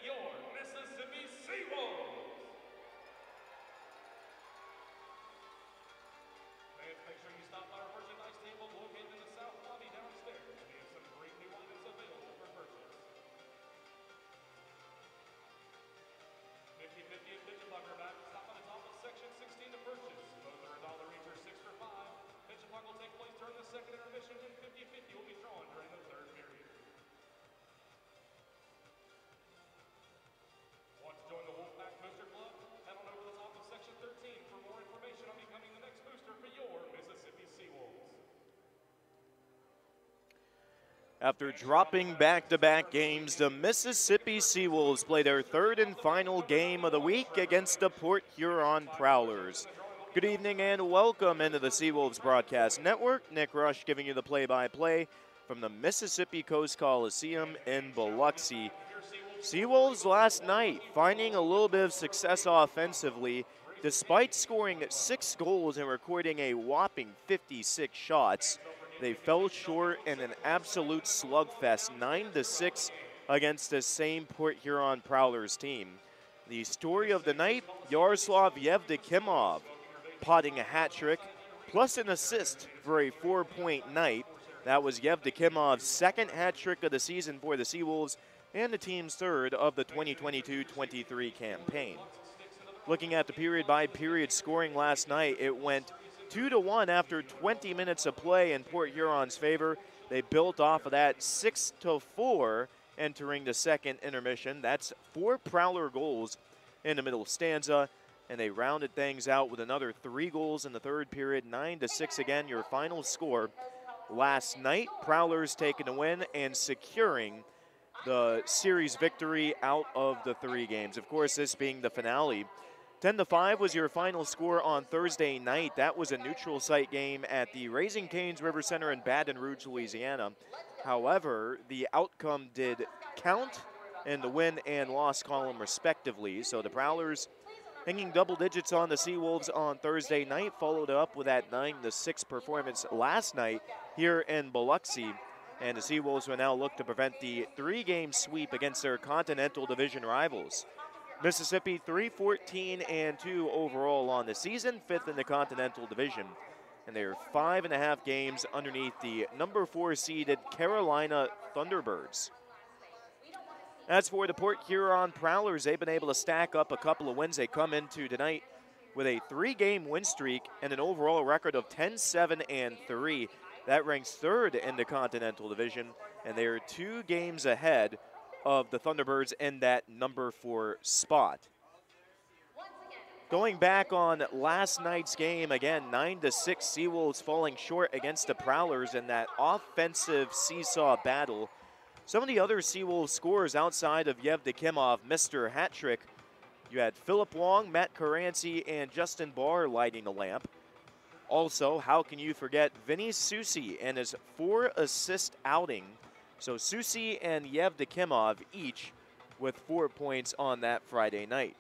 your Mississippi Seawolves. Fans, make sure you stop by our merchandise table located in the south lobby downstairs. We have some great new items available for purchase. 50/50 and pigeon pucker bats. Stop on the top of section 16 to purchase. Both are $1 each or 6 for $5. Pigeon puck will take place during the second intermission, and 50/50 will be drawn during the third period. Want to join the Wolfpack Booster Club? Head on over to the top of section 13 for more information on becoming the next booster for your Mississippi Seawolves. After dropping back-to-back games, the Mississippi Seawolves play their third and final game of the week against the Port Huron Prowlers. Good evening and welcome into the Seawolves Broadcast Network. Nick Rush giving you the play-by-play from the Mississippi Coast Coliseum in Biloxi. Seawolves last night finding a little bit of success offensively despite scoring 6 goals and recording a whopping 56 shots. They fell short in an absolute slugfest, 9-6 against the same Port Huron Prowlers team. The story of the night, Yaroslav Yevdokimov potting a hat trick, plus an assist for a 4-point night. That was Yevdokimov's second hat trick of the season for the Seawolves and the team's third of the 2022-23 campaign. Looking at the period-by-period scoring last night, it went 2-1 after 20 minutes of play in Port Huron's favor. They built off of that 6-4 entering the second intermission. That's 4 Prowler goals in the middle stanza, and they rounded things out with another 3 goals in the third period, 9-6 again, your final score. Last night, Prowlers taking the win and securing the series victory out of the 3 games. Of course, this being the finale. 10-5 was your final score on Thursday night. That was a neutral site game at the Raising Cane's River Center in Baton Rouge, Louisiana. However, the outcome did count in the win and loss column respectively. So the Prowlers hanging double digits on the Seawolves on Thursday night, followed up with that 9-6 performance last night here in Biloxi. And the Seawolves will now look to prevent the 3-game sweep against their Continental Division rivals. Mississippi 3-14-2 overall on the season, 5th in the Continental Division. And they are 5.5 games underneath the number 4 seeded Carolina Thunderbirds. As for the Port Huron Prowlers, they've been able to stack up a couple of wins. They come into tonight with a 3-game win streak and an overall record of 10-7-3. That ranks 3rd in the Continental Division, and they are 2 games ahead of the Thunderbirds in that number 4 spot. Going back on last night's game, again, 9-6, Seawolves falling short against the Prowlers in that offensive seesaw battle. Some of the other Seawolves scorers outside of Yevdokimov, Mr. Hat Trick, you had Philip Wong, Matt Caranci, and Justin Barr lighting the lamp. Also, how can you forget Vinny Susi and his 4-assist outing. So Susi and Yevdokimov each with 4 points on that Friday night.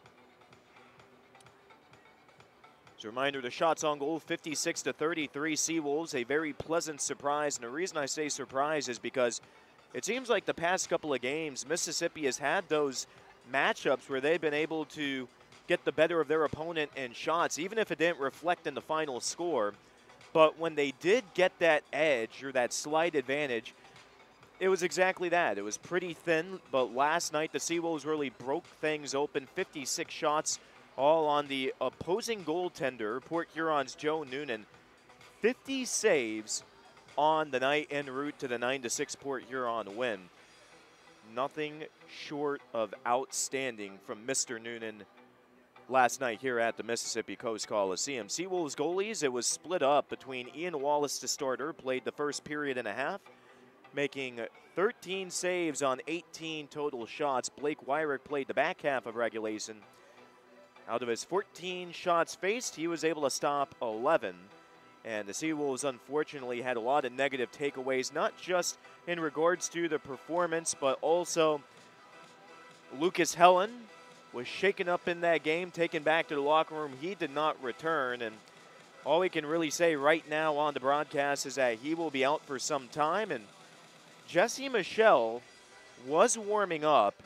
As a reminder, the shots on goal, 56-33 Seawolves, a very pleasant surprise. And the reason I say surprise is because it seems like the past couple of games, Mississippi has had those matchups where they've been able to get the better of their opponent in shots, even if it didn't reflect in the final score. But when they did get that edge or that slight advantage, it was exactly that. It was pretty thin, but last night the Seawolves really broke things open. 56 shots, all on the opposing goaltender, Port Huron's Joe Noonan. 50 saves on the night en route to the 9-6 Port Huron win. Nothing short of outstanding from Mr. Noonan last night here at the Mississippi Coast Coliseum. Seawolves goalies, it was split up between Ian Wallace, the starter, played the first period and a half, making 13 saves on 18 total shots. Blake Wyrick played the back half of regulation. Out of his 14 shots faced, he was able to stop 11. And the Seawolves unfortunately had a lot of negative takeaways, not just in regards to the performance, but also Lucas Helen was shaken up in that game, taken back to the locker room. He did not return, and all we can really say right now on the broadcast is that he will be out for some time. And Jesse Michelle was warming up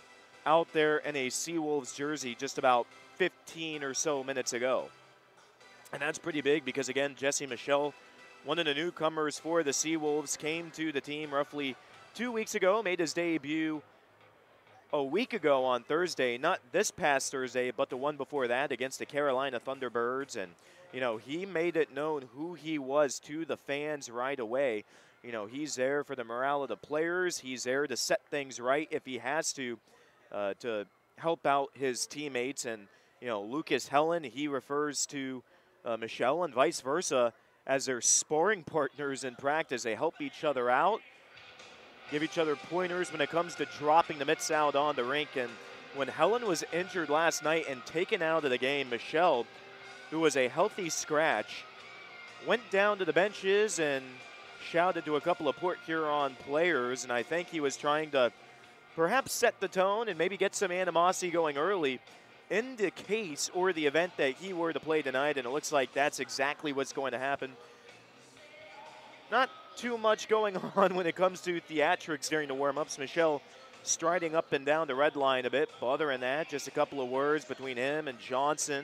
out there in a Seawolves jersey just about 15 or so minutes ago. And that's pretty big because, again, Jesse Michel, one of the newcomers for the Seawolves, came to the team roughly 2 weeks ago, made his debut a week ago on Thursday, not this past Thursday, but the one before that against the Carolina Thunderbirds. And, you know, he made it known who he was to the fans right away. You know, he's there for the morale of the players. He's there to set things right if he has to help out his teammates. And, you know, Lucas Helen, he refers to Michel and vice versa as their sparring partners in practice. They help each other out, give each other pointers when it comes to dropping the mitts out on the rink. And when Helen was injured last night and taken out of the game, Michel, who was a healthy scratch, went down to the benches and shouted to a couple of Port Huron players, and I think he was trying to perhaps set the tone and maybe get some animosity going early in the case or the event that he were to play tonight, and it looks like that's exactly what's going to happen. Not too much going on when it comes to theatrics during the warm-ups. Michel striding up and down the red line a bit, but other than that, just a couple of words between him and Johnson.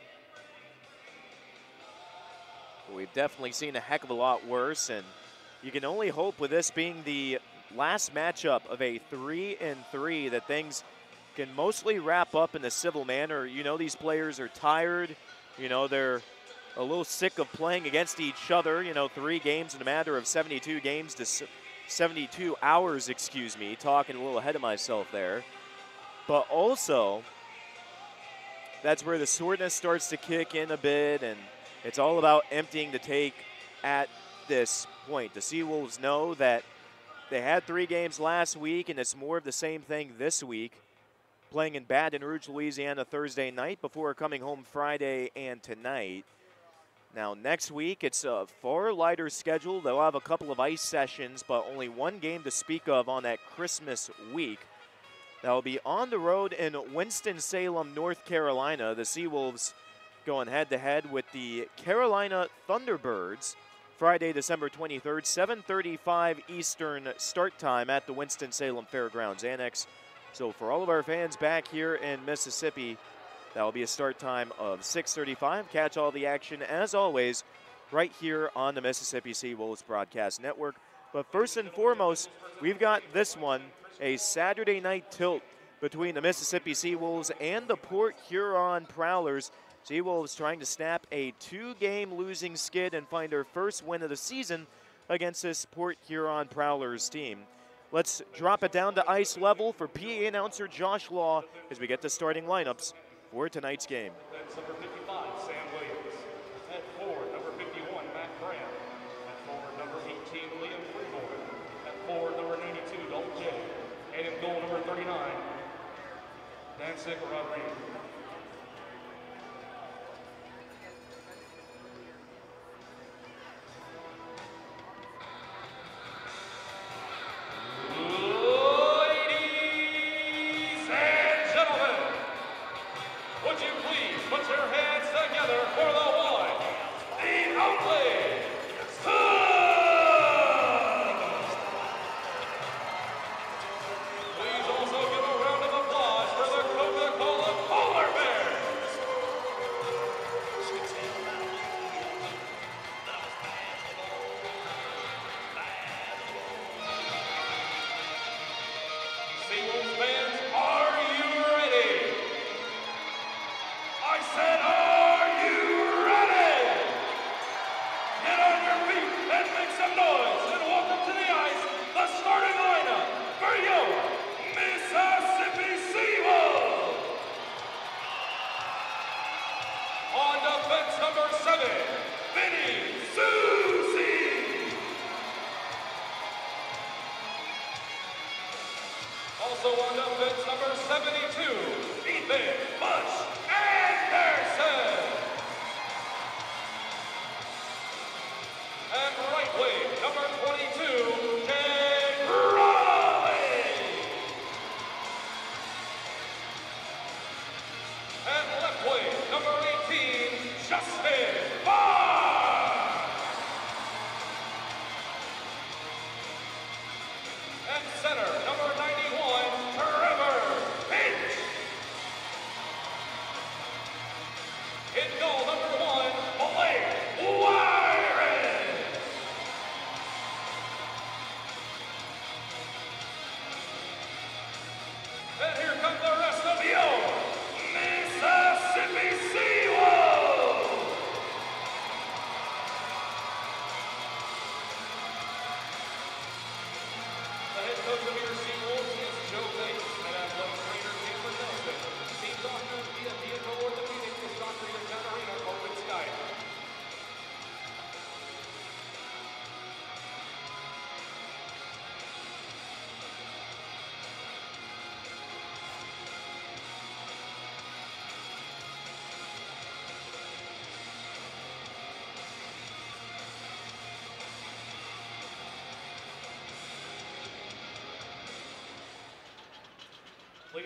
We've definitely seen a heck of a lot worse, and you can only hope with this being the last matchup of a 3-3 that things can mostly wrap up in a civil manner. You know, these players are tired. You know, they're a little sick of playing against each other. You know, 3 games in a matter of 72 games to 72 hours, excuse me. Talking a little ahead of myself there. But also, that's where the soreness starts to kick in a bit, and it's all about emptying the tank at this point. The Seawolves know that they had 3 games last week, and it's more of the same thing this week, playing in Baton Rouge, Louisiana Thursday night before coming home Friday and tonight. Now, next week, it's a far lighter schedule. They'll have a couple of ice sessions, but only 1 game to speak of on that Christmas week. They'll be on the road in Winston-Salem, North Carolina. The Seawolves going head-to-head with the Carolina Thunderbirds Friday, December 23rd, 7:35 Eastern start time at the Winston-Salem Fairgrounds Annex. So for all of our fans back here in Mississippi, that will be a start time of 6:35. Catch all the action, as always, right here on the Mississippi Seawolves Broadcast Network. But first and foremost, we've got this one, a Saturday night tilt between the Mississippi Seawolves and the Port Huron Prowlers. Seawolves trying to snap a 2-game losing skid and find their first win of the season against this Port Huron Prowlers team. Let's drop it down to ice level for PA announcer Josh Law as we get the starting lineups for tonight's game. That's number 55, Sam Williams. At forward, number 51, Matt Graham. At forward, number 18, Liam Freeborn. At forward, number 92, Dalton Jay. And in goal, number 39, Dansik Rodriguez. Center, number 91,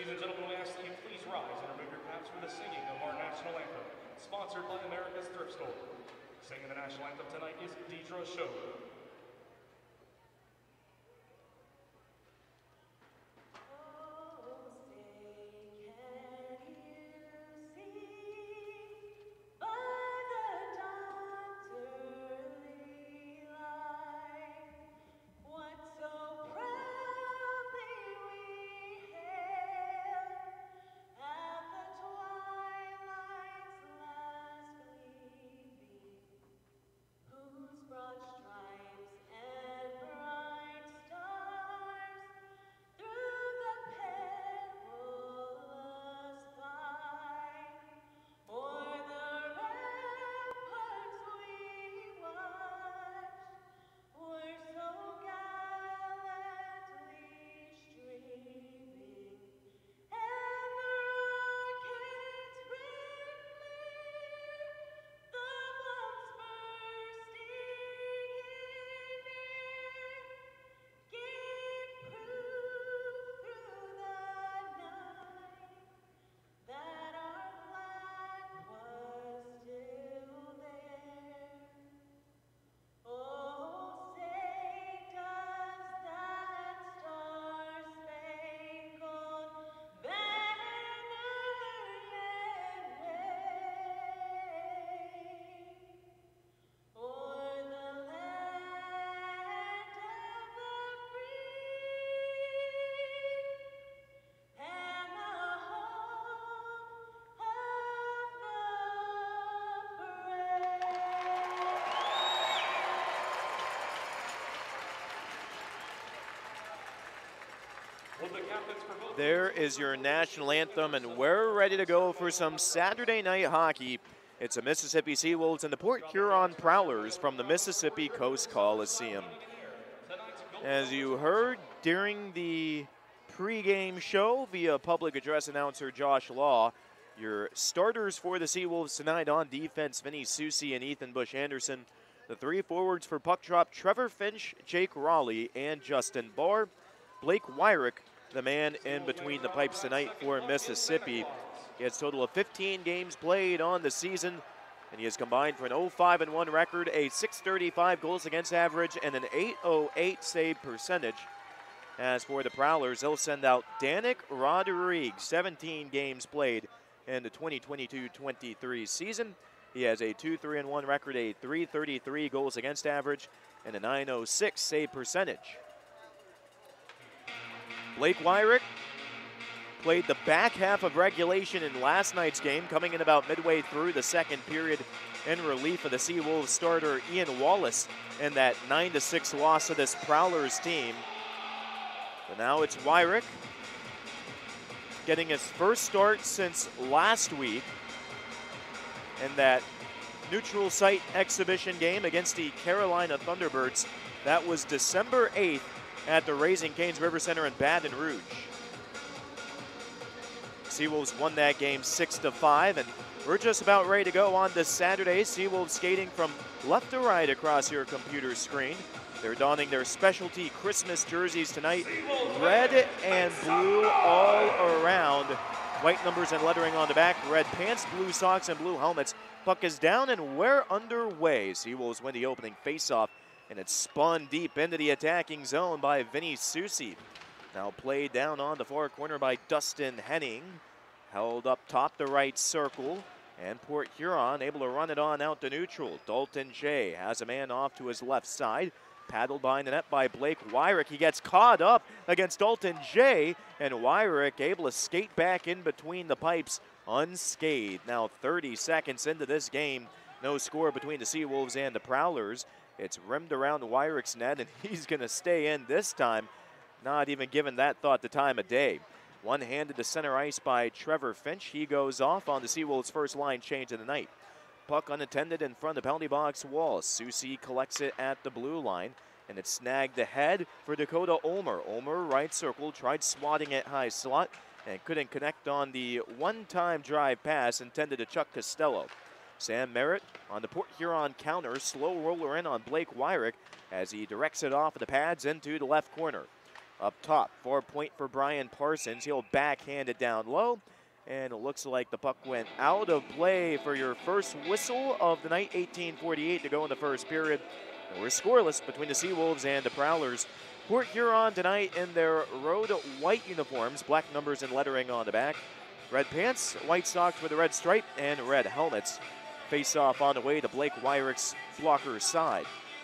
Ladies and gentlemen, we ask that you please rise and remove your caps for the singing of our national anthem, sponsored by America's Thrift Store. Singing the national anthem tonight is Deidre Show. There is your national anthem, and we're ready to go for some Saturday night hockey. It's the Mississippi Seawolves and the Port Huron Prowlers from the Mississippi Coast Coliseum. As you heard during the pregame show via public address announcer Josh Law, your starters for the Seawolves tonight on defense, Vinny Susi and Ethan Bush Anderson. The three forwards for puck drop, Trevor Finch, Jake Raleigh, and Justin Barr. Blake Wyrick, the man in between the pipes tonight for Mississippi. He has a total of 15 games played on the season, and he has combined for an 0-5-1 record, a .635 goals against average, and an .808 save percentage. As for the Prowlers, they'll send out Danik Rodriguez, 17 games played in the 2022-23 season. He has a 2-3-1 record, a .333 goals against average, and a .906 save percentage. Blake Wyrick played the back half of regulation in last night's game, coming in about midway through the second period in relief of the Seawolves starter Ian Wallace in that 9-6 loss to this Prowlers team. But now it's Wyrick getting his first start since last week in that neutral site exhibition game against the Carolina Thunderbirds. That was December 8th at the Raising Cane's River Center in Baton Rouge. Seawolves won that game 6-5, and we're just about ready to go on this Saturday. Seawolves skating from left to right across your computer screen. They're donning their specialty Christmas jerseys tonight, red and blue all around. White numbers and lettering on the back, red pants, blue socks, and blue helmets. Puck is down and we're underway. Seawolves win the opening faceoff, and it's spun deep into the attacking zone by Vinny Susi. Now played down on the far corner by Dustin Henning. Held up top the right circle, and Port Huron able to run it on out to neutral. Dalton Jay has a man off to his left side. Paddled behind the net by Blake Wyrick. He gets caught up against Dalton Jay, and Wyrick able to skate back in between the pipes unscathed. Now 30 seconds into this game, no score between the Seawolves and the Prowlers. It's rimmed around Wyrick's net, and he's going to stay in this time, not even giving that thought the time of day. One-handed to center ice by Trevor Finch. He goes off on the Seawolves' first line change of the night. Puck unattended in front of the penalty box wall. Susi collects it at the blue line, and it's snagged ahead for Dakota Ulmer. Ulmer, right circle, tried swatting it high slot and couldn't connect on the one-time drive pass intended to Chuck Costello. Sam Merritt on the Port Huron counter, slow roller in on Blake Wyrick as he directs it off of the pads into the left corner. Up top, 4-point for Brian Parsons. He'll backhand it down low. And it looks like the puck went out of play for your first whistle of the night, 18:48 to go in the first period. And we're scoreless between the Seawolves and the Prowlers. Port Huron tonight in their road white uniforms, black numbers and lettering on the back. Red pants, white socks with a red stripe, and red helmets. Face off on the way to Blake Wyrick's blocker side.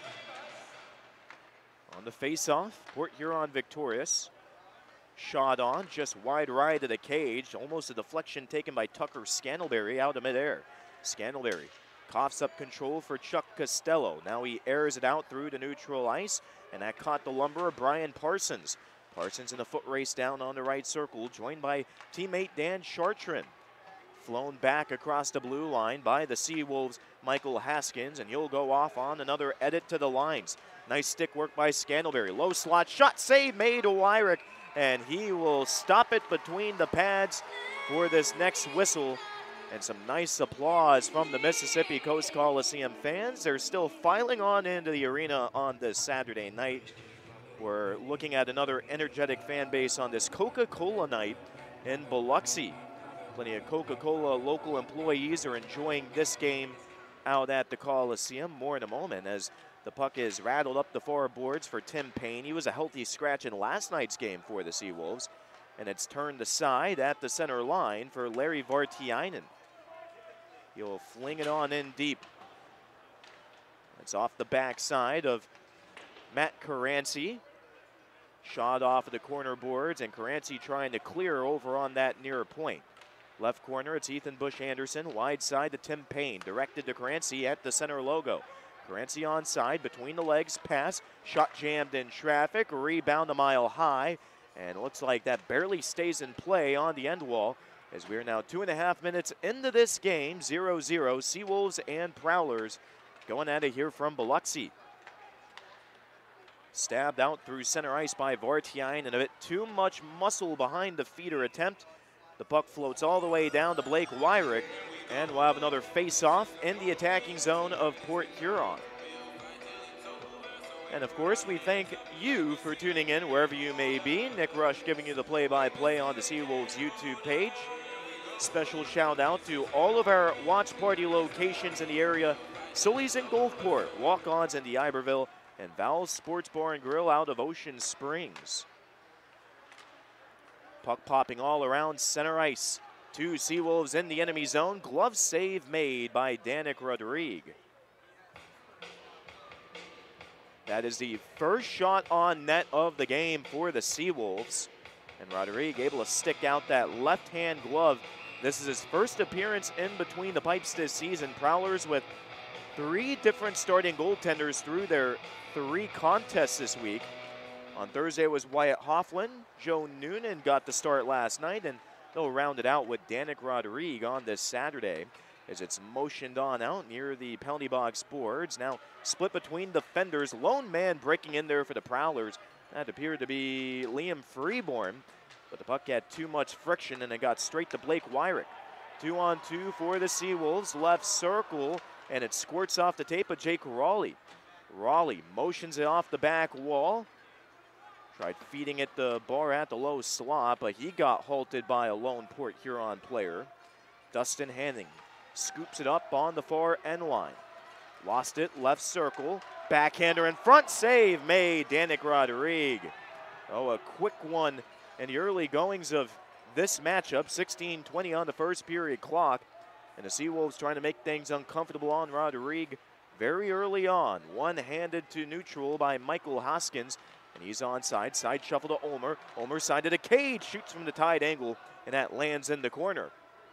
On the face-off, Port Huron victorious. Shot on, just wide right of the cage. Almost a deflection taken by Tucker Scantlebury out of midair. Scantlebury coughs up control for Chuck Costello. Now he airs it out through to neutral ice, and that caught the lumber of Brian Parsons. Parsons in a foot race down on the right circle, joined by teammate Dan Chartrand. Flown back across the blue line by the Seawolves' Michael Haskins, and he'll go off on another edit to the lines. Nice stick work by Scantlebury. Low slot shot, save made to Wyrick, and he will stop it between the pads for this next whistle. And some nice applause from the Mississippi Coast Coliseum fans. They're still filing on into the arena on this Saturday night. We're looking at another energetic fan base on this Coca-Cola night in Biloxi. Plenty of Coca-Cola local employees are enjoying this game out at the Coliseum. More in a moment as the puck is rattled up the far boards for Tim Payne. He was a healthy scratch in last night's game for the Seawolves. And it's turned aside at the center line for Larry Vartiainen. He'll fling it on in deep. It's off the backside of Matt Caranci. Shot off of the corner boards, and Caranci trying to clear over on that near point. Left corner, it's Ethan Bush Anderson. Wide side to Tim Payne. Directed to Caranci at the center logo. Caranci onside, between the legs, pass. Shot jammed in traffic. Rebound a mile high. And it looks like that barely stays in play on the end wall, as we are now 2.5 minutes into this game. 0-0. Seawolves and Prowlers going at it here from Biloxi. Stabbed out through center ice by Vartiainen, and a bit too much muscle behind the feeder attempt. The puck floats all the way down to Blake Wyrick, and we'll have another face-off in the attacking zone of Port Huron. And of course, we thank you for tuning in wherever you may be. Nick Rush giving you the play-by-play on the Seawolves YouTube page. Special shout out to all of our watch party locations in the area. Sully's in Gulfport, Walk-Ons in the Iberville, and Val's Sports Bar and Grill out of Ocean Springs. Puck popping all around center ice. Two Seawolves in the enemy zone. Glove save made by Danik Rodrigue. That is the first shot on net of the game for the Seawolves. And Rodrigue able to stick out that left-hand glove. This is his first appearance in between the pipes this season. Prowlers with 3 different starting goaltenders through their 3 contests this week. On Thursday was Wyatt Hofflin. Joe Noonan got the start last night, and they'll round it out with Danik Rodrigue on this Saturday as it's motioned on out near the penalty box boards. Now split between defenders. Lone man breaking in there for the Prowlers. That appeared to be Liam Freeborn, but the puck had too much friction and it got straight to Blake Wyrick. 2-on-2 for the Seawolves. Left circle, and it squirts off the tape of Jake Raleigh. Raleigh motions it off the back wall. Tried feeding it the bar at the low slot, but he got halted by a lone Port Huron player. Dustin Hanning scoops it up on the far end line. Lost it, left circle. Backhander in front, save made, Danik Rodrigue. Oh, a quick one in the early goings of this matchup. 16:20 on the first period clock. And the Seawolves trying to make things uncomfortable on Rodrigue very early on. One-handed to neutral by Michael Hoskins. And he's onside. Side shuffle to Ulmer. Ulmer side to the cage. Shoots from the tight angle, and that lands in the corner.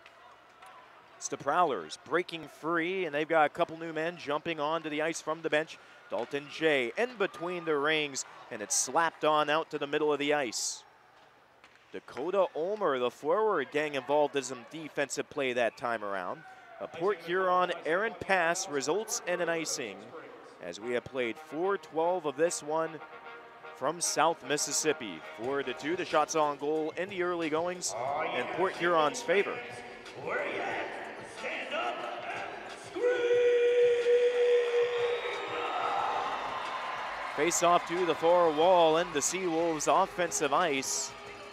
It's the Prowlers breaking free, and they've got a couple new men jumping onto the ice from the bench. Dalton Jay in between the rings, and it's slapped on out to the middle of the ice. Dakota Ulmer, the forward, getting involved in some defensive play that time around. A Port Huron errant pass results in an icing, as we have played 4:12 of this one from South Mississippi. 4-2, the shots on goal in the early goings in Port Huron's favor. Where you at? Stand up and scream! Face off to the far wall and the Seawolves offensive ice.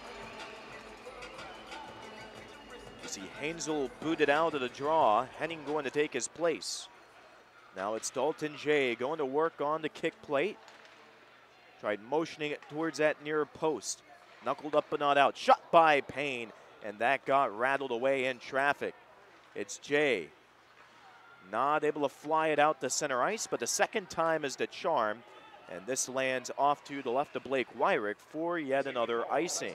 You see Hansel booted out of the draw. Henning going to take his place. Now it's Dalton Jay going to work on the kick plate. Tried motioning it towards that near post. Knuckled up but not out. Shot by Payne, and that got rattled away in traffic. It's Jay. Not able to fly it out to center ice, but the second time is the charm. And this lands off to the left of Blake Wyrick for yet another icing.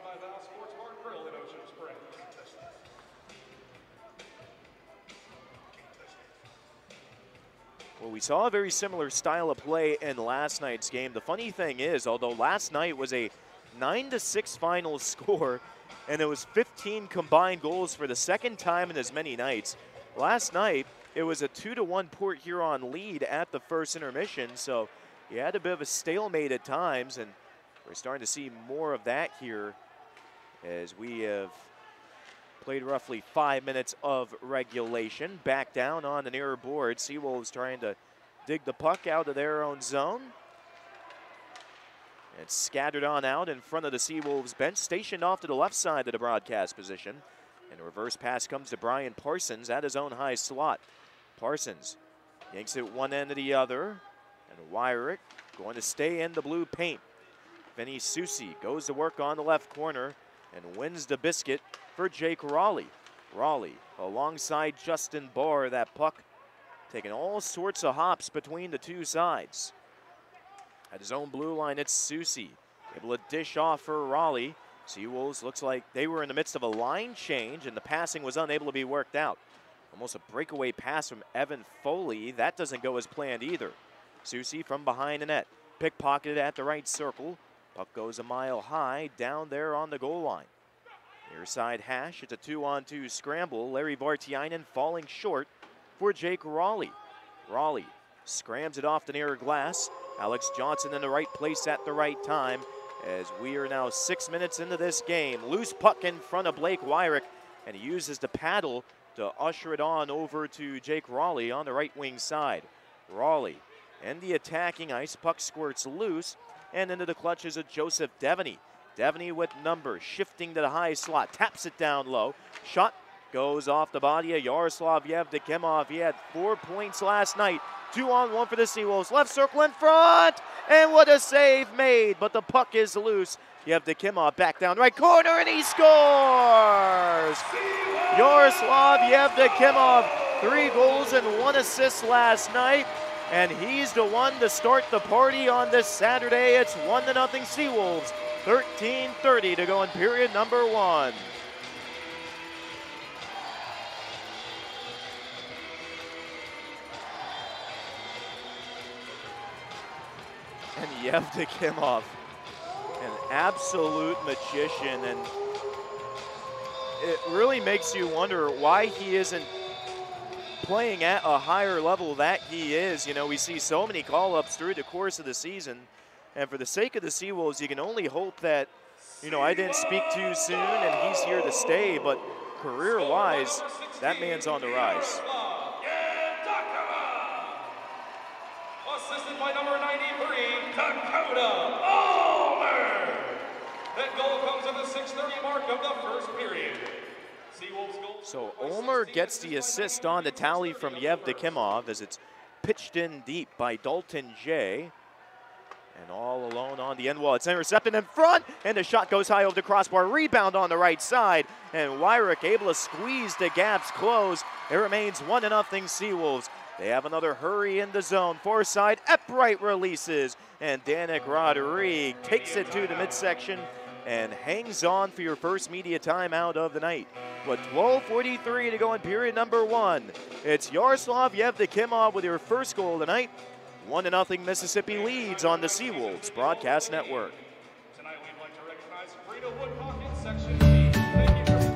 Well, we saw a very similar style of play in last night's game. The funny thing is, although last night was a 9-6 final score, and it was 15 combined goals for the second time in as many nights, last night it was a 2-1 Port Huron lead at the first intermission, so you had a bit of a stalemate at times, and we're starting to see more of that here as we have played roughly 5 minutes of regulation. Back down on the near board. Seawolves trying to dig the puck out of their own zone. It's scattered on out in front of the Seawolves bench, stationed off to the left side of the broadcast position. And a reverse pass comes to Brian Parsons at his own high slot. Parsons yanks it one end to the other. And Wyrick going to stay in the blue paint. Vinny Susi goes to work on the left corner and wins the biscuit for Jake Raleigh. Raleigh alongside Justin Barr, that puck taking all sorts of hops between the two sides. At his own blue line, it's Susi able to dish off for Raleigh. Seawolves looks like they were in the midst of a line change and the passing was unable to be worked out. Almost a breakaway pass from Evan Foley. That doesn't go as planned either. Susi from behind the net, pickpocketed at the right circle. Puck goes a mile high down there on the goal line. Near side hash, it's a 2-on-2 scramble. Larry Vartiainen falling short for Jake Raleigh. Raleigh scrams it off the near glass. Alex Johnson in the right place at the right time as we are now 6 minutes into this game. Loose puck in front of Blake Wyrick, and he uses the paddle to usher it on over to Jake Raleigh on the right wing side. Raleigh and the attacking ice, puck squirts loose and into the clutches of Joseph Devaney. Devaney with numbers, shifting to the high slot, taps it down low. Shot goes off the body of Yaroslav Yevdokimov. He had 4 points last night. 2-on-1 for the Seawolves. Left circle in front, and what a save made, but the puck is loose. Yevdokimov back down right corner, and he scores! Yaroslav Yevdokimov, 3 goals and 1 assist last night, and he's the one to start the party on this Saturday. It's 1-0 Seawolves. 13:30 to go in period number 1. And Yevdokimov, an absolute magician, and it really makes you wonder why he isn't playing at a higher level that he is. You know, we see so many call-ups through the course of the season, and for the sake of the Seawolves, you can only hope that, you know, I didn't speak too soon and he's here to stay, but career-wise, that man's on the rise. Assisted by number 93, Dakota Ulmer. That goal comes at the 6:30 mark of the first period. Seawolves goal. So Ulmer gets the assist on the tally from Yevdokimov as it's pitched in deep by Dalton Jay. And all alone on the end wall. It's intercepted in front, and the shot goes high over the crossbar. Rebound on the right side, and Wyrick able to squeeze the gaps close. It remains 1-0 Seawolves. They have another hurry in the zone. Far side, Epbright releases, and Danik Rodrigue takes it to the midsection and hangs on for your first media timeout of the night. With 12:43 to go in period number 1. It's Yaroslav Yevdokimov with your first goal of the night. 1-0 Mississippi leads on the Seawolves Broadcast Network. Tonight we'd like to recognize Frida Woodcock in Section B. Thank you.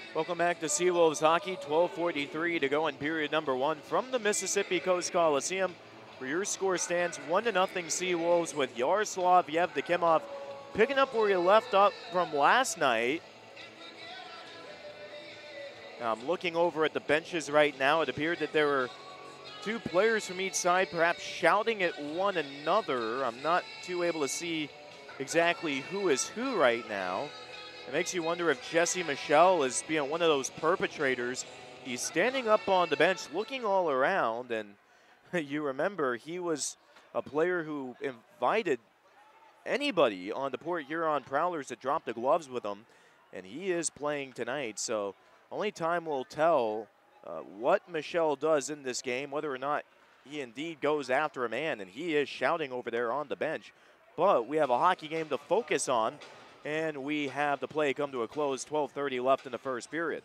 Welcome back to Seawolves Hockey. 12:43 to go in period number 1 from the Mississippi Coast Coliseum, where your score stands 1-0 Seawolves, with Yaroslav Yevdokimov picking up where he left up from last night. Now I'm looking over at the benches right now. It appeared that there were 2 players from each side perhaps shouting at one another. I'm not too able to see exactly who is who right now. It makes you wonder if Jesse Michel is being one of those perpetrators. He's standing up on the bench looking all around, and you remember he was a player who invited anybody on the Port Huron Prowlers to drop the gloves with him, and he is playing tonight. So only time will tell what Michel does in this game, whether or not he indeed goes after a man, and he is shouting over there on the bench. But we have a hockey game to focus on, and we have the play come to a close. 12:30 left in the first period.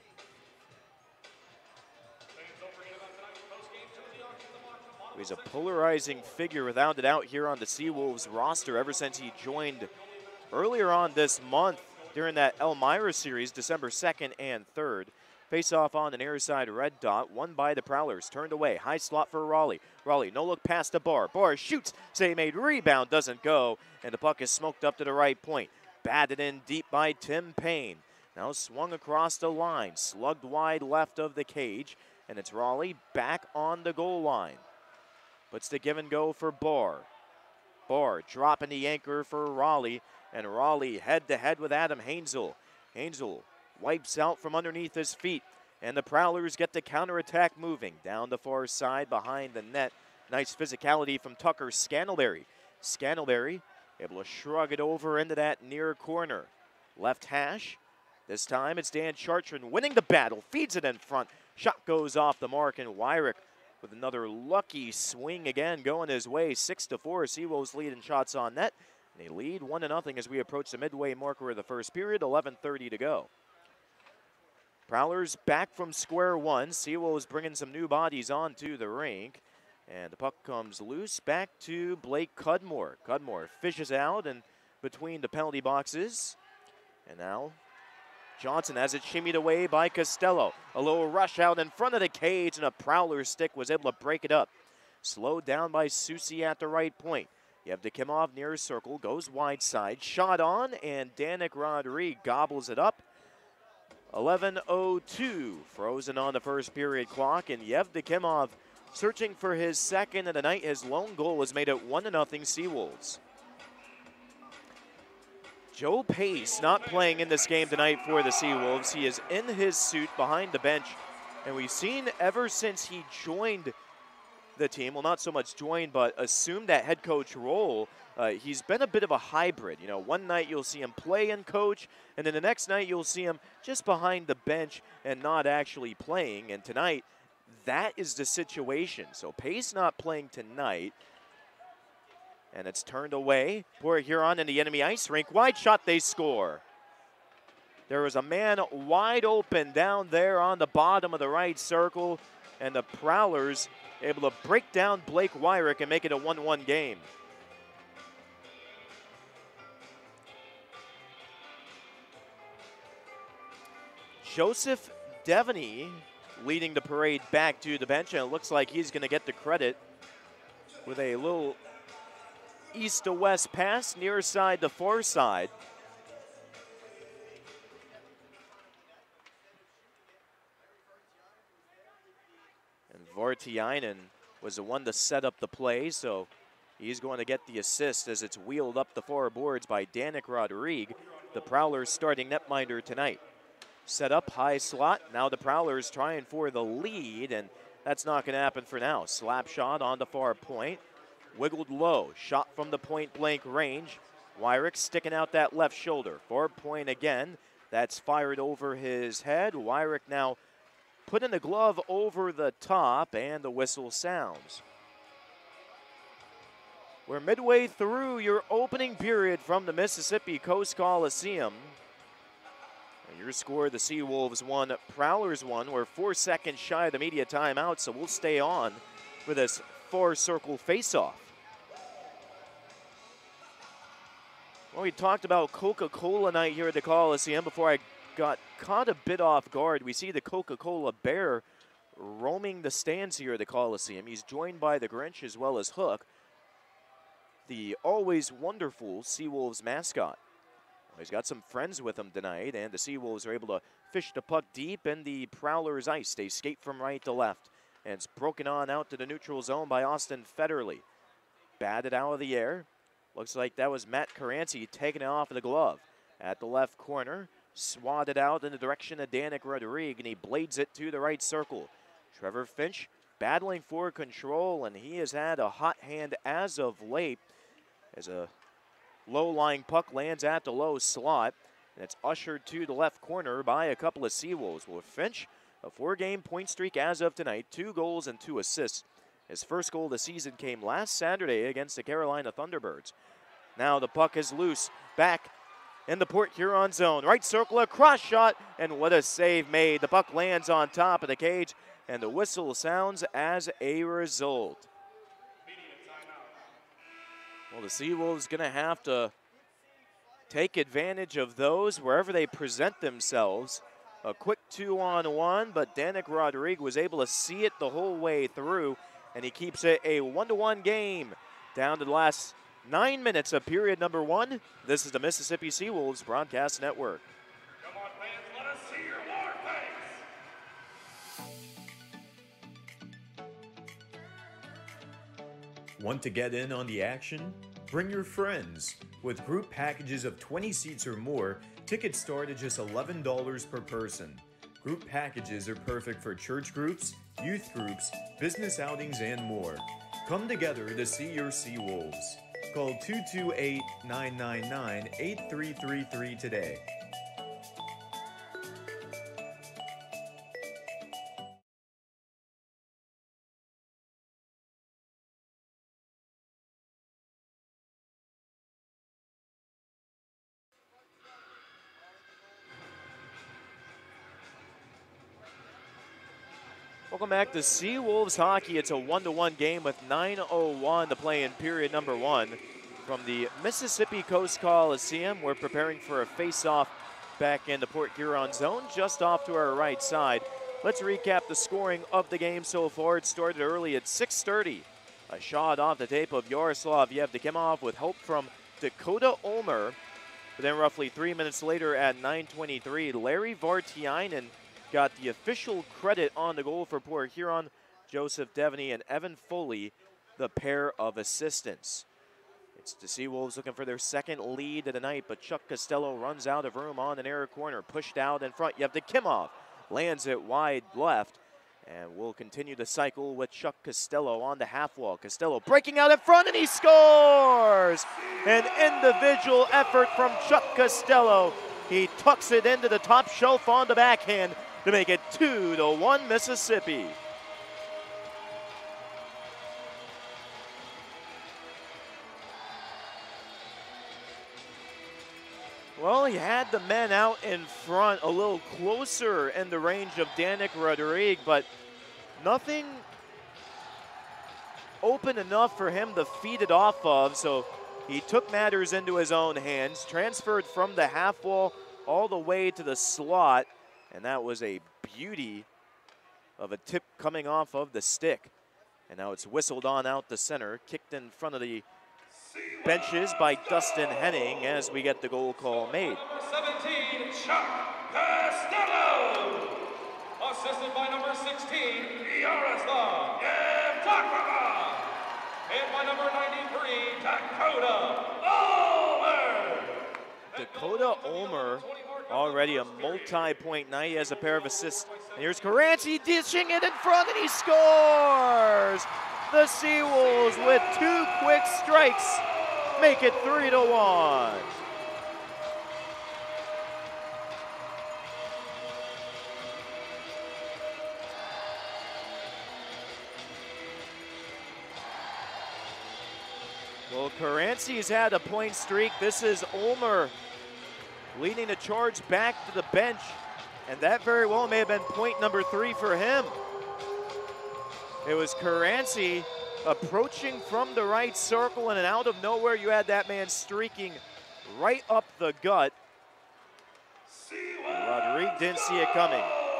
He's a polarizing figure without a doubt here on the Seawolves roster ever since he joined earlier on this month during that Elmira series, December 2nd and 3rd. Face-off on the near side red dot, won by the Prowlers, turned away. High slot for Raleigh. Raleigh, no look past the bar. Barr shoots, save made, rebound, doesn't go, and the puck is smoked up to the right point. Batted in deep by Tim Payne. Now swung across the line, slugged wide left of the cage, and it's Raleigh back on the goal line. Puts the give and go for Barr. Barr dropping the anchor for Raleigh, and Raleigh head to head with Adam Hainzel. Hainzel wipes out from underneath his feet, and the Prowlers get the counterattack moving. Down the far side behind the net. Nice physicality from Tucker Scantlebury. Scantlebury able to shrug it over into that near corner. Left hash. This time it's Dan Chartrand winning the battle. Feeds it in front. Shot goes off the mark, and Wyrick with another lucky swing again going his way. 6-4. Seawolves lead in shots on net. And they lead 1-0 as we approach the midway marker of the first period. 11:30 to go. Prowlers back from square one. Seawolves bringing some new bodies onto the rink. And the puck comes loose back to Blake Cudmore. Cudmore fishes out and between the penalty boxes. And now Johnson has it shimmied away by Costello. A little rush out in front of the cage, and a Prowler stick was able to break it up. Slowed down by Susi at the right point. Yevdokimov near circle, goes wide side. Shot on, and Danik Rodriguez gobbles it up. 11:02 frozen on the first period clock, and Yevdokimov searching for his second of the night. His lone goal was made at 1-0 Seawolves. Joe Pace not playing in this game tonight for the Seawolves. He is in his suit behind the bench, and we've seen ever since he joined the team, well, not so much joined, but assumed that head coach role, he's been a bit of a hybrid. You know, one night you'll see him play and coach, and then the next night you'll see him just behind the bench and not actually playing. And tonight, that is the situation. So Pace not playing tonight. And it's turned away. Port Huron in the enemy ice rink. Wide shot, they score. There was a man wide open down there on the bottom of the right circle, and the Prowlers able to break down Blake Wyrick and make it a 1-1 game. Joseph Devaney leading the parade back to the bench, and it looks like he's going to get the credit with a little east to west pass, near side to far side. And Vartiainen was the one to set up the play, so he's going to get the assist as it's wheeled up the far boards by Danik Rodriguez, the Prowlers starting netminder tonight. Set up high slot. Now the Prowlers trying for the lead, and that's not going to happen for now. Slap shot on the far point. Wiggled low. Shot from the point blank range. Wyrick sticking out that left shoulder. Far point again. That's fired over his head. Wyrick now putting the glove over the top, and the whistle sounds. We're midway through your opening period from the Mississippi Coast Coliseum. Your score, the Seawolves 1, Prowlers 1. We're 4 seconds shy of the media timeout, so we'll stay on for this four-circle face-off. Well, we talked about Coca-Cola night here at the Coliseum before I got caught a bit off guard. We see the Coca-Cola Bear roaming the stands here at the Coliseum. He's joined by the Grinch as well as Hook, the always wonderful Seawolves mascot. He's got some friends with him tonight, and the Seawolves are able to fish the puck deep in the Prowlers' ice. They skate from right to left, and it's broken on out to the neutral zone by Austin Federley. Batted out of the air. Looks like that was Matt Caranci taking it off of the glove. At the left corner, swatted out in the direction of Danik Rodrigue, and he blades it to the right circle. Trevor Finch battling for control, and he has had a hot hand as of late as a low-lying puck lands at the low slot, and it's ushered to the left corner by a couple of Seawolves. Well, Finch, a 4-game point streak as of tonight, 2 goals and 2 assists. His first goal of the season came last Saturday against the Carolina Thunderbirds. Now the puck is loose, back in the Port Huron zone. Right circle, a cross shot, and what a save made. The puck lands on top of the cage, and the whistle sounds as a result. Well, the Seawolves going to have to take advantage of those wherever they present themselves. A quick 2-on-1, but Danik Rodrigue was able to see it the whole way through, and he keeps it a 1-1 game down to the last 9 minutes of period number 1. This is the Mississippi Seawolves Broadcast Network. Come on, fans, let us see your war face. Want to get in on the action? Bring your friends. With group packages of 20 seats or more, tickets start at just $11 per person. Group packages are perfect for church groups, youth groups, business outings, and more. Come together to see your Seawolves. Call 228-999-8333 today. Welcome back to Seawolves hockey. It's a 1-1 game with 9:01 to play in period number 1. From the Mississippi Coast Coliseum, we're preparing for a face-off back in the Port Huron zone, just off to our right side. Let's recap the scoring of the game so far. It started early at 6:30. A shot off the tape of Yaroslav Yevdokimov with help from Dakota Ulmer. But then roughly 3 minutes later at 9:23, Larry Vartiainen got the official credit on the goal for Port Huron. Joseph Devaney and Evan Foley, the pair of assistants. It's the Seawolves looking for their second lead of the night, but Chuck Costello runs out of room on the near corner. Pushed out in front, Yevdokimov lands it wide left, and we'll continue the cycle with Chuck Costello on the half wall. Costello breaking out in front, and he scores! An individual effort from Chuck Costello. He tucks it into the top shelf on the backhand to make it 2-1 Mississippi. Well, he had the men out in front a little closer in the range of Danik Rodrigue, but nothing open enough for him to feed it off of, so he took matters into his own hands, transferred from the half wall all the way to the slot, and that was a beauty of a tip coming off of the stick. And now it's whistled on out the center, kicked in front of the benches by Dustin Henning as we get the goal call made. Number 17, Chuck Costello. Assisted by number 16, Yaroslav Yevdokimov. And by number 93, Dakota Ulmer. Dakota Ulmer, already a multi-point night. He has a pair of assists. And here's Caranci dishing it in front, and he scores! The Seawolves with 2 quick strikes make it 3-1. Well, Caranci's had a point streak. This is Ulmer leading the charge back to the bench, and that very well may have been point number 3 for him. It was Caranci approaching from the right circle, and out of nowhere you had that man streaking right up the gut. didn't see it coming.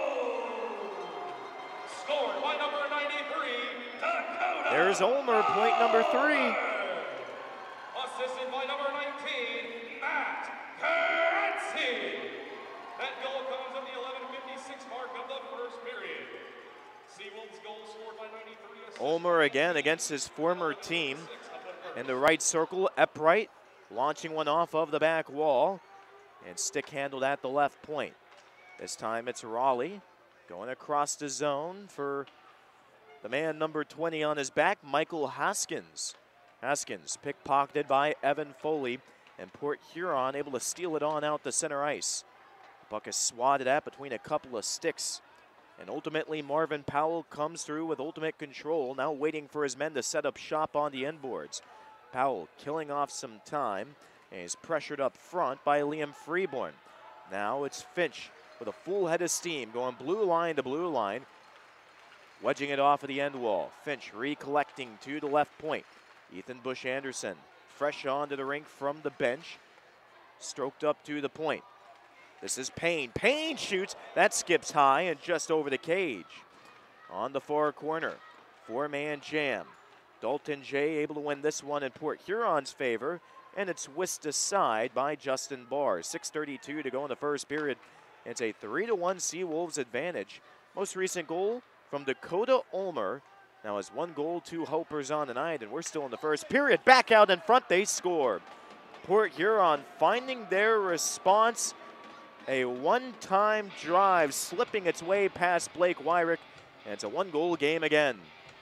Scored by number 93, Dakota. There's Ulmer, point number 3. Assisted by number 19, Matt Karatsky. That goal comes at the 11:56 mark of the first period. Seawolves goal scored by 93. Ulmer again against his former team. In the right circle, Eppright launching one off of the back wall and stick handled at the left point. This time it's Raleigh going across the zone for the man number 20 on his back, Michael Haskins. Haskins pickpocketed by Evan Foley, and Port Huron able to steal it on out to center ice. The puck is swatted at between a couple of sticks, and ultimately Marvin Powell comes through with ultimate control, now waiting for his men to set up shop on the end boards. Powell killing off some time, and he's pressured up front by Liam Freeborn. Now it's Finch with a full head of steam going blue line to blue line, wedging it off of the end wall. Finch recollecting to the left point. Ethan Bush Anderson fresh onto the rink from the bench, stroked up to the point. This is Payne. Payne shoots. That skips high and just over the cage. On the far corner, four-man jam. Dalton Jay able to win this one in Port Huron's favor, and it's whisked aside by Justin Barr. 6:32 to go in the first period. It's a 3-1 Seawolves advantage. Most recent goal from Dakota Ulmer. Now has 1 goal, 2 hopers on the night, and we're still in the first period. Back out in front, they score. Port Huron finding their response. A one-time drive slipping its way past Blake Wyrick, and it's a 1-goal game again.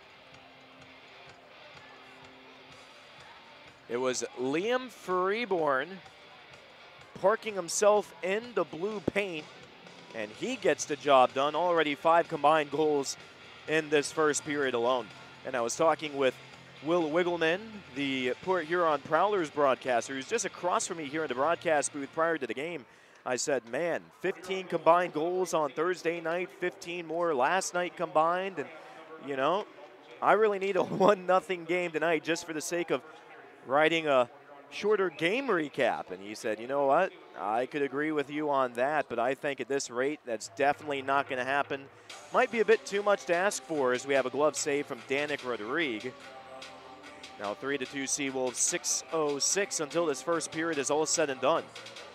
It was Liam Freeborn parking himself in the blue paint, and he gets the job done. Already 5 combined goals in this first period alone. And I was talking with Will Wiggleman, the Port Huron Prowlers broadcaster, who's just across from me here in the broadcast booth prior to the game. I said, man, 15 combined goals on Thursday night, 15 more last night combined. And, you know, I really need a 1-0 game tonight just for the sake of writing a shorter game recap. And he said, you know what, I could agree with you on that, but I think at this rate, that's definitely not going to happen. Might be a bit too much to ask for as we have a glove save from Danik Rodrigue. Now 3-2 Seawolves, 6:06 until this first period is all said and done.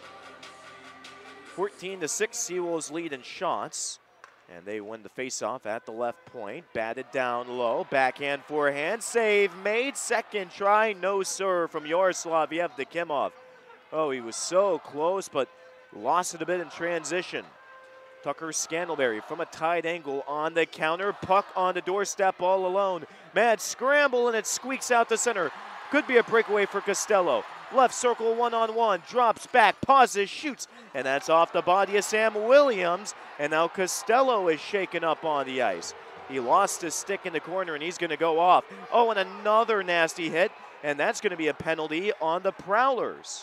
14-6 Seawolves lead in shots, and they win the faceoff at the left point. Batted down low, backhand, forehand, save made. Second try, no sir, from Yaroslav Yevdokimov. Oh, he was so close, but lost it a bit in transition. Tucker Scandalberry from a tight angle on the counter. Puck on the doorstep all alone. Mad scramble, and it squeaks out to center. Could be a breakaway for Costello. Left circle, one-on-one, drops back, pauses, shoots, and that's off the body of Sam Williams, and now Costello is shaken up on the ice. He lost his stick in the corner, and he's going to go off. Oh, and another nasty hit, and that's going to be a penalty on the Prowlers.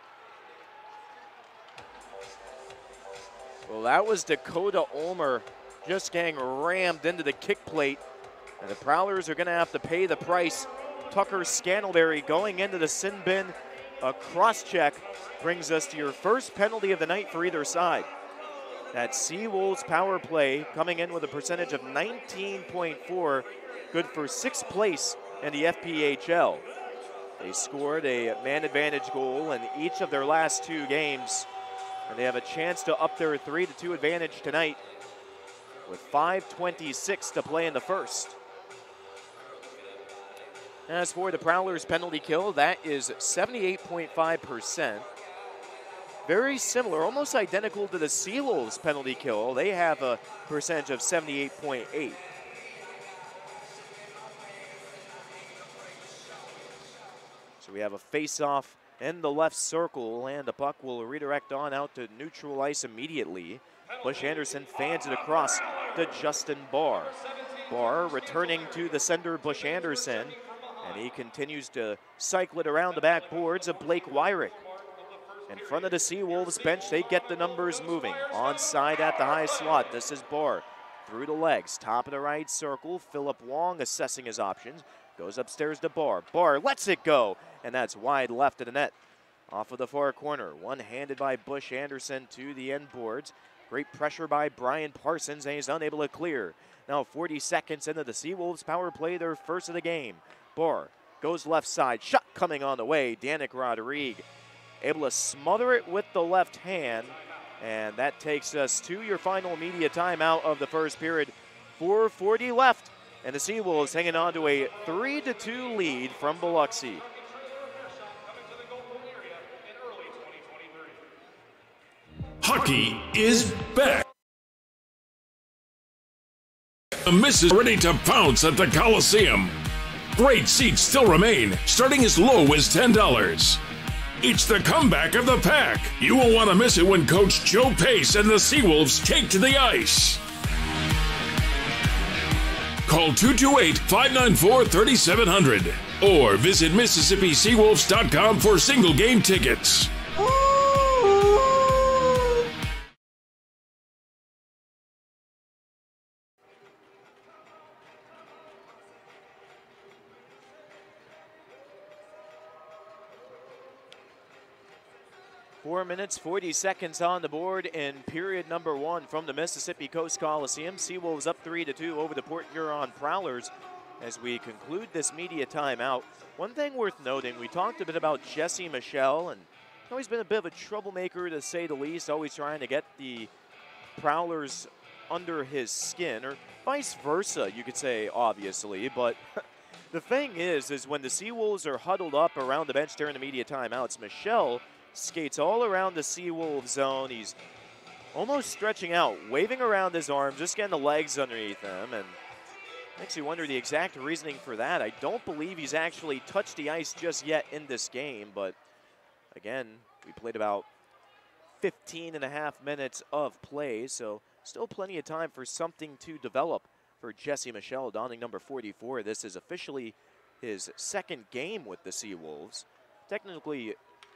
Well, that was Dakota Ulmer just getting rammed into the kick plate, and the Prowlers are going to have to pay the price. Tucker Scandalberry going into the sin bin. A cross-check brings us to your first penalty of the night for either side. That Seawolves power play coming in with a percentage of 19.4, good for 6th place in the FPHL. They scored a man advantage goal in each of their last 2 games, and they have a chance to up their 3-2 advantage tonight with 5:26 to play in the first. As for the Prowlers' penalty kill, that is 78.5%. Very similar, almost identical to the Seawolves' penalty kill. They have a percentage of 78.8. So we have a face-off in the left circle, and the puck will redirect on out to neutral ice immediately. Bush Anderson fans it across to Justin Barr. Barr returning to the sender, Bush Anderson, and he continues to cycle it around the backboards of Blake Wyrick. In front of the Seawolves bench, they get the numbers moving. Onside at the high slot, this is Barr. Through the legs, top of the right circle, Philip Wong assessing his options. Goes upstairs to Barr. Barr lets it go, and that's wide left of the net. Off of the far corner, one-handed by Bush Anderson to the end boards. Great pressure by Brian Parsons, and he's unable to clear. Now 40 seconds into the Seawolves power play, their first of the game. Bohr goes left side, shot coming on the way. Danik Rodrigue able to smother it with the left hand, and that takes us to your final media timeout of the first period. 4:40 left, and the Seawolves hanging on to a 3-2 lead from Biloxi. Hockey is back. The Miss is ready to pounce at the Coliseum. Great seats still remain, starting as low as $10. It's the comeback of the pack. You won't want to miss it when Coach Joe Pace and the Seawolves take to the ice. Call 228-594-3700 or visit MississippiSeawolves.com for single game tickets. 4 minutes, 40 seconds on the board in period number 1 from the Mississippi Coast Coliseum. Seawolves up 3-2 over the Port Huron Prowlers as we conclude this media timeout. One thing worth noting, we talked a bit about Jesse Michel, and he's been a bit of a troublemaker to say the least, always trying to get the Prowlers under his skin, or vice versa, you could say, obviously. But the thing is when the Seawolves are huddled up around the bench during the media timeouts, Michel skates all around the Seawolves zone. He's almost stretching out, waving around his arms, just getting the legs underneath him, and makes you wonder the exact reasoning for that. I don't believe he's actually touched the ice just yet in this game, but again, we played about 15 and a half minutes of play, so still plenty of time for something to develop for Jesse Michel, donning number 44. This is officially his second game with the Seawolves. Technically,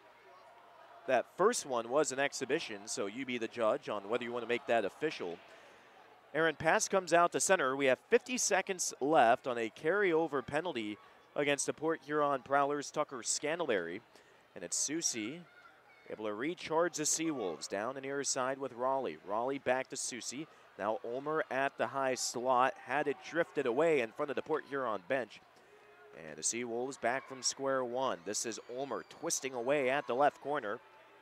that first one was an exhibition, so you be the judge on whether you want to make that official. Aaron pass comes out to center. We have 50 seconds left on a carryover penalty against the Port Huron Prowlers, Tucker Scantlebury. And it's Susie able to recharge the Seawolves down the near side with Raleigh. Raleigh back to Susie. Now Ulmer at the high slot, had it drifted away in front of the Port Huron bench. And the Seawolves back from square one. This is Ulmer twisting away at the left corner.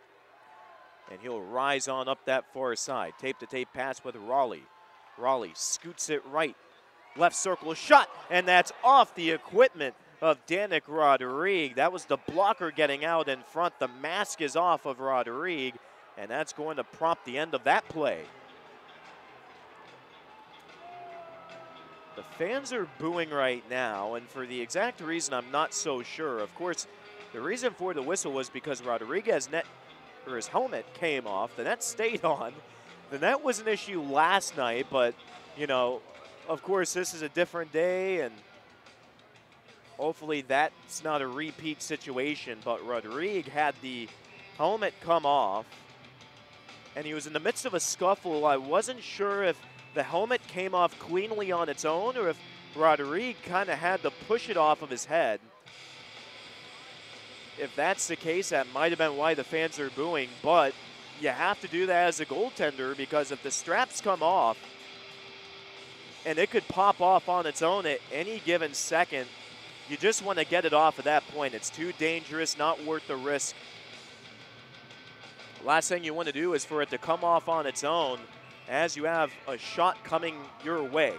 And he'll rise on up that far side. Tape-to-tape pass with Raleigh. Raleigh scoots it right. Left circle shot, and that's off the equipment of Danik Rodrigue. That was the blocker getting out in front. The mask is off of Rodrigue, and that's going to prompt the end of that play. The fans are booing right now, and for the exact reason I'm not so sure. Of course, the reason for the whistle was because Rodriguez's his helmet came off. The net stayed on. The net was an issue last night, but, you know, of course, this is a different day, and hopefully that's not a repeat situation. But Rodrigue had the helmet come off, and he was in the midst of a scuffle. I wasn't sure if the helmet came off cleanly on its own or if Rodrigue kind of had to push it off of his head. If that's the case, that might have been why the fans are booing, but you have to do that as a goaltender, because if the straps come off, and it could pop off on its own at any given second, you just want to get it off at that point. It's too dangerous, not worth the risk. Last thing you want to do is for it to come off on its own as you have a shot coming your way.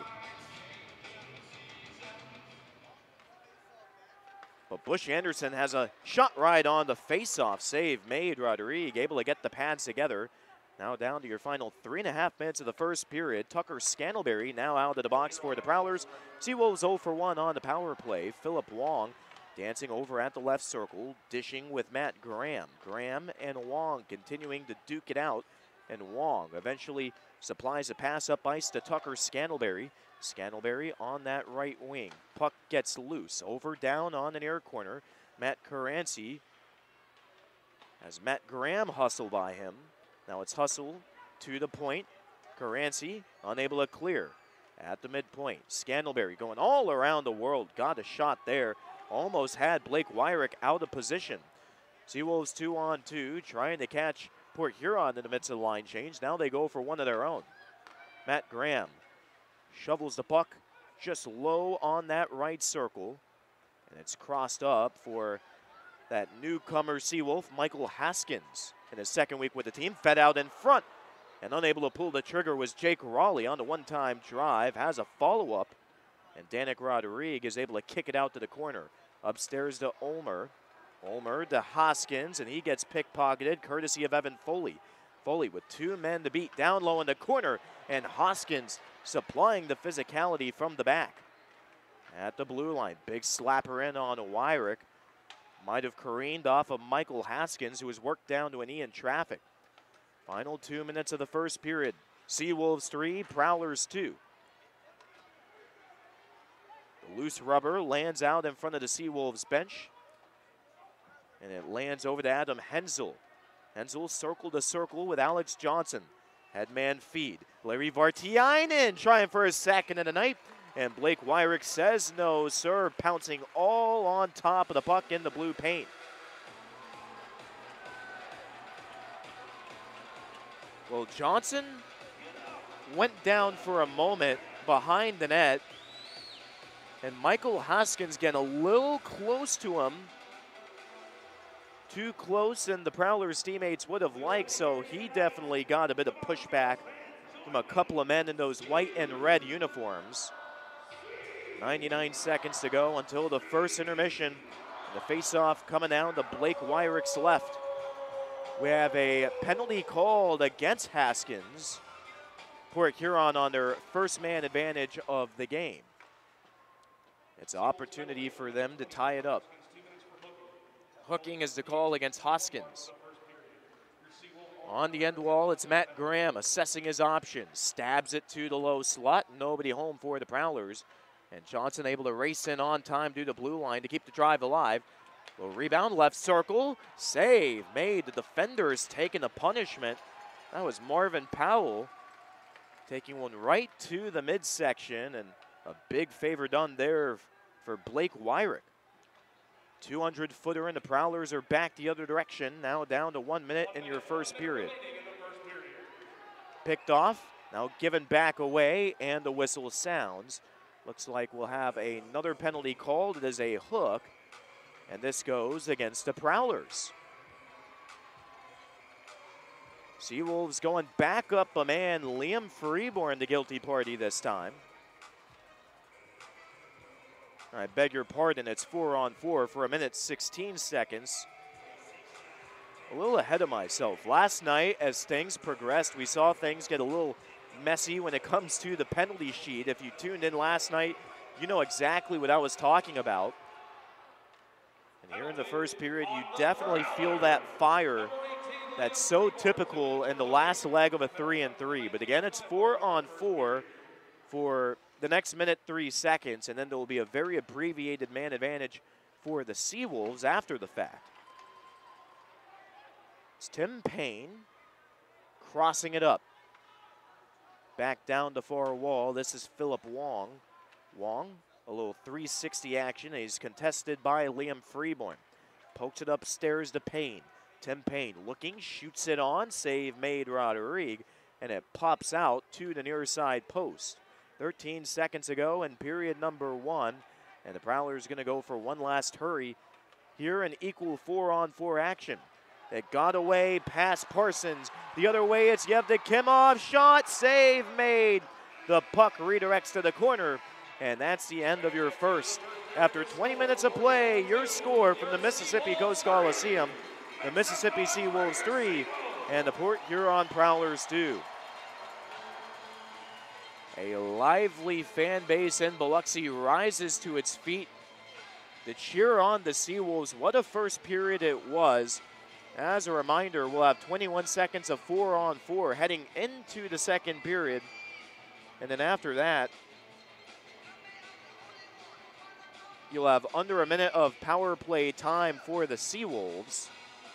But Bush Anderson has a shot right on the face-off save made. Rodrigue able to get the pads together. Now down to your final 3.5 minutes of the first period. Tucker Scantlebury now out of the box for the Prowlers. Seawolves 0 for 1 on the power play. Philip Wong dancing over at the left circle, dishing with Matt Graham. Graham and Wong continuing to duke it out, and Wong eventually supplies a pass up ice to Tucker Scantlebury. Scantlebury on that right wing. Puck gets loose. Over down on the near corner. Matt Caranci has Matt Graham hustle by him. Now it's hustle to the point. Caranci unable to clear at the midpoint. Scantlebury going all around the world. Got a shot there. Almost had Blake Wyrick out of position. Seawolves 2-on-2 trying to catch Port Huron in the midst of the line change. Now they go for one of their own. Matt Graham shovels the puck just low on that right circle. And it's crossed up for that newcomer Seawolf, Michael Haskins, in his second week with the team. Fed out in front. And unable to pull the trigger was Jake Raleigh on the one-time drive. Has a follow-up. And Danik Rodriguez is able to kick it out to the corner. Upstairs to Ulmer. Ulmer to Hoskins, and he gets pickpocketed courtesy of Evan Foley. Foley with 2 men to beat, down low in the corner, and Hoskins supplying the physicality from the back. At the blue line, big slapper in on Wyrick. Might have careened off of Michael Haskins, who was worked down to a knee in traffic. Final 2 minutes of the first period. Seawolves 3, Prowlers 2. The loose rubber lands out in front of the Seawolves bench. And it lands over to Adam Hensel. Hensel circle to circle with Alex Johnson. Headman feed. Larry Vartiainen trying for his second of the night. And Blake Wyrick says no, sir. Pouncing all on top of the puck in the blue paint. Well, Johnson went down for a moment behind the net. And Michael Hoskins getting a little close to him. Too close than the Prowlers teammates would have liked, so he definitely got a bit of pushback from a couple of men in those white and red uniforms. 99 seconds to go until the first intermission. The face-off coming down to Blake Wyrick's left. We have a penalty called against Haskins. Port Huron on their first man advantage of the game. It's an opportunity for them to tie it up. Hooking is the call against Hoskins. On the end wall, it's Matt Graham assessing his options. Stabs it to the low slot. Nobody home for the Prowlers. And Johnson able to race in on time due to blue line to keep the drive alive. Little rebound, left circle. Save made. The defenders taking the punishment. That was Marvin Powell taking one right to the midsection. And a big favor done there for Blake Wyrick. 200-footer, and the Prowlers are back the other direction. Now down to 1 minute in your first period. Picked off, now given back away, and the whistle sounds. Looks like we'll have another penalty called. It is a hook, and this goes against the Prowlers. Seawolves going back up a man, Liam Freeborn, the guilty party this time. I beg your pardon, it's 4-on-4 for 1 minute 16 seconds. A little ahead of myself. Last night, as things progressed, we saw things get a little messy when it comes to the penalty sheet. If you tuned in last night, you know exactly what I was talking about. And here in the first period, you definitely feel that fire that's so typical in the last leg of a 3-on-3. But again, it's 4-on-4 for the next minute 3 seconds, and then there will be a very abbreviated man advantage for the Seawolves after the fact. It's Tim Payne crossing it up. Back down the far wall. This is Philip Wong. Wong, a little 360 action. He's contested by Liam Freeborn. Pokes it upstairs to Payne. Tim Payne looking, shoots it on. Save made Rodriguez, and it pops out to the near side post. 13 seconds ago in period number 1. And the Prowlers going to go for one last hurry here in equal 4-on-4 action. It got away past Parsons. The other way, it's Yevdokimov. Shot, save made. The puck redirects to the corner. And that's the end of your first. After 20 minutes of play, your score from the Mississippi Coast Coliseum, the Mississippi Seawolves 3 and the Port Huron Prowlers 2. A lively fan base in Biloxi rises to its feet to cheer on the Seawolves. What a first period it was. As a reminder, we'll have 21 seconds of 4-on-4 heading into the second period. And then after that, you'll have under a minute of power play time for the Seawolves.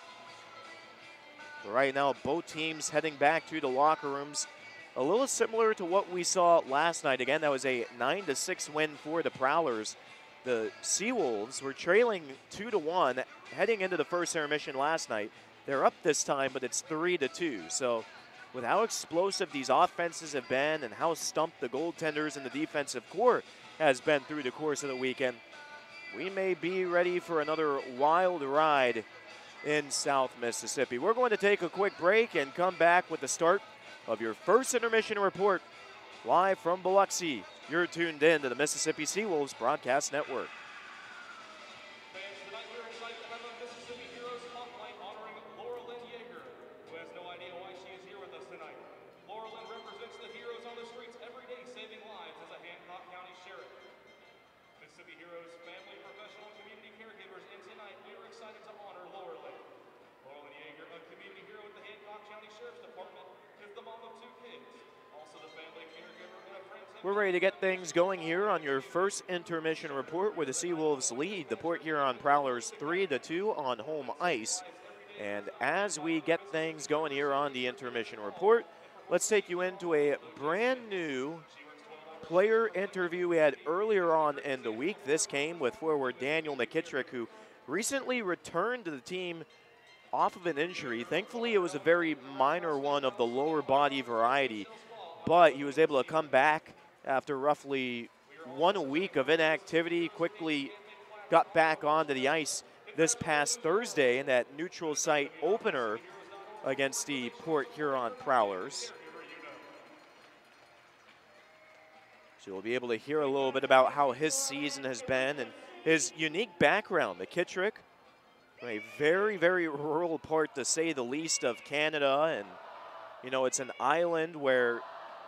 But right now, both teams heading back to the locker rooms. A little similar to what we saw last night. Again, that was a 9-6 win for the Prowlers. The Seawolves were trailing 2-1 heading into the first intermission last night. They're up this time, but it's 3-2. So with how explosive these offenses have been and how stumped the goaltenders and the defensive core has been through the course of the weekend, we may be ready for another wild ride in South Mississippi. We're going to take a quick break and come back with the start of your first intermission report live from Biloxi. You're tuned in to the Mississippi Seawolves Broadcast Network. Fans, tonight we're excited to have a Mississippi Heroes Spotlight honoring Laura Lynn Yeager, who has no idea why she is here with us tonight. Laura Lynn represents the heroes on the streets every day, saving lives as a Hancock County Sheriff. Mississippi Heroes family, professional, and community caregivers, and tonight we are excited to honor Laura Lynn. Laura Lynn Yeager, a community hero with the Hancock County Sheriff's Department, is the mom of 2 kids. Also the family caregiver and a friend. We're ready to get things going here on your first intermission report, where the Seawolves lead the Port Huron Prowlers 3-2 on home ice. And as we get things going here on the intermission report, let's take you into a brand new player interview we had earlier on in the week. This came with forward Daniel McKittrick, who recently returned to the team off of an injury. Thankfully, it was a very minor one of the lower body variety, but he was able to come back after roughly 1 week of inactivity, quickly got back onto the ice this past Thursday in that neutral site opener against the Port Huron Prowlers. So you'll be able to hear a little bit about how his season has been and his unique background. McKittrick, from a very, very rural part, to say the least, of Canada. And, you know, it's an island where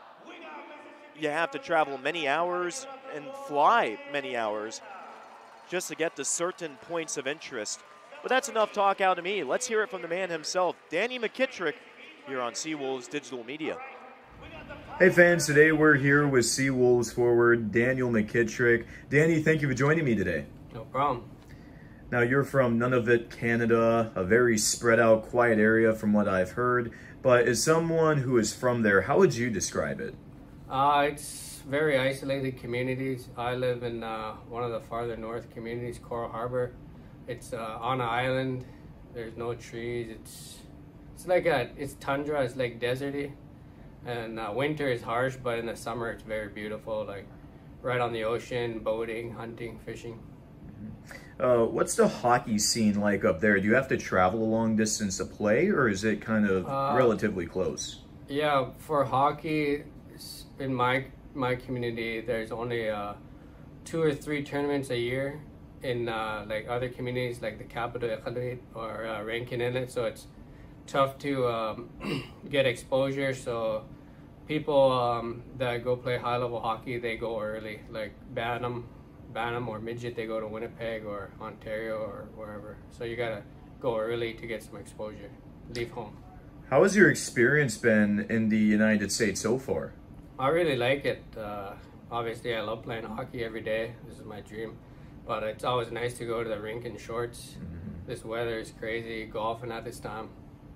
you have to travel many hours and fly many hours just to get to certain points of interest. But that's enough talk out of me. Let's hear it from the man himself, Danny McKittrick, here on Seawolves Digital Media. Hey fans, today we're here with Seawolves forward Daniel McKittrick. Danny, thank you for joining me today. No problem. Now you're from Nunavut, Canada, a very spread out, quiet area from what I've heard. But as someone who is from there, how would you describe it? It's very isolated communities. I live in one of the farther north communities, Coral Harbor. It's on an island. There's no trees. It's like it's tundra. It's like deserty, and winter is harsh, but in the summer it's very beautiful. Like right on the ocean, boating, hunting, fishing. What's the hockey scene like up there? Do you have to travel a long distance to play, or is it kind of relatively close? Yeah, for hockey, in my community, there's only 2 or 3 tournaments a year. In like other communities, like the Capital Iqaluit or Rankin Inlet, so it's tough to get exposure. So people that go play high-level hockey, they go early, like Bantam or Midget, they go to Winnipeg or Ontario or wherever. So you gotta go early to get some exposure, leave home. How has your experience been in the United States so far? I really like it. Obviously, I love playing hockey every day. This is my dream. But it's always nice to go to the rink in shorts. This weather is crazy, golfing at this time.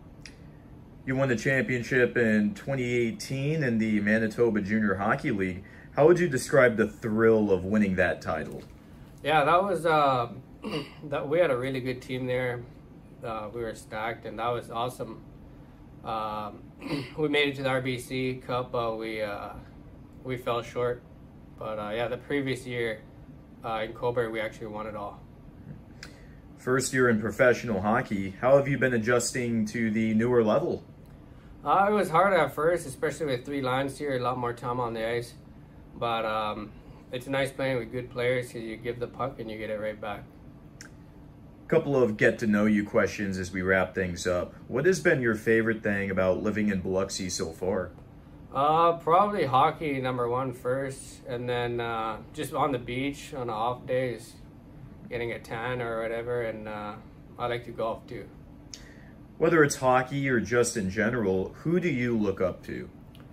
You won the championship in 2018 in the Manitoba Junior Hockey League. How would you describe the thrill of winning that title? Yeah, that was we had a really good team there. We were stacked, and that was awesome. We made it to the RBC Cup, but we fell short. But yeah, the previous year in Cobourg, we actually won it all. First year in professional hockey, how have you been adjusting to the newer level? It was hard at first, especially with 3 lines here, a lot more time on the ice. But it's nice playing with good players because you give the puck and you get it right back. A couple of get-to-know-you questions as we wrap things up. What has been your favorite thing about living in Biloxi so far? Probably hockey, number 1 first, and then just on the beach on the off days, getting a tan or whatever, and I like to golf too. Whether it's hockey or just in general, who do you look up to?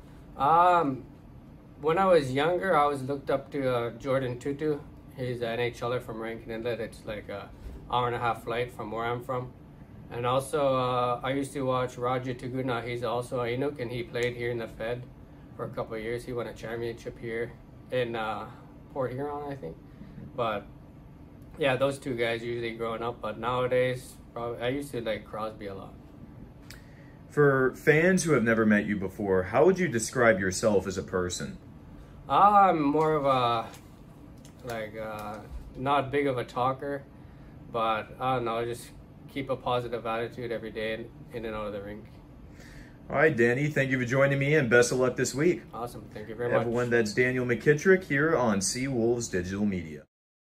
When I was younger, I was looked up to Jordan Tutu. He's an NHLer from Rankin Inlet. It's like an hour-and-a-half flight from where I'm from. And also, I used to watch Roger Taguna. He's also a Inuk, and he played here in the Fed for a couple of years. He won a championship here in Port Huron, I think. But yeah, those 2 guys usually growing up. But nowadays, I used to like Crosby a lot. For fans who have never met you before, how would you describe yourself as a person? I'm more of a, not big of a talker, but I don't know, just keep a positive attitude every day in and out of the rink. All right, Danny, thank you for joining me, and best of luck this week. Awesome, thank you very much. Everyone, that's Daniel McKittrick here on Seawolves Digital Media.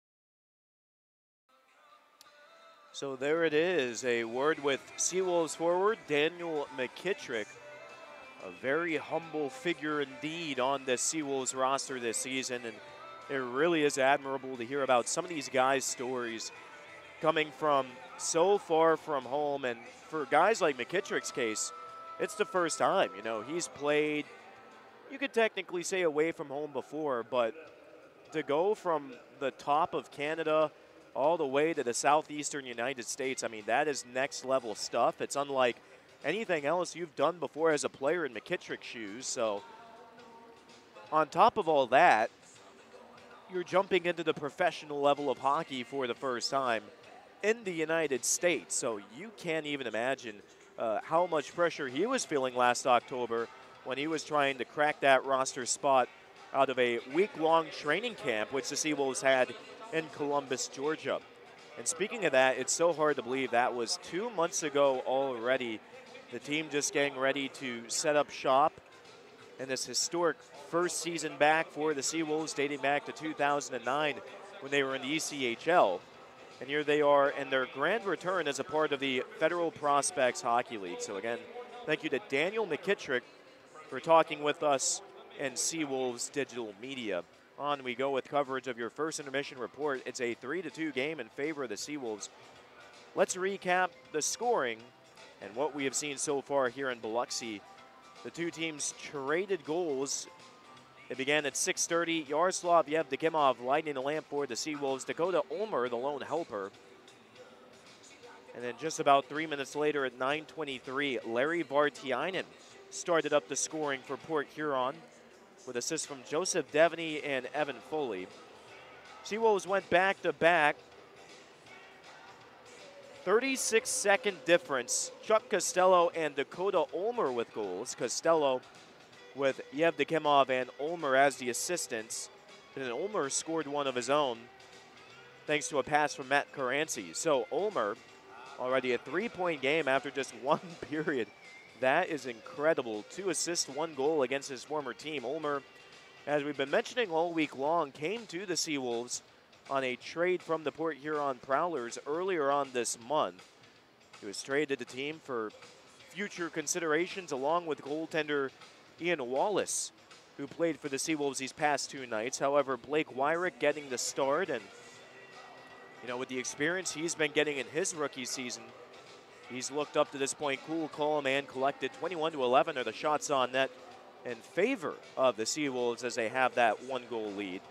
So there it is, a word with Seawolves forward Daniel McKittrick. A very humble figure indeed on the Seawolves roster this season, and it really is admirable to hear about some of these guys' stories coming from so far from home. And for guys like McKittrick's case, it's the first time. You know, he's played, you could technically say away from home before, but to go from the top of Canada all the way to the southeastern United States, I mean, that is next level stuff. It's unlike anything else you've done before as a player in McKittrick's shoes. So on top of all that, you're jumping into the professional level of hockey for the first time in the United States. So you can't even imagine how much pressure he was feeling last October when he was trying to crack that roster spot out of a week-long training camp, which the Seawolves had in Columbus, Georgia. And speaking of that, it's so hard to believe that was 2 months ago already. The team just getting ready to set up shop in this historic first season back for the Seawolves, dating back to 2009 when they were in the ECHL. And here they are in their grand return as a part of the Federal Prospects Hockey League. So again, thank you to Daniel McKittrick for talking with us in Seawolves Digital Media. On we go with coverage of your first intermission report. It's a 3-2 game in favor of the Seawolves. Let's recap the scoring and what we have seen so far here in Biloxi. The two teams traded goals. It began at 6:30. Yaroslav Yevdokimov lighting the lamp for the Seawolves. Dakota Ulmer, the lone helper. And then just about 3 minutes later at 9:23, Larry Vartiainen started up the scoring for Port Huron with assists from Joseph Devaney and Evan Foley. Seawolves went back-to-back. 36-second difference. Chuck Costello and Dakota Ulmer with goals. Costello with Yevdokimov and Ulmer as the assistants. And then Ulmer scored one of his own thanks to a pass from Matt Caranci. So Ulmer, already a 3-point game after just one period. That is incredible. 2 assists, 1 goal against his former team. Ulmer, as we've been mentioning all week long, came to the Seawolves on a trade from the Port Huron Prowlers earlier on this month. He was traded to the team for future considerations along with goaltender Ian Wallace, who played for the Seawolves these past 2 nights. However, Blake Wyrick getting the start, and you know, with the experience he's been getting in his rookie season, he's looked up to this point cool, calm, and collected. 21-11 are the shots on net in favor of the Seawolves as they have that 1-goal lead.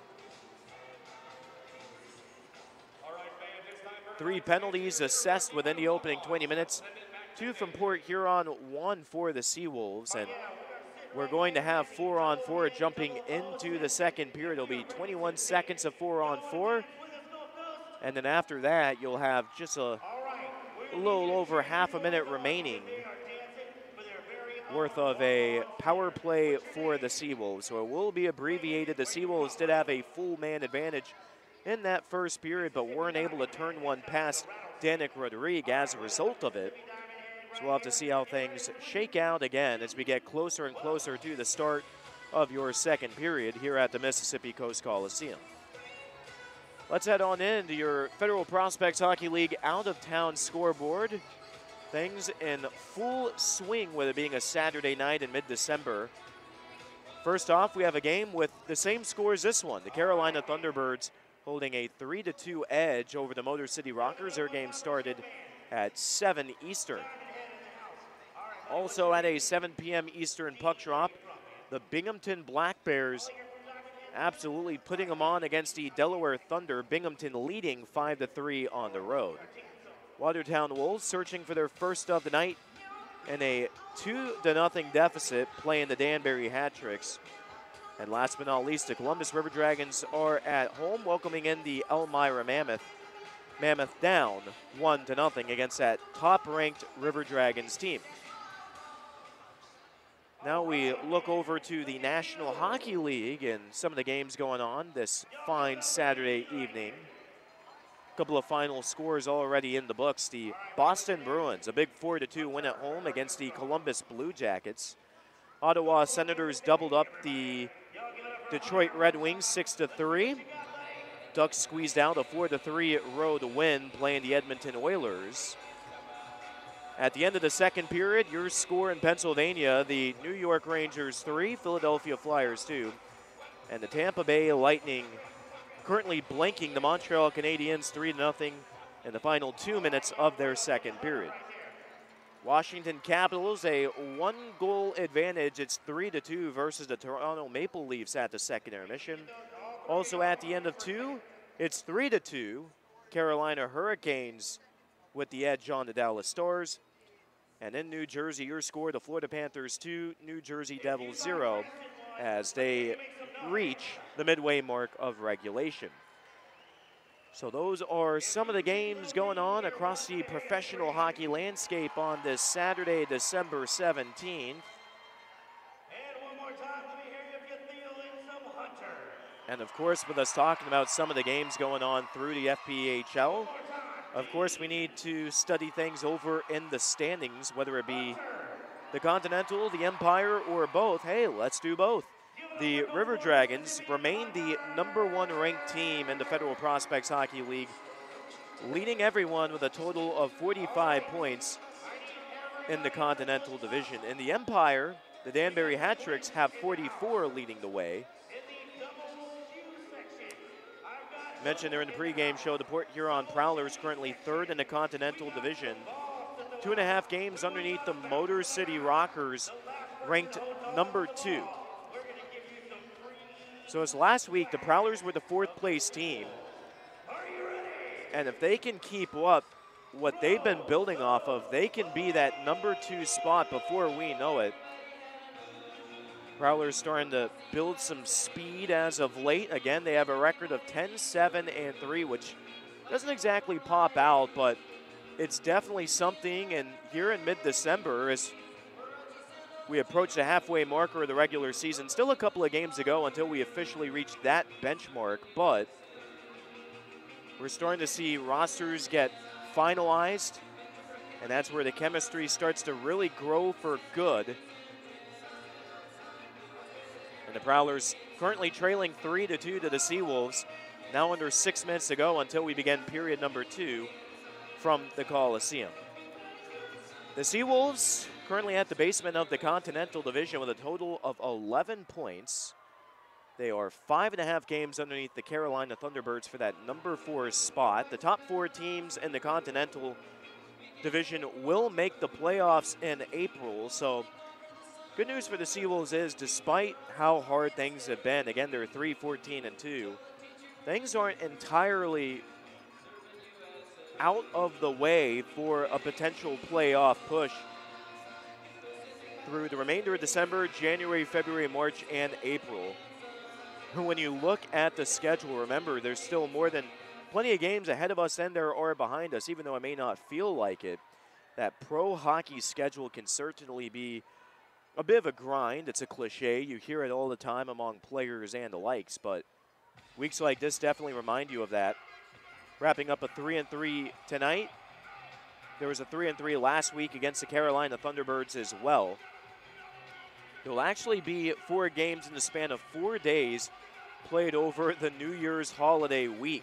3 penalties assessed within the opening 20 minutes. 2 from Port Huron, 1 for the Seawolves. And we're going to have 4-on-4 jumping into the second period. It'll be 21 seconds of 4-on-4. And then after that, you'll have just a little over half a minute remaining worth of a power play for the Seawolves. So it will be abbreviated. The Seawolves did have a full man advantage in that first period, but weren't able to turn one past Danik Rodrigue as a result of it. So we'll have to see how things shake out again as we get closer and closer to the start of your second period here at the Mississippi Coast Coliseum. Let's head on into your Federal Prospects Hockey League out-of-town scoreboard. Things in full swing with it being a Saturday night in mid-December. First off, we have a game with the same score as this one. The Carolina Thunderbirds holding a 3-2 edge over the Motor City Rockers. Their game started at 7 Eastern. Also at a 7 p.m. Eastern puck drop, the Binghamton Black Bears absolutely putting them on against the Delaware Thunder. Binghamton leading 5-3 on the road. Watertown Wolves searching for their first of the night in a 2-0 deficit, playing the Danbury Hat-Tricks. And last but not least, the Columbus River Dragons are at home, welcoming in the Elmira Mammoth. Mammoth down 1-0 against that top-ranked River Dragons team. Now we look over to the National Hockey League and some of the games going on this fine Saturday evening. A couple of final scores already in the books. The Boston Bruins, a big 4-2 win at home against the Columbus Blue Jackets. Ottawa Senators doubled up the Detroit Red Wings 6-3. Ducks squeezed out a 4-3 road win playing the Edmonton Oilers. At the end of the second period, your score in Pennsylvania, the New York Rangers 3, Philadelphia Flyers 2, and the Tampa Bay Lightning currently blanking the Montreal Canadiens 3-0 in the final 2 minutes of their second period. Washington Capitals, a one-goal advantage. It's 3-2 versus the Toronto Maple Leafs at the second intermission. Also at the end of 2, it's 3-2. Carolina Hurricanes with the edge on the Dallas Stars. And in New Jersey, your score, the Florida Panthers 2, New Jersey Devils 0, as they reach the midway mark of regulation. So those are some of the games going on across the professional hockey landscape on this Saturday, December 17th. And of course, with us talking about some of the games going on through the FPHL, of course, we need to study things over in the standings, whether it be the Continental, the Empire, or both. Hey, let's do both. The River Dragons remain the #1 ranked team in the Federal Prospects Hockey League, leading everyone with a total of 45 points in the Continental Division. In the Empire, the Danbury Hat-Tricks have 44, leading the way. Mentioned during the pregame show, the Port Huron Prowlers currently 3rd in the Continental Division. 2.5 games underneath the Motor City Rockers, ranked #2. So as last week, the Prowlers were the 4th place team. And if they can keep up what they've been building off of, they can be that #2 spot before we know it. Prowlers starting to build some speed as of late. Again, they have a record of 10-7-3, which doesn't exactly pop out, but it's definitely something. And here in mid-December, as we approach the halfway marker of the regular season, still a couple of games to go until we officially reach that benchmark, but we're starting to see rosters get finalized, and that's where the chemistry starts to really grow for good. And the Prowlers currently trailing 3-2 to the Seawolves. Now under 6 minutes to go until we begin period number 2 from the Coliseum. The Seawolves currently at the basement of the Continental Division with a total of 11 points. They are 5.5 games underneath the Carolina Thunderbirds for that #4 spot. The top 4 teams in the Continental Division will make the playoffs in April, so good news for the Seawolves is, despite how hard things have been, again, they're 3-14-2, things aren't entirely out of the way for a potential playoff push through the remainder of December, January, February, March, and April. When you look at the schedule, remember, there's still more than plenty of games ahead of us than there are behind us, even though it may not feel like it. That pro hockey schedule can certainly be a bit of a grind. It's a cliche. You hear it all the time among players and the likes, but weeks like this definitely remind you of that. Wrapping up a 3-3 tonight. There was a 3-3 last week against the Carolina Thunderbirds as well. There will actually be 4 games in the span of 4 days played over the New Year's holiday week.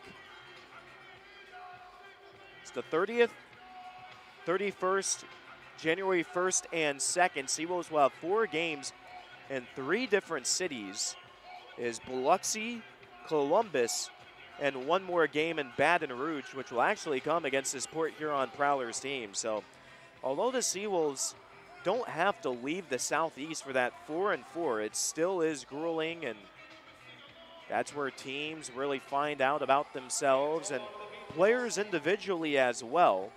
It's the 30th, 31st, January 1st and 2nd. Seawolves will have 4 games in 3 different cities. Is Biloxi, Columbus, and 1 more game in Baton Rouge, which will actually come against this Port Huron Prowlers team. So although the Seawolves don't have to leave the Southeast for that 4-4, it still is grueling, and that's where teams really find out about themselves and players individually as well.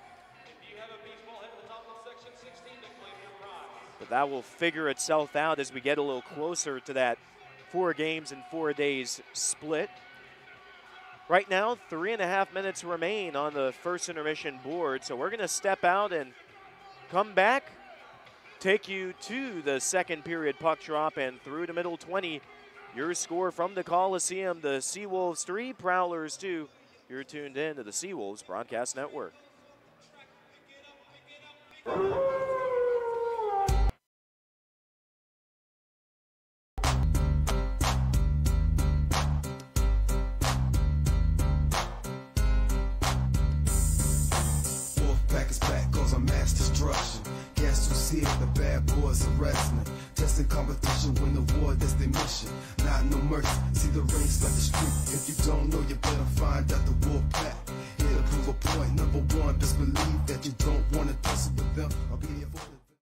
But that will figure itself out as we get a little closer to that 4 games in 4 days split. Right now, 3.5 minutes remain on the first intermission board, so we're going to step out and come back take you to the second period puck drop and through the middle 20. Your score from the Coliseum, the Seawolves 3, Prowlers 2. You're tuned in to the Seawolves Broadcast Network. Wolfpack is back, cause I'm mass destruction. Guess who's here? The bad boys are wrestling. Testing competition, win the war, that's their mission. Not no mercy, see the rings like the street. If you don't know, you better find out the Wolfpack. Here to prove a point, number one, just believe that you don't want to tussle with them. I'll be here for the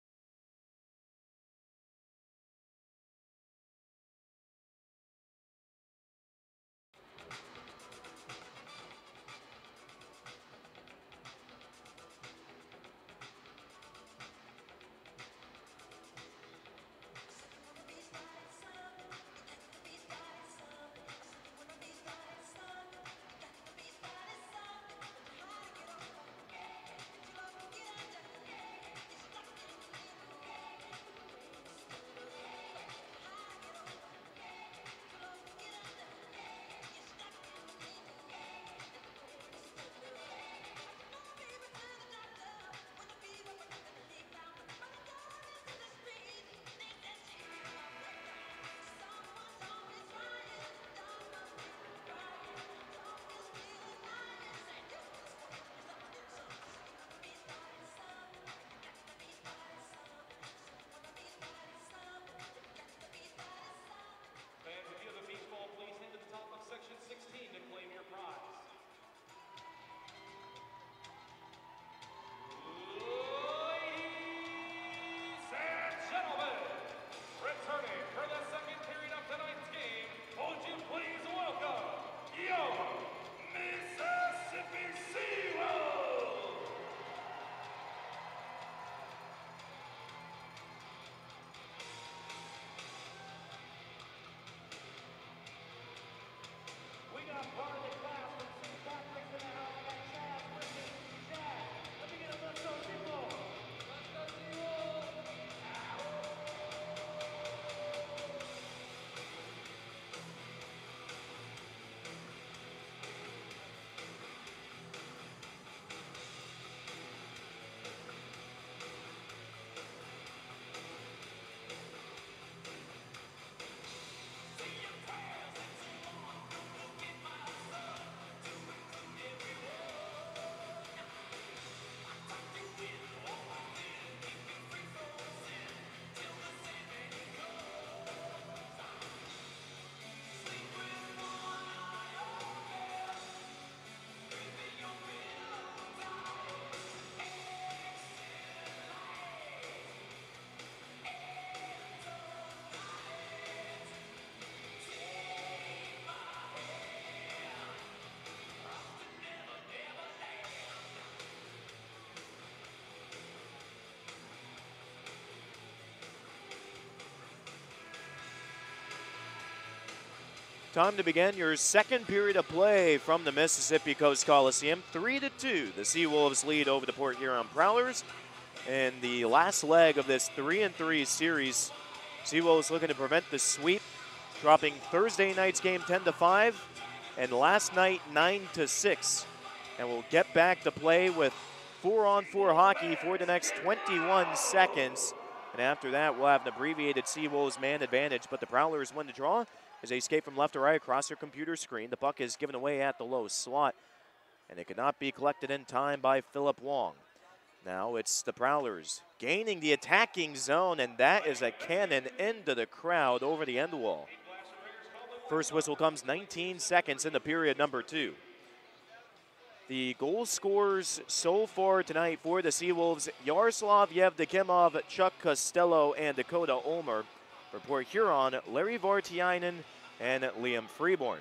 Time to begin your second period of play from the Mississippi Coast Coliseum. 3-2, the Seawolves lead over the Port Huron Prowlers. In the last leg of this 3-3 series, Seawolves looking to prevent the sweep, dropping Thursday night's game 10-5, and last night 9-6. And we'll get back to play with 4-on-4 hockey for the next 21 seconds. And after that, we'll have an abbreviated Seawolves man advantage, but the Prowlers win the draw as they escape from left to right across their computer screen. The puck is given away at the low slot, and it could not be collected in time by Philip Wong. Now it's the Prowlers gaining the attacking zone, and that is a cannon into the crowd over the end wall. First whistle comes 19 seconds into period number 2. The goal scorers so far tonight for the Seawolves: Yaroslav Yevdokimov, Chuck Costello, and Dakota Ulmer. For Port Huron, Larry Vartiainen and Liam Freeborn.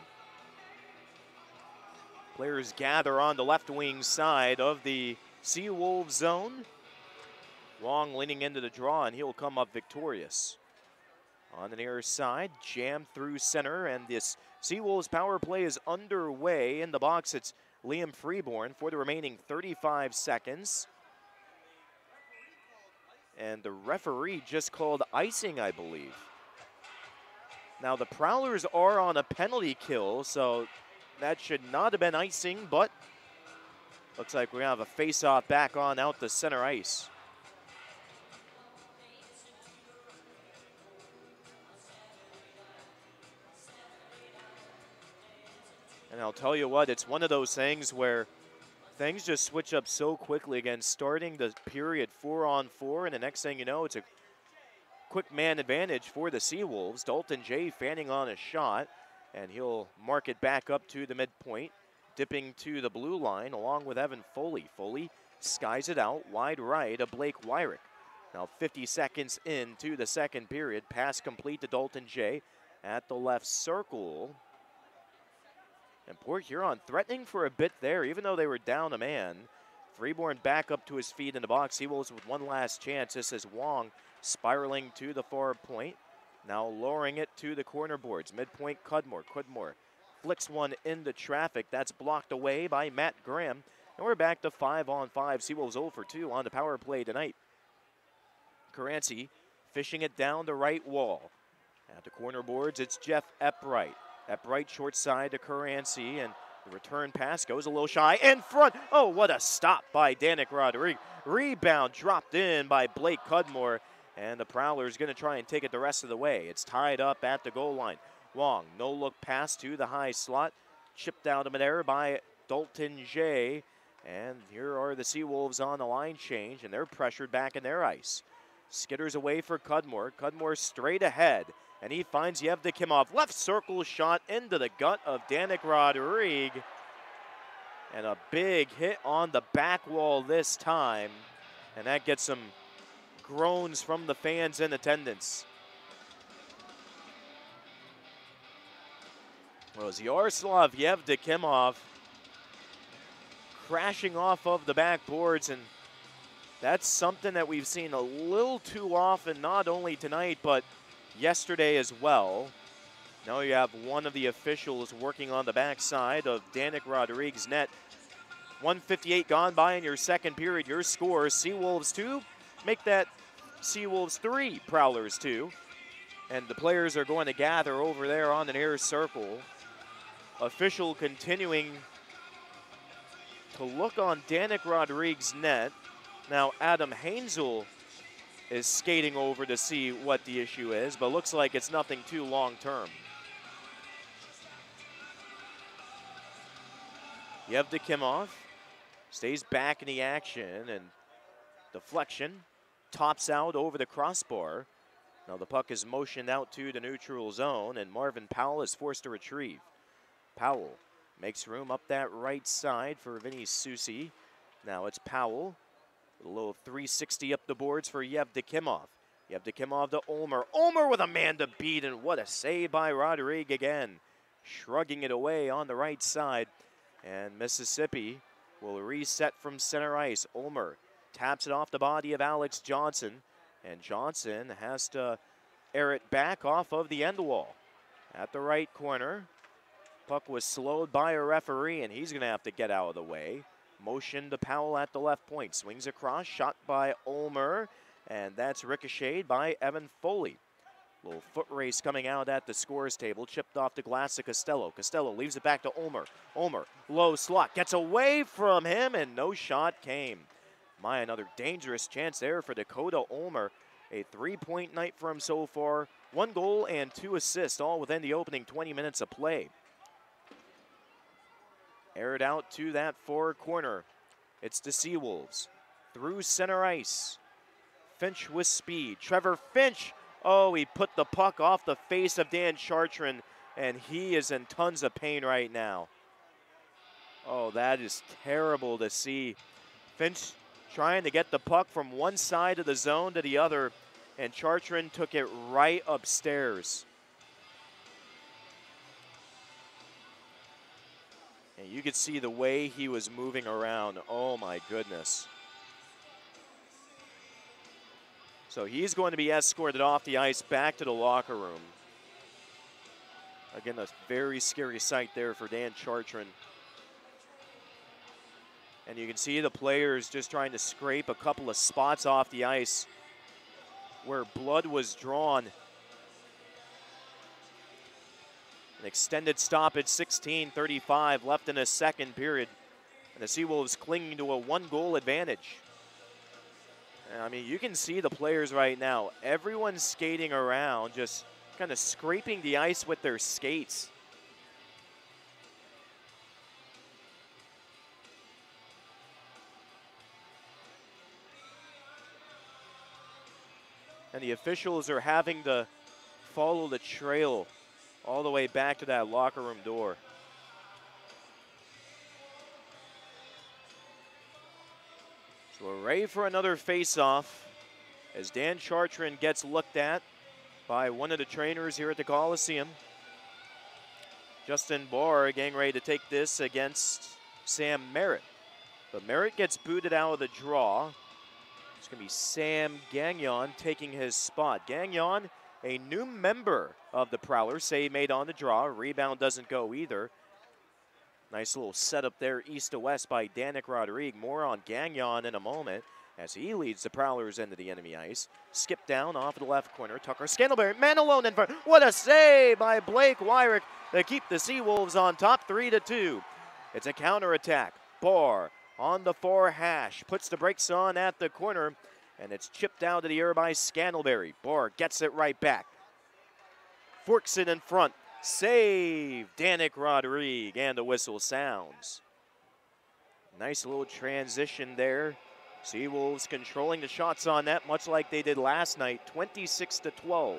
Players gather on the left wing side of the Seawolves zone. Wong leaning into the draw, and he'll come up victorious. On the near side, jammed through center, and this Seawolves power play is underway. In the box, it's Liam Freeborn for the remaining 35 seconds. and the referee just called icing, I believe. Now the Prowlers are on a penalty kill, so that should not have been icing, but looks like we're gonna have a face-off back on out the center ice. And I'll tell you what, it's one of those things where things just switch up so quickly. Again, starting the period 4-on-4, and the next thing you know, it's a quick man advantage for the Seawolves. Dalton Jay fanning on a shot, and he'll mark it back up to the midpoint, dipping to the blue line along with Evan Foley. Foley skies it out wide right of Blake Wyrick. Now 50 seconds into the second period, pass complete to Dalton Jay at the left circle. And Port Huron threatening for a bit there, even though they were down a man. Freeborn back up to his feet in the box. Seawolves with one last chance. This is Wong spiraling to the far point. Now lowering it to the corner boards. Midpoint Cudmore. Cudmore flicks one into traffic. That's blocked away by Matt Graham. And we're back to 5-on-5. Seawolves 0 for 2 on the power play tonight. Caranci fishing it down the right wall. At the corner boards, it's Jeff Eppright. Eppright short side to Caranci, and the return pass goes a little shy in front. Oh, what a stop by Danik Rodriguez. Rebound dropped in by Blake Cudmore, and the Prowlers going to try and take it the rest of the way. It's tied up at the goal line. Wong, no look pass to the high slot. Chipped out of midair by Dalton Jay. And here are the Seawolves on the line change, and they're pressured back in their ice. Skitters away for Cudmore. Cudmore straight ahead. And he finds Yevdokimov. Left circle shot into the gut of Danik Rodriguez. And a big hit on the back wall this time. And that gets some groans from the fans in attendance. Well, it's Yaroslav Yevdokimov crashing off of the backboards, and that's something that we've seen a little too often, not only tonight, but yesterday as well. Now you have one of the officials working on the backside of Danik Rodriguez's net. 1:58 gone by in your second period. Your score, Seawolves 2. Make that Seawolves 3, Prowlers 2. And the players are going to gather over there on the near circle. Official continuing to look on Danik Rodriguez's net. Now Adam Hainzel is skating over to see what the issue is, but looks like it's nothing too long term. Yevdokimov stays back in the action, and deflection tops out over the crossbar. Now the puck is motioned out to the neutral zone, and Marvin Powell is forced to retrieve. Powell makes room up that right side for Vinny Susi. Now it's Powell. A little 360 up the boards for Yevdokimov. Yevdokimov to Ulmer. Ulmer with a man to beat, and what a save by Rodriguez again. Shrugging it away on the right side. And Mississippi will reset from center ice. Ulmer taps it off the body of Alex Johnson. And Johnson has to air it back off of the end wall. At the right corner. Puck was slowed by a referee, and he's going to have to get out of the way. Motion to Powell at the left point. Swings across, shot by Ulmer, and that's ricocheted by Evan Foley. Little foot race coming out at the scores table. Chipped off the glass to Costello. Costello leaves it back to Ulmer. Ulmer, low slot, gets away from him, and no shot came. My, another dangerous chance there for Dakota Ulmer. A three-point night for him so far. 1 goal and 2 assists, all within the opening 20 minutes of play. Aired out to that forward corner. It's the Seawolves. Through center ice. Finch with speed. Trevor Finch. Oh, he put the puck off the face of Dan Chartrand, and he is in tons of pain right now. Oh, that is terrible to see. Finch trying to get the puck from one side of the zone to the other, and Chartrand took it right upstairs. And you could see the way he was moving around. Oh my goodness. So he's going to be escorted off the ice back to the locker room. Again, a very scary sight there for Dan Chartrand. And you can see the players just trying to scrape a couple of spots off the ice where blood was drawn. An extended stoppage, 16:35 left in the second period. And the Seawolves clinging to a 1-goal advantage. And I mean, you can see the players right now. Everyone's skating around, just kind of scraping the ice with their skates. And the officials are having to follow the trail all the way back to that locker room door. So we're ready for another face-off as Dan Chartrand gets looked at by one of the trainers here at the Coliseum. Justin Barr getting ready to take this against Sam Merritt. But Merritt gets booted out of the draw. It's going to be Sam Gagnon taking his spot. Gagnon, a new member of the Prowlers. Save made on the draw. Rebound doesn't go either. Nice little setup there east to west by Danik Rodrigue. More on Gagnon in a moment as he leads the Prowlers into the enemy ice. Skip down off of the left corner. Tucker Scantlebury, man alone in front. What a save by Blake Wyrick to keep the Seawolves on top 3-2. It's a counterattack. Barr on the far hash, puts the brakes on at the corner, and it's chipped out to the air by Scantlebury. Barr gets it right back. Forks it in front. Save, Danik Rodrigue, and the whistle sounds. Nice little transition there. Seawolves controlling the shots on net, much like they did last night, 26-12.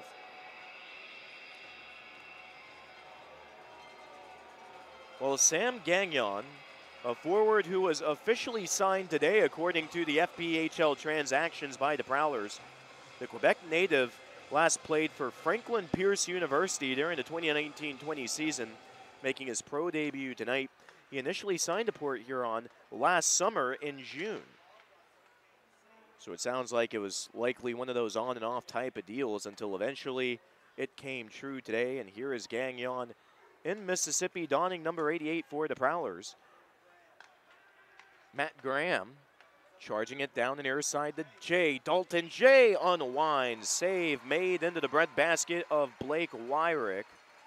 Well, Sam Gagnon, a forward who was officially signed today according to the FPHL transactions by the Prowlers. The Quebec native last played for Franklin Pierce University during the 2019-20 season, making his pro debut tonight. He initially signed to Port Huron last summer in June. So it sounds like it was likely one of those on and off type of deals until eventually it came true today. And here is Gagnon in Mississippi, donning number 88 for the Prowlers. Matt Graham charging it down the near side to Jay. Dalton Jay unwinds. Save made into the breadbasket of Blake Wyrick.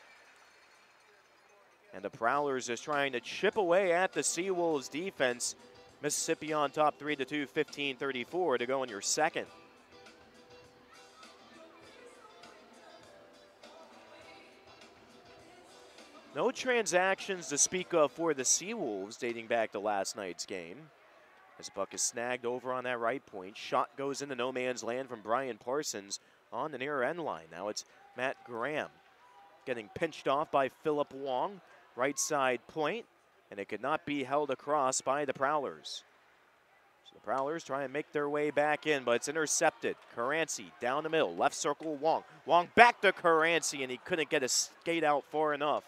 And the Prowlers just trying to chip away at the Seawolves defense. Mississippi on top 3-2, 15-34 to go in your second. No transactions to speak of for the Seawolves dating back to last night's game. As the puck is snagged over on that right point. Shot goes into no man's land from Brian Parsons on the near end line. Now it's Matt Graham getting pinched off by Philip Wong. Right side point, and it could not be held across by the Prowlers. So the Prowlers try and make their way back in, but it's intercepted. Caranci down the middle, left circle Wong. Wong back to Caranci, and he couldn't get his skate out far enough.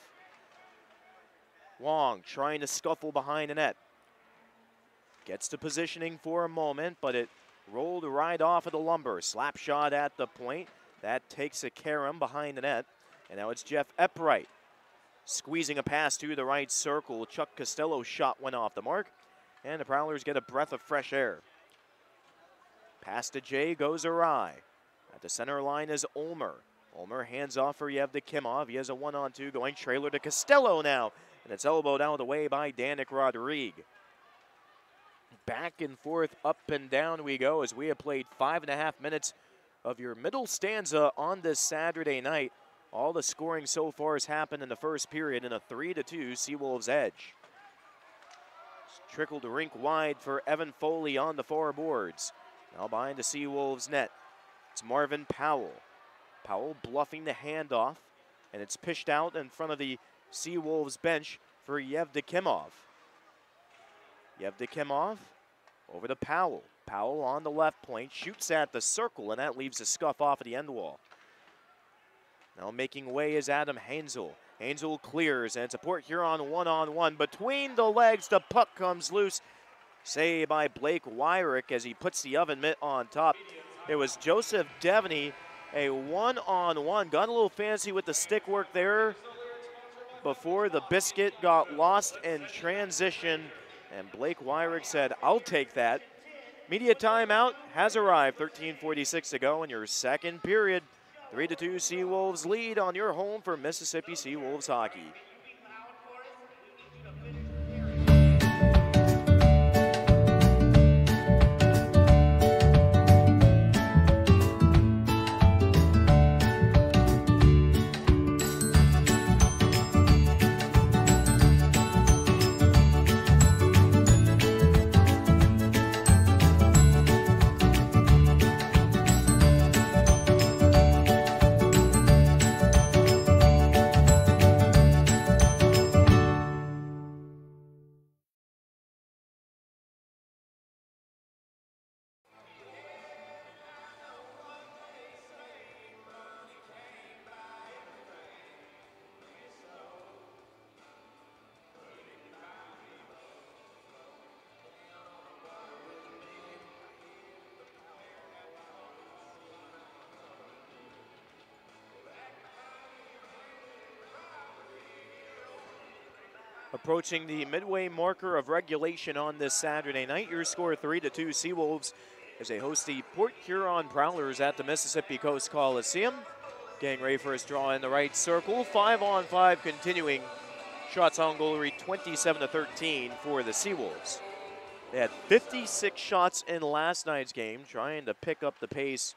Wong trying to scuffle behind the net. Gets to positioning for a moment, but it rolled right off of the lumber. Slap shot at the point. That takes a carom behind the net, and now it's Jeff Eppright. Squeezing a pass to the right circle. Chuck Costello's shot went off the mark, and the Prowlers get a breath of fresh air. Pass to Jay goes awry. At the center line is Ulmer. Ulmer hands off for Yevdokimov. He has a 1-on-2 going trailer to Costello now, and it's elbowed out of the way by Danik Rodrigue. Back and forth, up and down we go as we have played 5.5 minutes of your middle stanza on this Saturday night. All the scoring so far has happened in the first period in a 3-2 Seawolves edge. Trickled rink wide for Evan Foley on the far boards. Now behind the Seawolves net. It's Marvin Powell. Powell bluffing the handoff, and it's pitched out in front of the Seawolves bench for Yevdokimov. Yevdokimov over to Powell. Powell on the left point, shoots at the circle, and that leaves a scuff off of the end wall. Now making way is Adam Hansel. Hansel clears, and it's a Port Huron 1-on-1. Between the legs, the puck comes loose. Save by Blake Wyrick as he puts the oven mitt on top. It was Joseph Devaney, a 1-on-1. Got a little fancy with the stick work there before the biscuit got lost in transition. And Blake Wyrick said, I'll take that. Media timeout has arrived. 13:46 to go in your second period. 3-2 Seawolves lead on your home for Mississippi Seawolves hockey. Approaching the midway marker of regulation on this Saturday night. Your score 3-2 Seawolves as they host the Port Huron Prowlers at the Mississippi Coast Coliseum. Getting ready for his draw in the right circle. 5-on-5 continuing. Shots on goal read 27-13 for the Seawolves. They had 56 shots in last night's game, trying to pick up the pace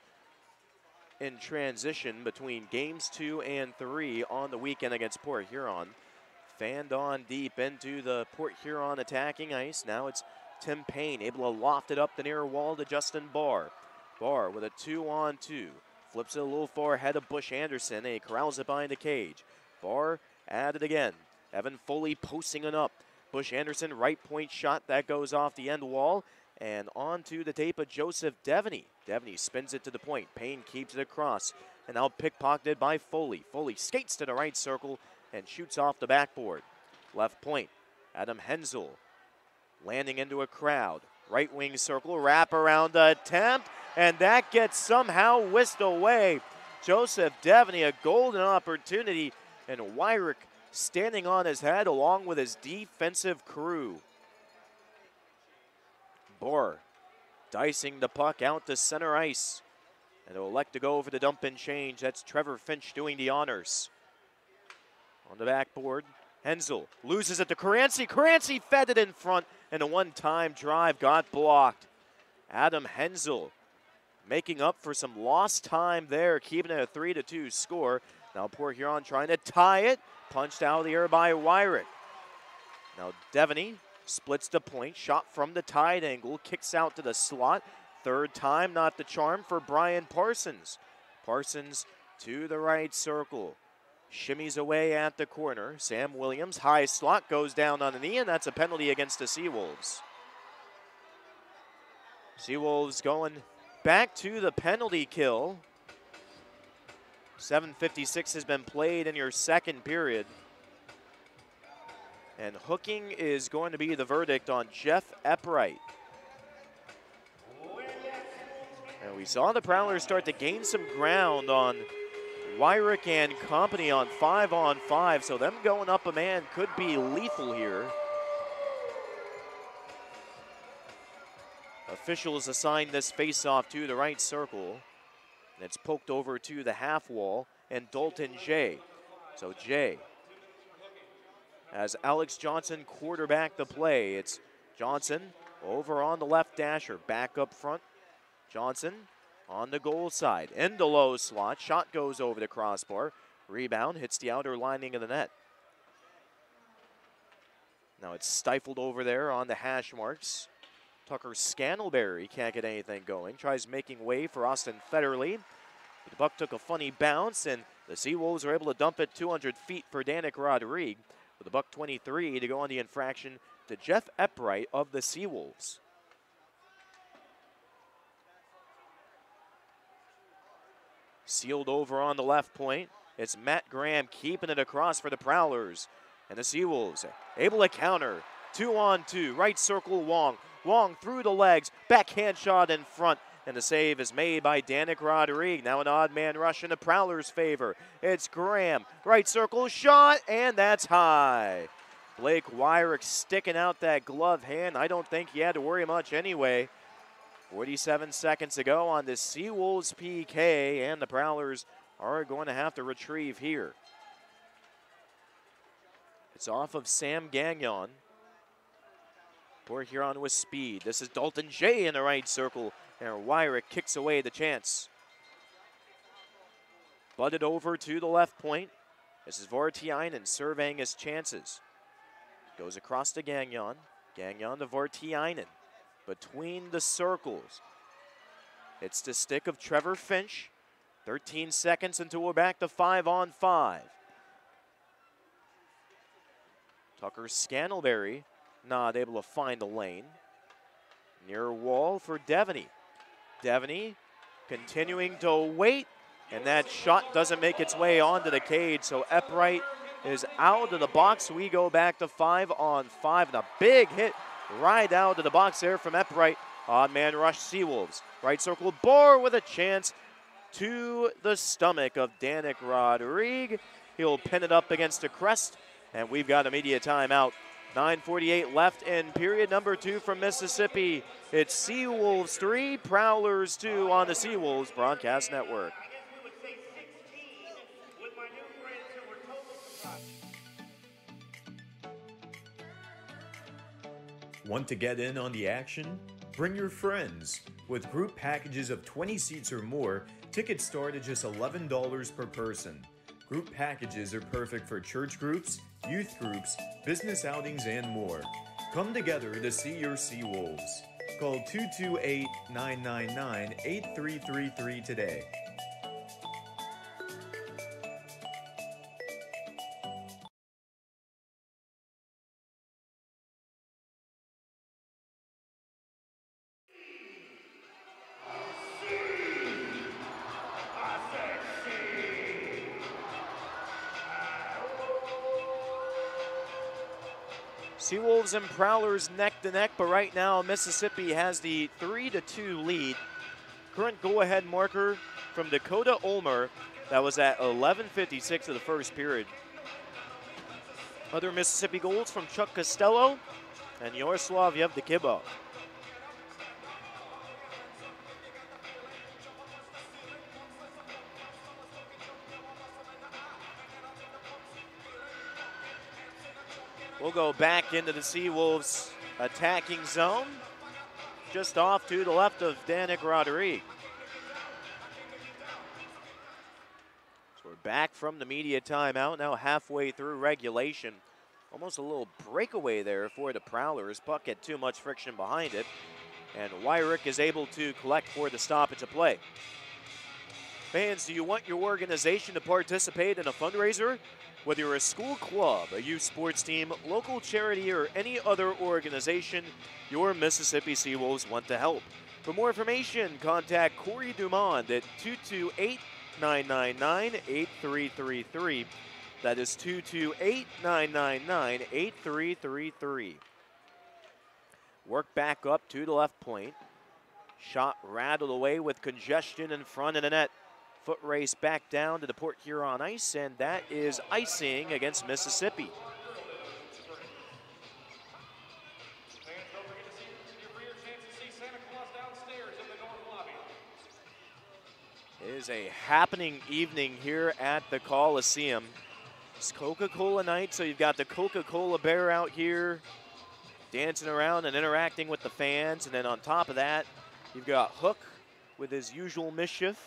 in transition between games 2 and 3 on the weekend against Port Huron. Fanned on deep into the Port Huron attacking ice. Now it's Tim Payne able to loft it up the near wall to Justin Barr. Barr with a 2-on-2. Flips it a little far ahead of Bush Anderson, and he corrals it behind the cage. Barr at it again. Evan Foley posting it up. Bush Anderson, right point shot. That goes off the end wall. And onto the tape of Joseph Devaney. Devaney spins it to the point. Payne keeps it across. And now pickpocketed by Foley. Foley skates to the right circle and shoots off the backboard. Left point, Adam Hensel landing into a crowd. Right wing circle, wrap around attempt, and that gets somehow whisked away. Joseph Devaney, a golden opportunity, and Wyrick standing on his head along with his defensive crew. Bohr dicing the puck out to center ice, and they'll elect to go over the dump and change. That's Trevor Finch doing the honors. On the backboard, Hensel loses it to Caranci. Caranci fed it in front, and a one-time drive got blocked. Adam Hensel making up for some lost time there, keeping it a 3-2 score. Now Port Huron trying to tie it. Punched out of the air by Wyrick. Now Devaney splits the point. Shot from the tight angle. Kicks out to the slot. Third time, not the charm for Brian Parsons. Parsons to the right circle. Shimmies away at the corner. Sam Williams, high slot, goes down on the knee, and that's a penalty against the Seawolves. Seawolves going back to the penalty kill. 7:56 has been played in your second period. And hooking is going to be the verdict on Jeff Eppright. And we saw the Prowlers start to gain some ground on Wyrick and company on 5-on-5, so them going up a man could be lethal here. Officials assign this faceoff to the right circle. And it's poked over to the half wall, and Dalton Jay. So Jay has Alex Johnson quarterback the play. It's Johnson over on the left dasher, back up front. Johnson on the goal side, in the low slot. Shot goes over the crossbar. Rebound hits the outer lining of the net. Now it's stifled over there on the hash marks. Tucker Scantlebury can't get anything going. Tries making way for Austin Federley. The puck took a funny bounce, and the Seawolves are able to dump it 200 feet for Danik Rodrigue. With a $1.23 to go on the infraction to Jeff Eppright of the Seawolves. Sealed over on the left point. It's Matt Graham keeping it across for the Prowlers. And the Seawolves able to counter. 2-on-2, right circle Wong. Wong through the legs, backhand shot in front. And the save is made by Danik Rodrigue. Now an odd man rush in the Prowlers' favor. It's Graham, right circle shot, and that's high. Blake Wyrick sticking out that glove hand. I don't think he had to worry much anyway. 47 seconds to go on this Seawolves PK, and the Prowlers are going to have to retrieve here. It's off of Sam Gagnon. Port Huron with speed. This is Dalton J in the right circle, and Wyrick kicks away the chance. Butted over to the left point. This is Vortiainen surveying his chances. Goes across to Gagnon. Gagnon to Vortiainen. Between the circles. It's the stick of Trevor Finch. 13 seconds until we're back to 5-on-5. Tucker Scantlebury not able to find the lane. Near wall for Devaney. Devaney continuing to wait, and that shot doesn't make its way onto the cage, so Epwright is out of the box. We go back to 5-on-5, and a big hit right out of the box there from Epwright. Odd man rush Seawolves. Right circle, Bohr with a chance to the stomach of Danik Rodrigue. He'll pin it up against the crest, and we've got immediate timeout. 9:48 left in period number 2 from Mississippi. It's Seawolves 3, Prowlers 2 on the Seawolves Broadcast Network. Want to get in on the action? Bring your friends. With group packages of 20 seats or more, tickets start at just $11 per person. Group packages are perfect for church groups, youth groups, business outings, and more. Come together to see your Seawolves. Call 228-999-8333 today. Seawolves and Prowlers neck to neck, but right now Mississippi has the 3-2 lead. Current go-ahead marker from Dakota Ulmer. That was at 11:56 of the first period. Other Mississippi goals from Chuck Costello and Yaroslav Yevdokimov. We'll go back into the Seawolves attacking zone, just off to the left of Danik Rodrigue. So we're back from the media timeout, now halfway through regulation. Almost a little breakaway there for the Prowlers. Puck had too much friction behind it, and Wyrick is able to collect for the stoppage of play. Fans, do you want your organization to participate in a fundraiser? Whether you're a school club, a youth sports team, local charity, or any other organization, your Mississippi Seawolves want to help. For more information, contact Corey Dumond at 228-999-8333. That is 228-999-8333. Work back up to the left point. Shot rattled away with congestion in front of the net. Foot race back down to the Port Huron ice, and that is icing against Mississippi. It is a happening evening here at the Coliseum. It's Coca-Cola night, so you've got the Coca-Cola Bear out here dancing around and interacting with the fans, and then on top of that, you've got Hook with his usual mischief.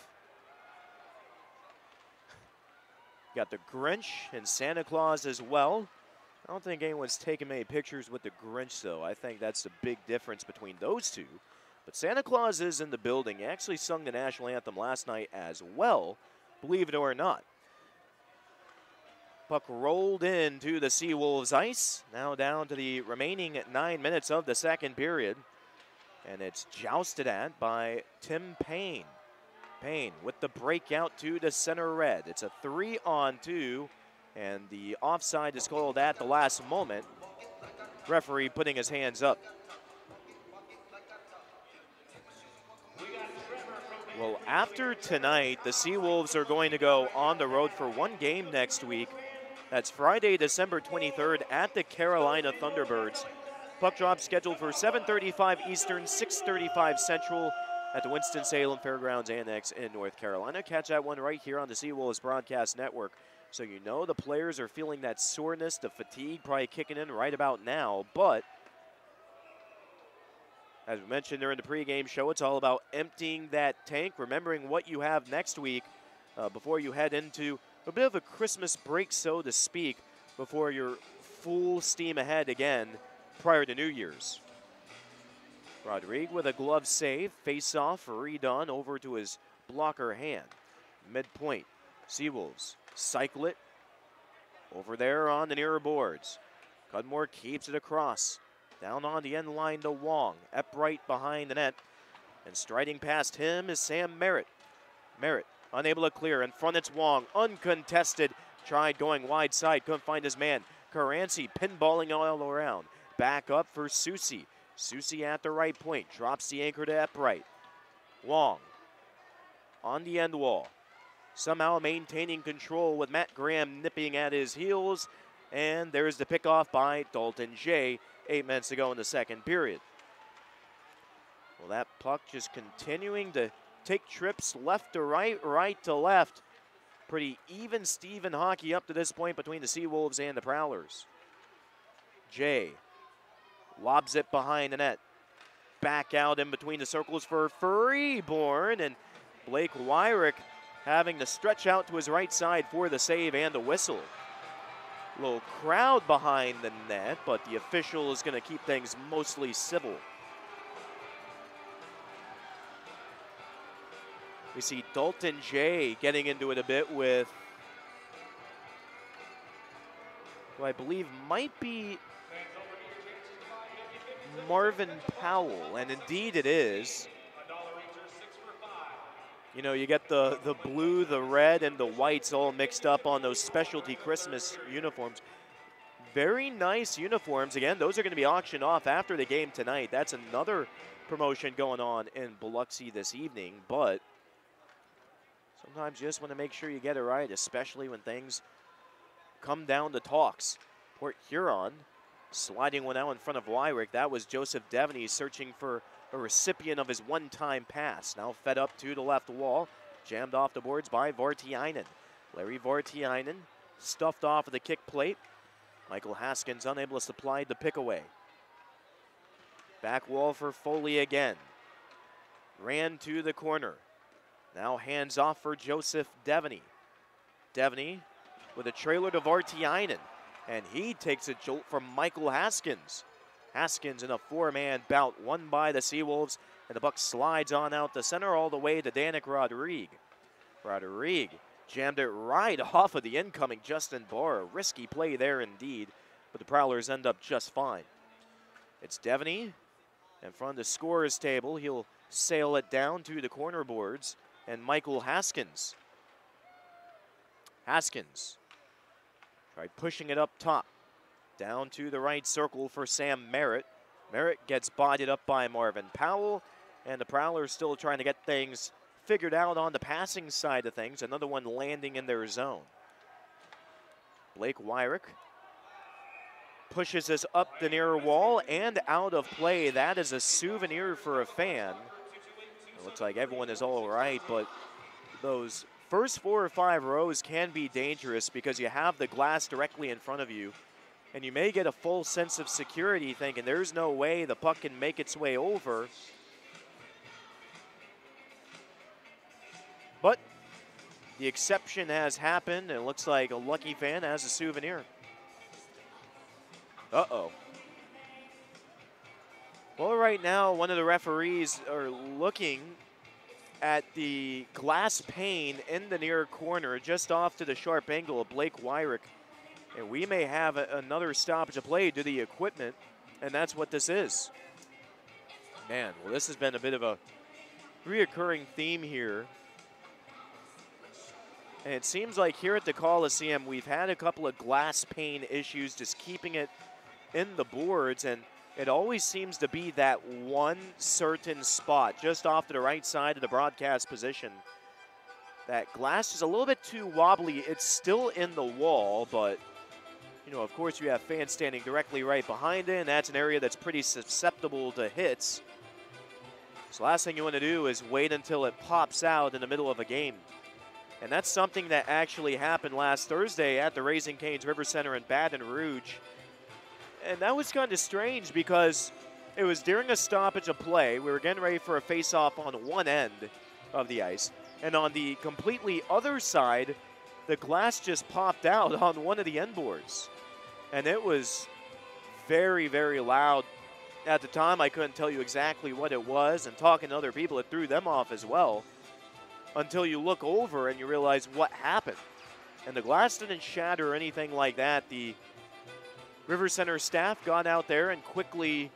Got the Grinch and Santa Claus as well. I don't think anyone's taken many pictures with the Grinch, though. I think that's the big difference between those two. But Santa Claus is in the building. He actually sung the national anthem last night as well, believe it or not. Puck rolled into the Seawolves ice. Now down to the remaining 9 minutes of the second period. And it's jousted at by Tim Payne. Payne with the breakout to the center red. It's a 3-on-2, and the offside is called at the last moment. Referee putting his hands up. Well, after tonight, the Seawolves are going to go on the road for one game next week. That's Friday, December 23rd at the Carolina Thunderbirds. Puck drop scheduled for 7:35 Eastern, 6:35 Central at the Winston-Salem Fairgrounds Annex in North Carolina. Catch that one right here on the Seawolves Broadcast Network. So you know the players are feeling that soreness, the fatigue probably kicking in right about now. But as we mentioned during the pregame show, it's all about emptying that tank, remembering what you have next week before you head into a bit of a Christmas break, so to speak, before you're full steam ahead again prior to New Year's. Rodrigue with a glove save, face-off, redone over to his blocker hand. Midpoint, Seawolves cycle it over there on the nearer boards. Cudmore keeps it across. Down on the end line to Wong. Upright behind the net. And striding past him is Sam Merritt. Merritt unable to clear. In front it's Wong. Uncontested. Tried going wide side. Couldn't find his man. Caranci pinballing all around. Back up for Susi. Susi at the right point. Drops the anchor to Upright. Wong on the end wall. Somehow maintaining control with Matt Graham nipping at his heels. And there's the pickoff by Dalton Jay. 8 minutes to go in the second period. Well, that puck just continuing to take trips left to right, right to left. Pretty even Steven hockey up to this point between the Seawolves and the Prowlers. Jay lobs it behind the net. Back out in between the circles for Freeborn, and Blake Wyrick having to stretch out to his right side for the save and the whistle. Little crowd behind the net, but the official is going to keep things mostly civil. We see Dalton Jay getting into it a bit with who I believe might be Marvin Powell, and indeed it is. You know, you get the blue, the red, and the whites all mixed up on those specialty Christmas uniforms. Very nice uniforms. Again, those are going to be auctioned off after the game tonight. That's another promotion going on in Biloxi this evening, but sometimes you just want to make sure you get it right, especially when things come down to talks. Port Huron sliding one out in front of Wyrick. That was Joseph Devaney searching for a recipient of his one-time pass. Now fed up to the left wall. Jammed off the boards by Vartiainen. Larry Vartiainen stuffed off of the kick plate. Michael Haskins unable to supply the pick away. Back wall for Foley again. Ran to the corner. Now hands off for Joseph Devaney. Devaney with a trailer to Vartiainen. And he takes a jolt from Michael Haskins. Haskins in a four-man bout, won by the Seawolves, and the puck slides on out the center all the way to Danik Rodrigue. Rodrigue jammed it right off of the incoming Justin Barr. A risky play there indeed, but the Prowlers end up just fine. It's Devaney in front of the scorer's table. He'll sail it down to the corner boards, and Michael Haskins. Haskins tried pushing it up top. Down to the right circle for Sam Merritt. Merritt gets bodied up by Marvin Powell, and the Prowlers still trying to get things figured out on the passing side of things. Another one landing in their zone. Blake Wyrick pushes this up the near wall and out of play. That is a souvenir for a fan. It looks like everyone is all right, but those first 4 or 5 rows can be dangerous because you have the glass directly in front of you. And you may get a full sense of security thinking there's no way the puck can make its way over. But the exception has happened. It looks like a lucky fan has a souvenir. Uh-oh. Well, right now, one of the referees are looking at the glass pane in the near corner, just off to the sharp angle of Blake Wyrick. And we may have another stoppage of play to the equipment, and that's what this is. Man, well, this has been a bit of a reoccurring theme here. And it seems like here at the Coliseum, we've had a couple of glass pane issues just keeping it in the boards, and it always seems to be that one certain spot just off to the right side of the broadcast position. That glass is a little bit too wobbly. It's still in the wall, but you know, of course you have fans standing directly right behind it, and that's an area that's pretty susceptible to hits. So last thing you want to do is wait until it pops out in the middle of a game. And that's something that actually happened last Thursday at the Raising Cane's River Center in Baton Rouge. And that was kind of strange because it was during a stoppage of play. We were getting ready for a face-off on one end of the ice. And on the completely other side, the glass just popped out on one of the end boards. And it was very, very loud. At the time, I couldn't tell you exactly what it was. And talking to other people, it threw them off as well. Until you look over and you realize what happened. And the glass didn't shatter or anything like that. The River Center staff got out there and quickly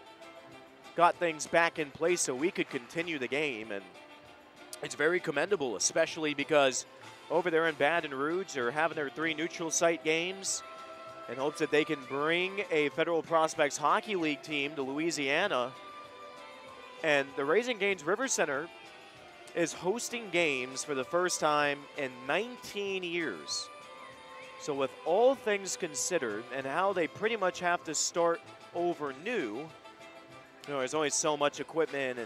got things back in place so we could continue the game. And it's very commendable, especially because over there in Baton Rouge, they're having their 3 neutral site games in hopes that they can bring a Federal Prospects Hockey League team to Louisiana. And the Raising Cane's River Center is hosting games for the first time in 19 years. So with all things considered and how they pretty much have to start over new, you know, there's only so much equipment and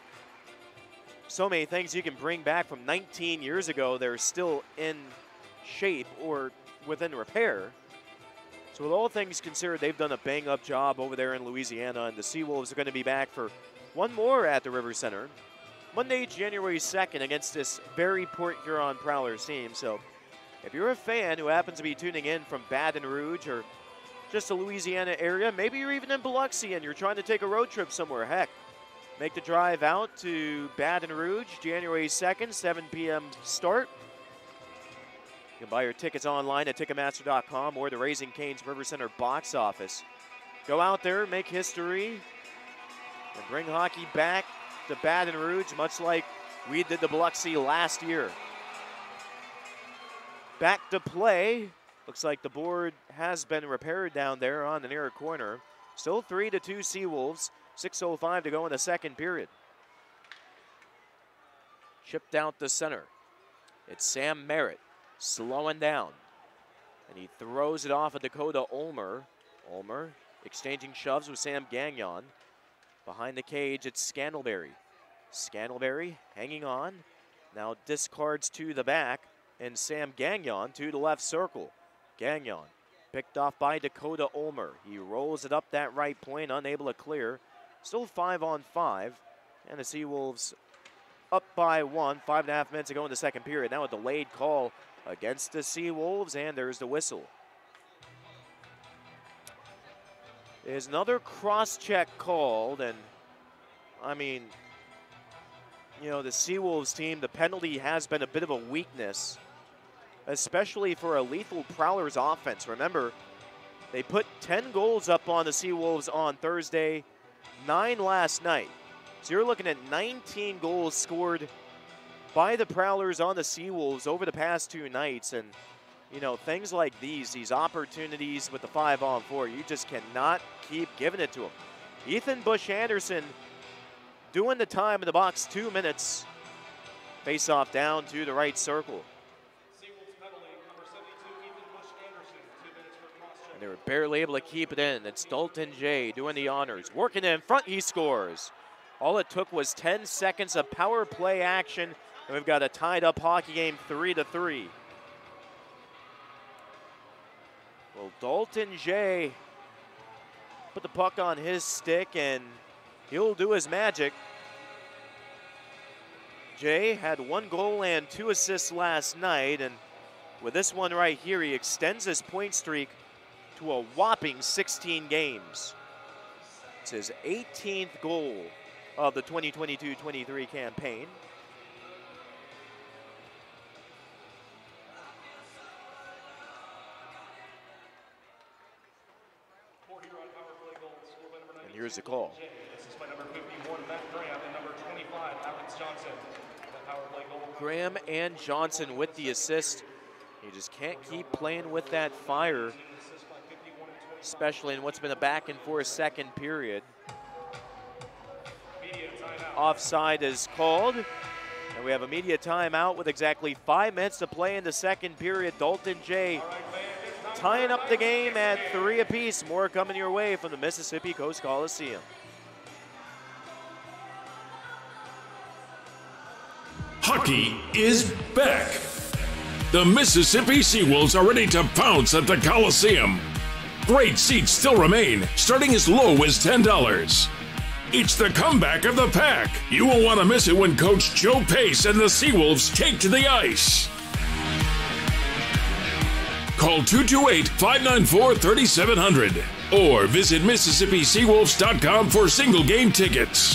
so many things you can bring back from 19 years ago. They're still in shape or within repair. So with all things considered, they've done a bang-up job over there in Louisiana, and the Seawolves are going to be back for one more at the River Center Monday, January 2nd against this very Port Huron Prowlers team. So if you're a fan who happens to be tuning in from Baton Rouge or just the Louisiana area, maybe you're even in Biloxi and you're trying to take a road trip somewhere, heck, make the drive out to Baton Rouge, January 2nd, 7 p.m. start. You can buy your tickets online at Ticketmaster.com or the Raising Cane's River Center box office. Go out there, make history, and bring hockey back to Baton Rouge, much like we did to Biloxi last year. Back to play. Looks like the board has been repaired down there on the near corner. Still 3-2 Seawolves. 6:05 to go in the second period. Chipped out the center. It's Sam Merritt slowing down. And he throws it off at Dakota Ulmer. Ulmer exchanging shoves with Sam Gagnon. Behind the cage, it's Scandalberry. Scandalberry hanging on. Now discards to the back. And Sam Gagnon to the left circle. Gagnon picked off by Dakota Ulmer. He rolls it up that right point, unable to clear. Still 5-on-5. And the Seawolves up by 1. 5.5 minutes to go in the second period. Now a delayed call against the Seawolves, and there's the whistle. There's another cross-check called, and I mean, you know, the Seawolves team, the penalty has been a bit of a weakness, especially for a lethal Prowlers offense. Remember, they put 10 goals up on the Seawolves on Thursday, 9 last night. So you're looking at 19 goals scored by the Prowlers on the Seawolves over the past 2 nights. And, you know, things like these opportunities with the 5-on-4, you just cannot keep giving it to them. Ethan Bush Anderson doing the time in the box, 2 minutes. Face off down to the right circle. And they were barely able to keep it in. It's Dalton Jay doing the honors. Working in front, he scores. All it took was 10 seconds of power play action, and we've got a tied up hockey game 3-3. Well, Dalton Jay put the puck on his stick, and he'll do his magic. Jay had 1 goal and 2 assists last night, and with this one right here, he extends his point streak to a whopping 16 games. It's his 18th goal of the 2022-23 campaign. And here's the call. This is by number 51, Matt Graham, and number 25, Alex Johnson. The power play goal. Graham and Johnson with the assist. You just can't keep playing with that fire, especially in what's been a back and forth second period. Offside is called, and we have a media timeout with exactly 5 minutes to play in the second period. Dalton Jay tying up the game at 3 apiece. More coming your way from the Mississippi Coast Coliseum. Hockey is back. The Mississippi Seawolves are ready to pounce at the Coliseum. Great seats still remain, starting as low as $10. It's the comeback of the pack. You won't want to miss it when Coach Joe Pace and the Seawolves take to the ice. Call 228-594-3700 or visit MississippiSeawolves.com for single game tickets.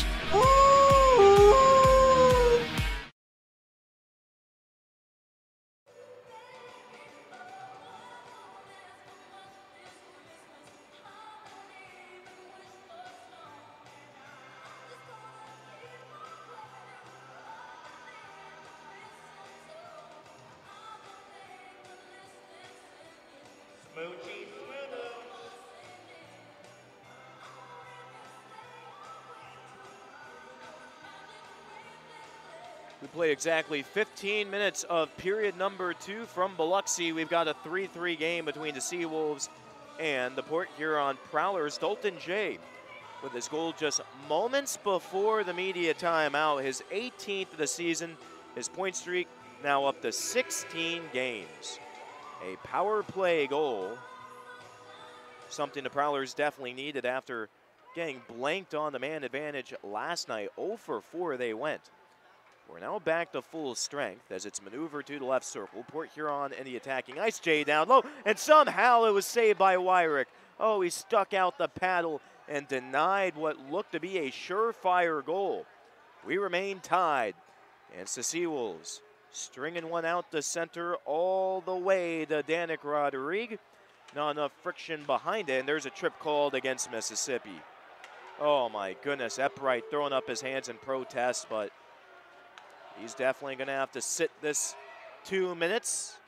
We play exactly 15 minutes of period number 2 from Biloxi. We've got a 3-3 game between the Seawolves and the Port Huron Prowlers. Dalton Jay with his goal just moments before the media timeout. His 18th of the season. His point streak now up to 16 games. A power play goal. Something the Prowlers definitely needed after getting blanked on the man advantage last night. 0 for 4 they went. We're now back to full strength as it's maneuvered to the left circle. Port Huron in the attacking ice. Jay down low, and somehow it was saved by Wyrick. Oh, he stuck out the paddle and denied what looked to be a surefire goal. We remain tied. And it's the Seawolves stringing one out the center all the way to Danik Rodrigue. Not enough friction behind it, and there's a trip called against Mississippi. Oh my goodness, Eppright throwing up his hands in protest, but he's definitely going to have to sit this 2 minutes.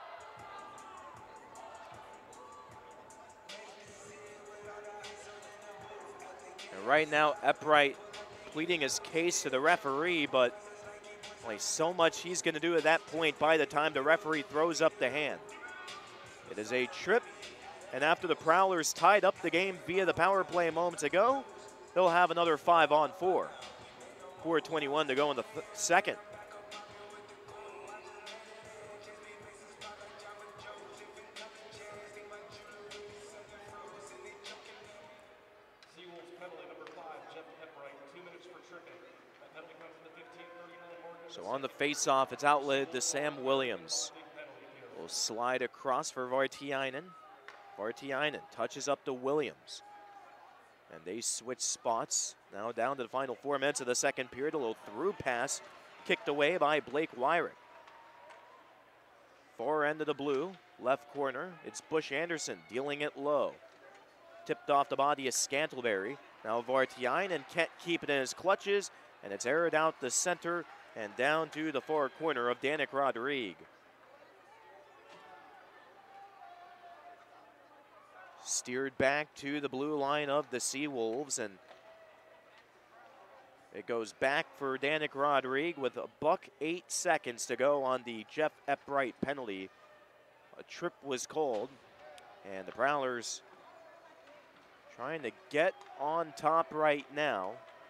And right now, Eppright pleading his case to the referee, but only so much he's going to do at that point by the time the referee throws up the hand. It is a trip, and after the Prowlers tied up the game via the power play moments ago, they'll have another 5-on-4. 4:21 to go in the second. So on the face-off, it's outlet to Sam Williams. Will slide across for Vartiainen. Vartiainen touches up to Williams. And they switch spots. Now down to the final 4 minutes of the second period. A little through pass kicked away by Blake Wyrick. Far end of the blue, left corner. It's Bush Anderson dealing it low. Tipped off the body of Scantleberry. Now Vartiainen can't keep it in his clutches, and it's aired out the center and down to the far corner of Danik Rodrigue. Steered back to the blue line of the Seawolves, and it goes back for Danik Rodrigue with $1:08 to go on the Jeff Eppright penalty. A trip was called, and the Prowlers trying to get on top right now.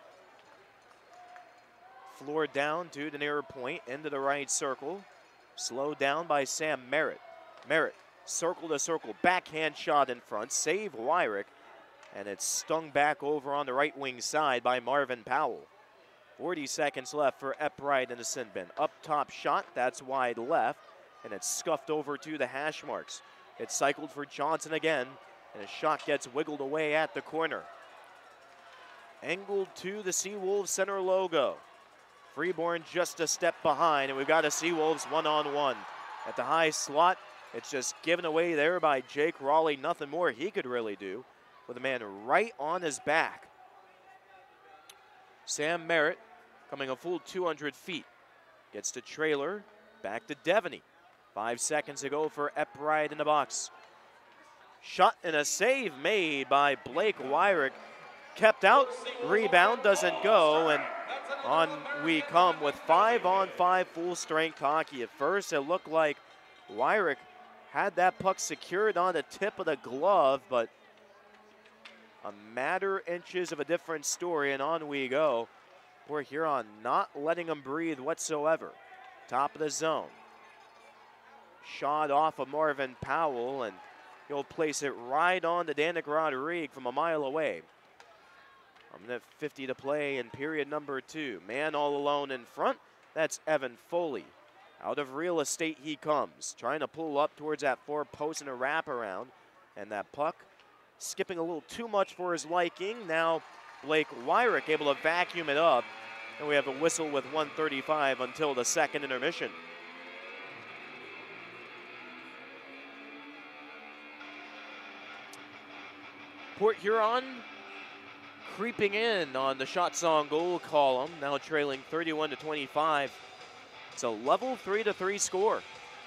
Floor down to the near point, into the right circle. Slowed down by Sam Merritt. Merritt, circle to circle, backhand shot in front, save Wyrick, and it's stung back over on the right wing side by Marvin Powell. 40 seconds left for Eppright in the sin bin. Up top shot, that's wide left, and it's scuffed over to the hash marks. It's cycled for Johnson again, and a shot gets wiggled away at the corner. Angled to the Seawolves center logo. Freeborn just a step behind, and we've got a Seawolves one-on-one. At the high slot, it's just given away there by Jake Raleigh. Nothing more he could really do with a man right on his back. Sam Merritt coming a full 200 feet. Gets to trailer, back to Devaney. 5 seconds to go for Eppright in the box. Shot and a save made by Blake Wyrick. Kept out, rebound doesn't go, and on we come with 5-on-5 full strength hockey. At first it looked like Wyrick had that puck secured on the tip of the glove, but a matter inches of a different story, and on we go. Port Huron not letting them breathe whatsoever. Top of the zone. Shot off of Marvin Powell, and he'll place it right on to Danik Rodrigue from a mile away. A minute 50 to play in period number 2. Man all alone in front. That's Evan Foley. Out of real estate he comes, trying to pull up towards that 4 post in a wraparound. And that puck skipping a little too much for his liking. Now Blake Wyrick able to vacuum it up. And we have a whistle with 1:35 until the second intermission. Port Huron creeping in on the shots on goal column, now trailing 31-25. It's a level 3-3 score.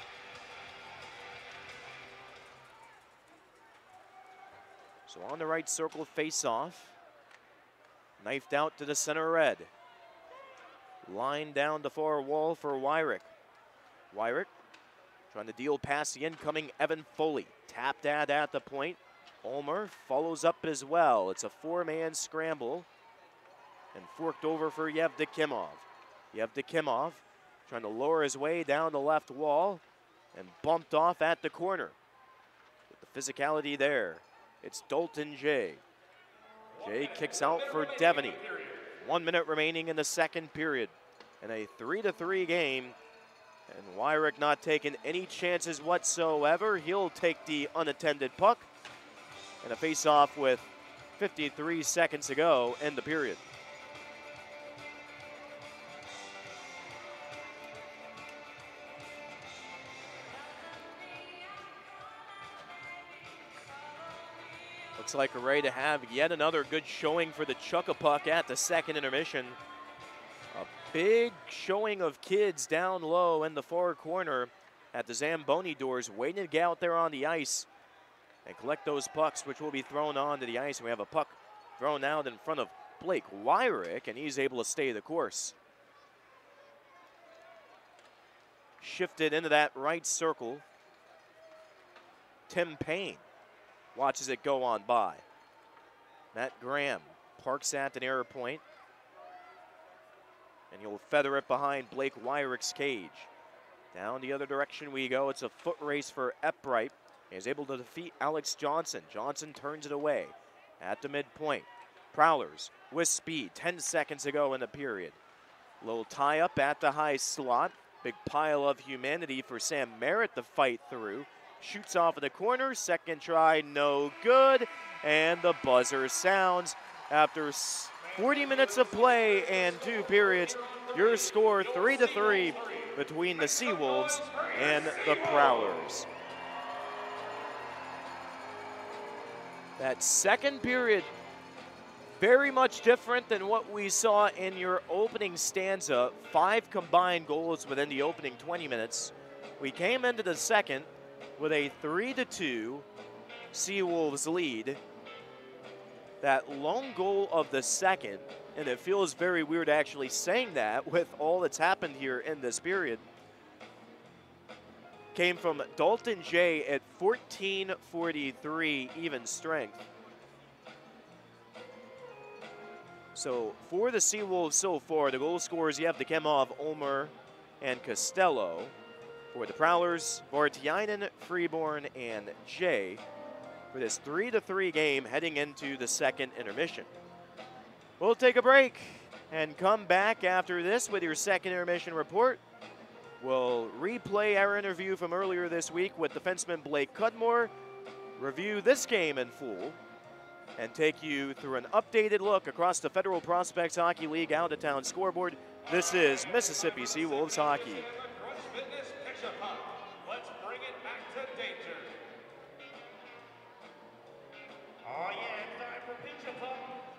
So on the right circle face-off. Knifed out to the center red. Line down the far wall for Wyrick. Wyrick trying to deal past the incoming Evan Foley. Tapped at the point. Ulmer follows up as well. It's a 4-man scramble. And forked over for Yevdokimov. Yevdokimov trying to lower his way down the left wall and bumped off at the corner. With the physicality there, it's Dalton Jay. Jay kicks out for Devaney. 1 minute remaining in the second period. And a 3-3 game. And Wyrick not taking any chances whatsoever. He'll take the unattended puck. And a face-off with 53 seconds to go in the period. Looks like we're ready to have yet another good showing for the Chuck-a-Puck at the second intermission. A big showing of kids down low in the far corner at the Zamboni doors, waiting to get out there on the ice and collect those pucks, which will be thrown onto the ice. And we have a puck thrown out in front of Blake Wyrick, and he's able to stay the course. Shifted into that right circle. Tim Payne watches it go on by. Matt Graham parks at an error point, and he'll feather it behind Blake Wyrick's cage. Down the other direction we go. It's a foot race for Epbright. He's able to defeat Alex Johnson. Johnson turns it away at the midpoint. Prowlers with speed. 10 seconds to go in the period. Little tie up at the high slot. Big pile of humanity for Sam Merritt to fight through. Shoots off of the corner. Second try, no good. And the buzzer sounds. After 40 minutes of play and 2 periods, your score 3-3 between the Seawolves and the Prowlers. That second period, very much different than what we saw in your opening stanza. 5 combined goals within the opening 20 minutes. We came into the second with a 3-2 Seawolves lead. That lone goal of the second, and it feels very weird actually saying that with all that's happened here in this period, came from Dalton Jay at 14:43 even strength. So for the Seawolves so far, the goal scorers, you have Yevdokimov, Ulmer, and Costello. For the Prowlers, Vartiainen, Freeborn, and Jay for this 3-3 game heading into the second intermission. We'll take a break and come back after this with your second intermission report. We'll replay our interview from earlier this week with defenseman Blake Cudmore, review this game in full, and take you through an updated look across the Federal Prospects Hockey League out-of-town scoreboard. This is Mississippi Seawolves Hockey. Let's bring it back to danger. Oh yeah, it's time for Picture Puck.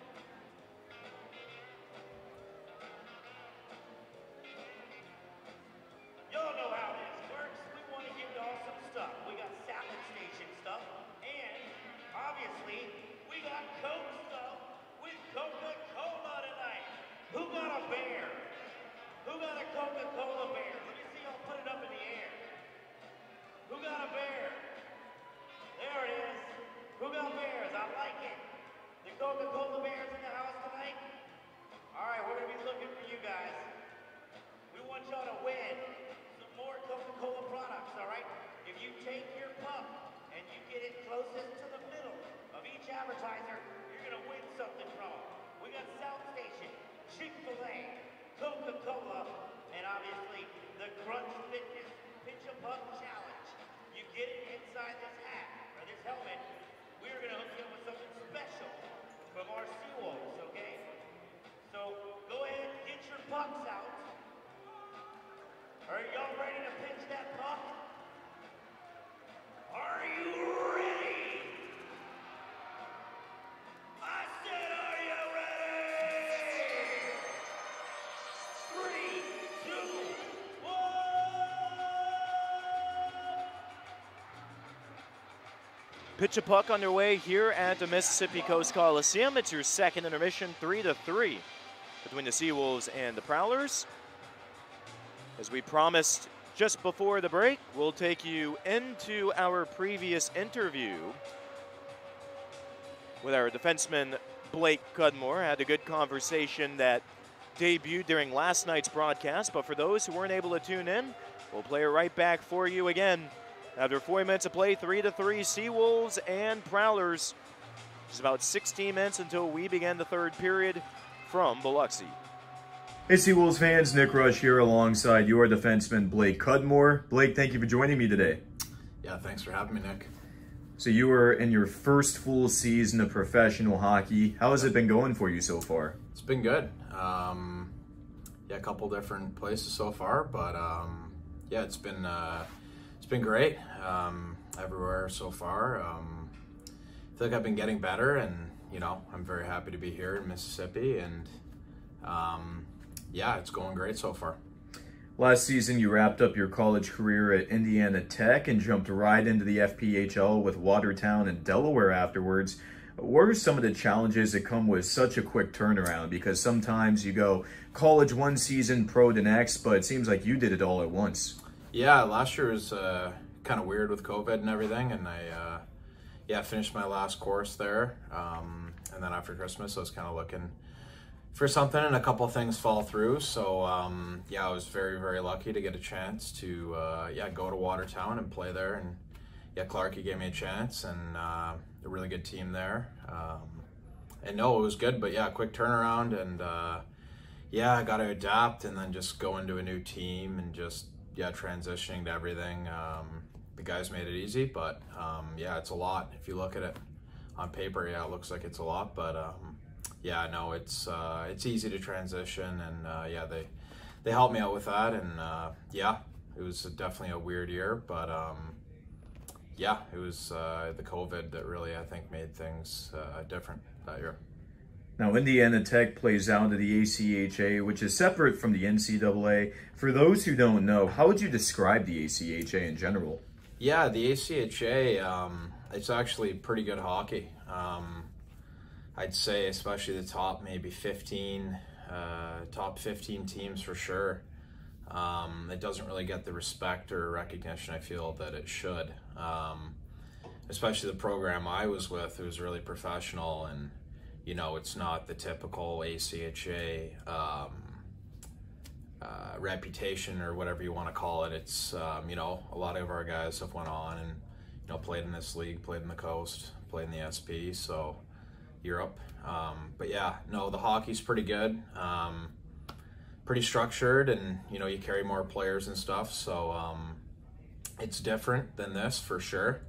Y'all know how this works. We want to give y'all some stuff. We got Sapling Station stuff, and obviously we got Coke stuff with Coca-Cola tonight. Who got a bear? Who got a Coca-Cola bear? Are y'all ready to pitch that puck? Are you ready? I said, are you ready? 3, 2, 1. Pitch a puck underway here at the Mississippi Coast Coliseum. It's your second intermission, 3-3 between the Seawolves and the Prowlers. As we promised just before the break, we'll take you into our previous interview with our defenseman Blake Cudmore. Had a good conversation that debuted during last night's broadcast, but for those who weren't able to tune in, we'll play it right back for you again. After 40 minutes of play, 3-3, Seawolves and Prowlers. Just about 16 minutes until we begin the third period from Biloxi. Hey Seawolves fans, Nick Rush here alongside your defenseman Blake Cudmore. Blake, thank you for joining me today. Yeah, thanks for having me, Nick. So you were in your first full season of professional hockey. How has it been going for you so far? It's been good. Yeah, a couple different places so far, but yeah, it's been great everywhere so far. I feel like I've been getting better, and you know, I'm very happy to be here in Mississippi, and yeah, it's going great so far. Last season, you wrapped up your college career at Indiana Tech and jumped right into the FPHL with Watertown and Delaware afterwards. What are some of the challenges that come with such a quick turnaround? Because sometimes you go college one season, pro the next, but it seems like you did it all at once. Yeah, last year was kind of weird with COVID and everything, and I yeah, finished my last course there, and then after Christmas I was kind of looking for something, and a couple of things fall through. So yeah, I was very, very lucky to get a chance to yeah, go to Watertown and play there, and yeah, Clarkie gave me a chance, and a really good team there. And no, it was good, but yeah, quick turnaround, and yeah, I got to adapt and then just go into a new team and just, yeah, transitioning to everything. The guys made it easy, but yeah, it's a lot. If you look at it on paper, yeah, it looks like it's a lot, but yeah, no, it's easy to transition, and yeah, they helped me out with that, and yeah, it was definitely a weird year, but yeah, it was the COVID that really, I think, made things different that year. Now, Indiana Tech plays down to the ACHA, which is separate from the NCAA. For those who don't know, how would you describe the ACHA in general? Yeah, the ACHA, it's actually pretty good hockey. I'd say especially the top maybe 15, top 15 teams for sure. It doesn't really get the respect or recognition I feel that it should. Especially the program I was with, it was really professional, and you know, it's not the typical ACHA reputation or whatever you want to call it. It's, you know, a lot of our guys have went on and, you know, played in this league, played in the Coast, played in the SP, so Europe. But yeah, no, the hockey's pretty good, pretty structured, and, you know, you carry more players and stuff, so it's different than this for sure.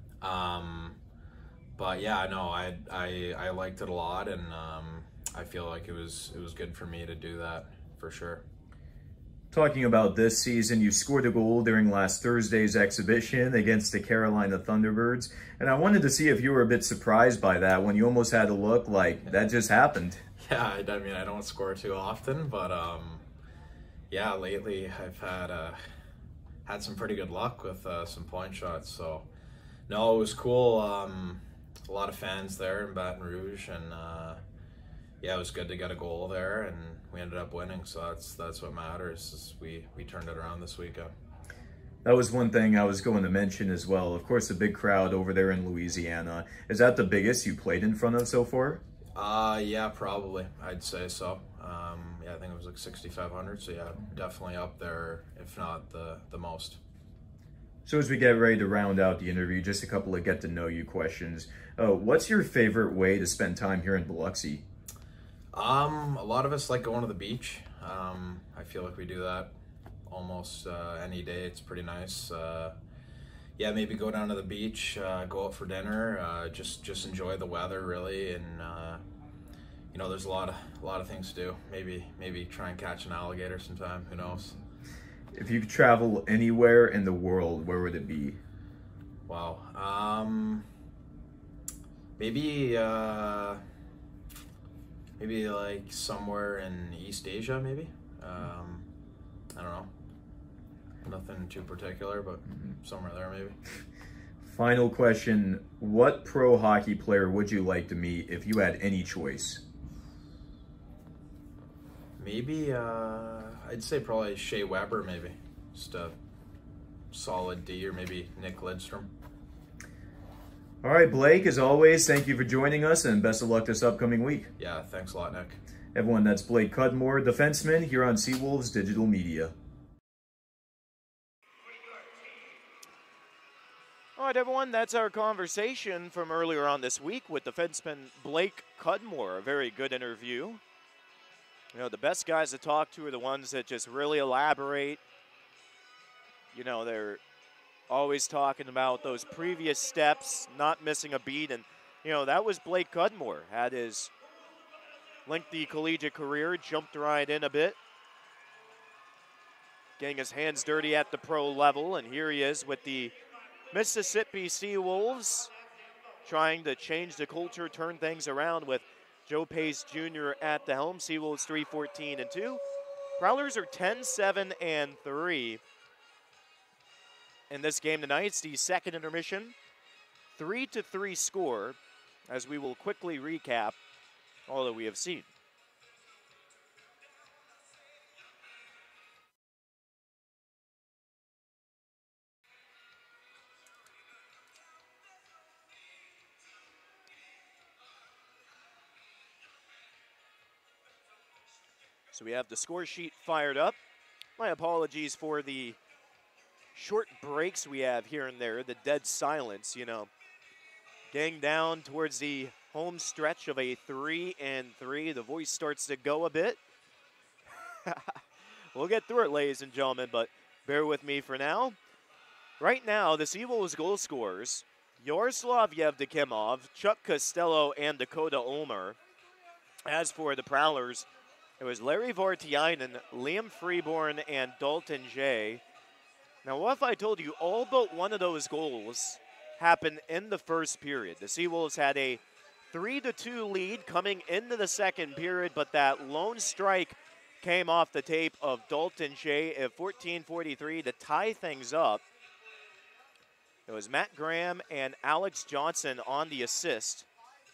But yeah, no, I liked it a lot, and I feel like it was good for me to do that for sure. Talking about this season, you scored a goal during last Thursday's exhibition against the Carolina Thunderbirds, and I wanted to see if you were a bit surprised by that when you almost had to look like that just happened. Yeah, I mean, I don't score too often, but yeah, lately I've had some pretty good luck with some point shots, so no, it was cool. A lot of fans there in Baton Rouge, and yeah, it was good to get a goal there, and we ended up winning, so that's what matters, is we turned it around this weekend. That was one thing I was going to mention as well. Of course, a big crowd over there in Louisiana. Is that the biggest you played in front of so far? Yeah, probably. I'd say so. Yeah, I think it was like 6,500, so yeah, definitely up there, if not the most. So as we get ready to round out the interview, just a couple of get-to-know-you questions. What's your favorite way to spend time here in Biloxi? A lot of us like going to the beach. I feel like we do that almost any day. It's pretty nice. Yeah, maybe go down to the beach, go out for dinner, just enjoy the weather really, and you know, there's a lot of things to do. Maybe try and catch an alligator sometime. Who knows? If you could travel anywhere in the world, where would it be? Wow. Maybe maybe like somewhere in East Asia, maybe. I don't know. Nothing too particular, but somewhere there maybe. Final question, what pro hockey player would you like to meet if you had any choice? Maybe, I'd say probably Shea Weber, maybe. Just a solid D, or maybe Nick Lidstrom. All right, Blake, as always, thank you for joining us, and best of luck this upcoming week. Yeah, thanks a lot, Nick. Everyone, that's Blake Cudmore, defenseman here on Seawolves Digital Media. All right, everyone, that's our conversation from earlier on this week with defenseman Blake Cudmore. A very good interview. You know, the best guys to talk to are the ones that just really elaborate. You know, they're always talking about those previous steps, not missing a beat. And, you know, that was Blake Cudmore. Had his lengthy collegiate career, jumped right in a bit, getting his hands dirty at the pro level. And here he is with the Mississippi Seawolves, trying to change the culture, turn things around with Joe Pace Jr. at the helm. Seawolves 3-14-2. Prowlers are 10-7-3. In this game tonight, it's the second intermission. 3-3 score, as we will quickly recap all that we have seen. So we have the score sheet fired up. My apologies for the short breaks we have here and there, the dead silence, you know. Getting down towards the home stretch of a 3-3, the voice starts to go a bit. We'll get through it, ladies and gentlemen, but bear with me for now. Right now, the Seawolves goal scorers, Yaroslav Yevdokimov, Chuck Costello, and Dakota Ulmer. As for the Prowlers, it was Larry Vartiainen, Liam Freeborn, and Dalton Jay. Now, what if I told you all but one of those goals happened in the first period? The Seawolves had a 3-2 lead coming into the second period, but that lone strike came off the tape of Dalton Jay at 14:43 to tie things up. It was Matt Graham and Alex Johnson on the assist.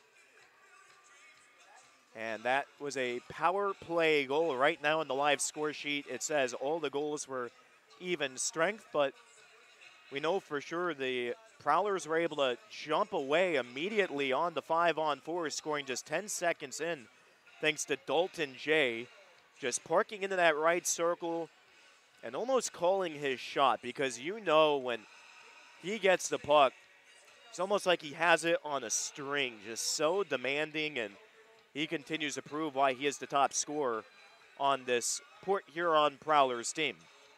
And that was a power play goal. Right now in the live score sheet, it says all the goals were even strength, but we know for sure the Prowlers were able to jump away immediately on the 5-on-4, scoring just 10 seconds in, thanks to Dalton Jay, just parking into that right circle and almost calling his shot, because you know when he gets the puck, it's almost like he has it on a string, just so demanding, and he continues to prove why he is the top scorer on this Port Huron Prowlers team.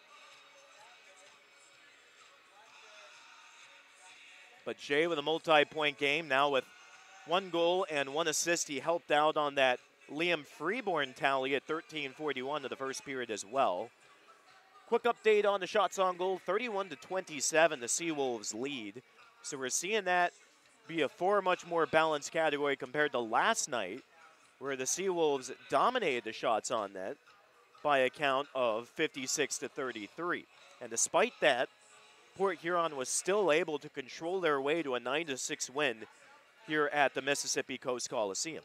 But Jay with a multi-point game, now with 1 goal and 1 assist. He helped out on that Liam Freeborn tally at 13:41 of the first period as well. Quick update on the shots on goal, 31-27, the Seawolves lead. So we're seeing that be a much more balanced category compared to last night, where the Seawolves dominated the shots on net by a count of 56-33. And despite that, Port Huron was still able to control their way to a 9-6 win here at the Mississippi Coast Coliseum.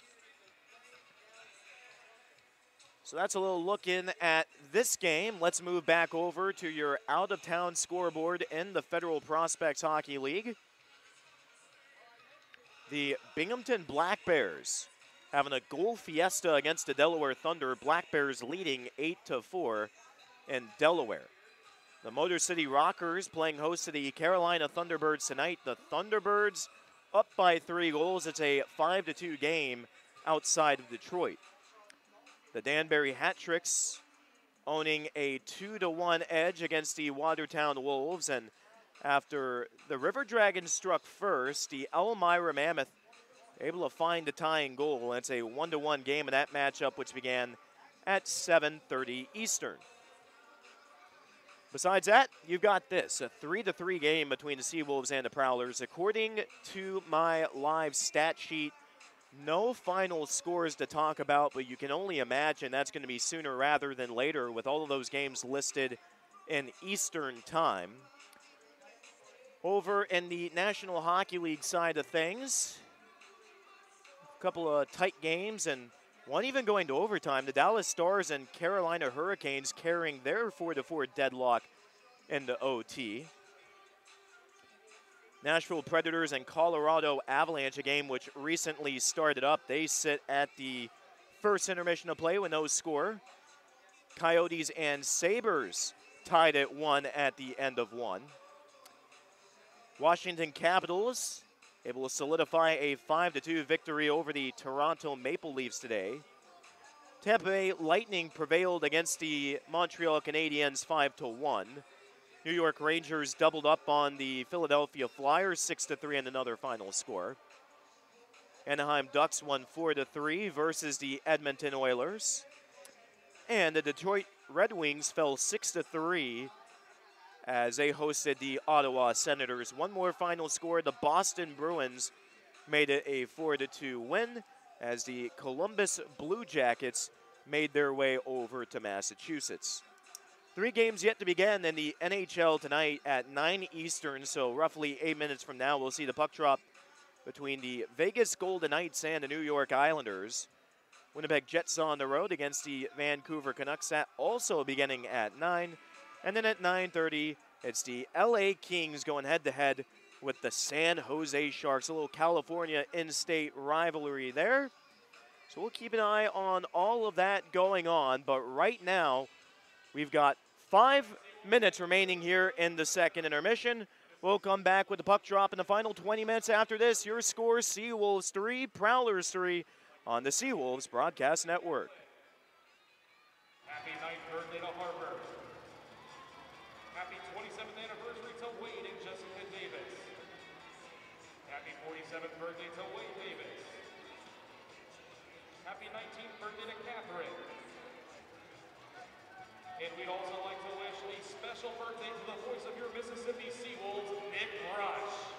So that's a little look in at this game. Let's move back over to your out-of-town scoreboard in the Federal Prospects Hockey League. The Binghamton Black Bears having a goal fiesta against the Delaware Thunder. Black Bears leading 8-4 in Delaware. The Motor City Rockers playing host to the Carolina Thunderbirds tonight. The Thunderbirds up by 3 goals. It's a 5-2 game outside of Detroit. The Danbury Hat-Tricks owning a 2-1 edge against the Watertown Wolves. And after the River Dragons struck first, the Elmira Mammoth able to find the tying goal. And it's a 1-1 game in that matchup, which began at 7:30 Eastern. Besides that, you've got this, a 3-3 game between the Seawolves and the Prowlers. According to my live stat sheet, no final scores to talk about, but you can only imagine that's going to be sooner rather than later with all of those games listed in Eastern time. Over in the National Hockey League side of things, a couple of tight games and one even going to overtime. The Dallas Stars and Carolina Hurricanes carrying their 4-4 deadlock into OT. Nashville Predators and Colorado Avalanche, a game which recently started up. They sit at the first intermission of play with no score. Coyotes and Sabres tied at 1 at the end of 1. Washington Capitals able to solidify a 5-2 victory over the Toronto Maple Leafs today. Tampa Bay Lightning prevailed against the Montreal Canadiens 5-1. New York Rangers doubled up on the Philadelphia Flyers 6-3 in another final score. Anaheim Ducks won 4-3 versus the Edmonton Oilers. And the Detroit Red Wings fell 6-3 as they hosted the Ottawa Senators. One more final score, the Boston Bruins made it a 4-2 win as the Columbus Blue Jackets made their way over to Massachusetts. 3 games yet to begin in the NHL tonight at 9 Eastern, so roughly 8 minutes from now we'll see the puck drop between the Vegas Golden Knights and the New York Islanders. Winnipeg Jets on the road against the Vancouver Canucks, that also beginning at 9. And then at 9:30, it's the LA Kings going head-to-head with the San Jose Sharks. A little California in-state rivalry there. So we'll keep an eye on all of that going on. But right now, we've got 5 minutes remaining here in the second intermission. We'll come back with the puck drop in the final 20 minutes after this. Your score, Seawolves 3, Prowlers 3 on the Seawolves Broadcast Network. Happy 9th birthday to Harvard. Happy 27th anniversary to Wade and Jessica Davis. Happy 47th birthday to Wade Davis. Happy 19th birthday to Catherine. And we'd also like to wish a special birthday to the voice of your Mississippi Seawolves, Nick Rush.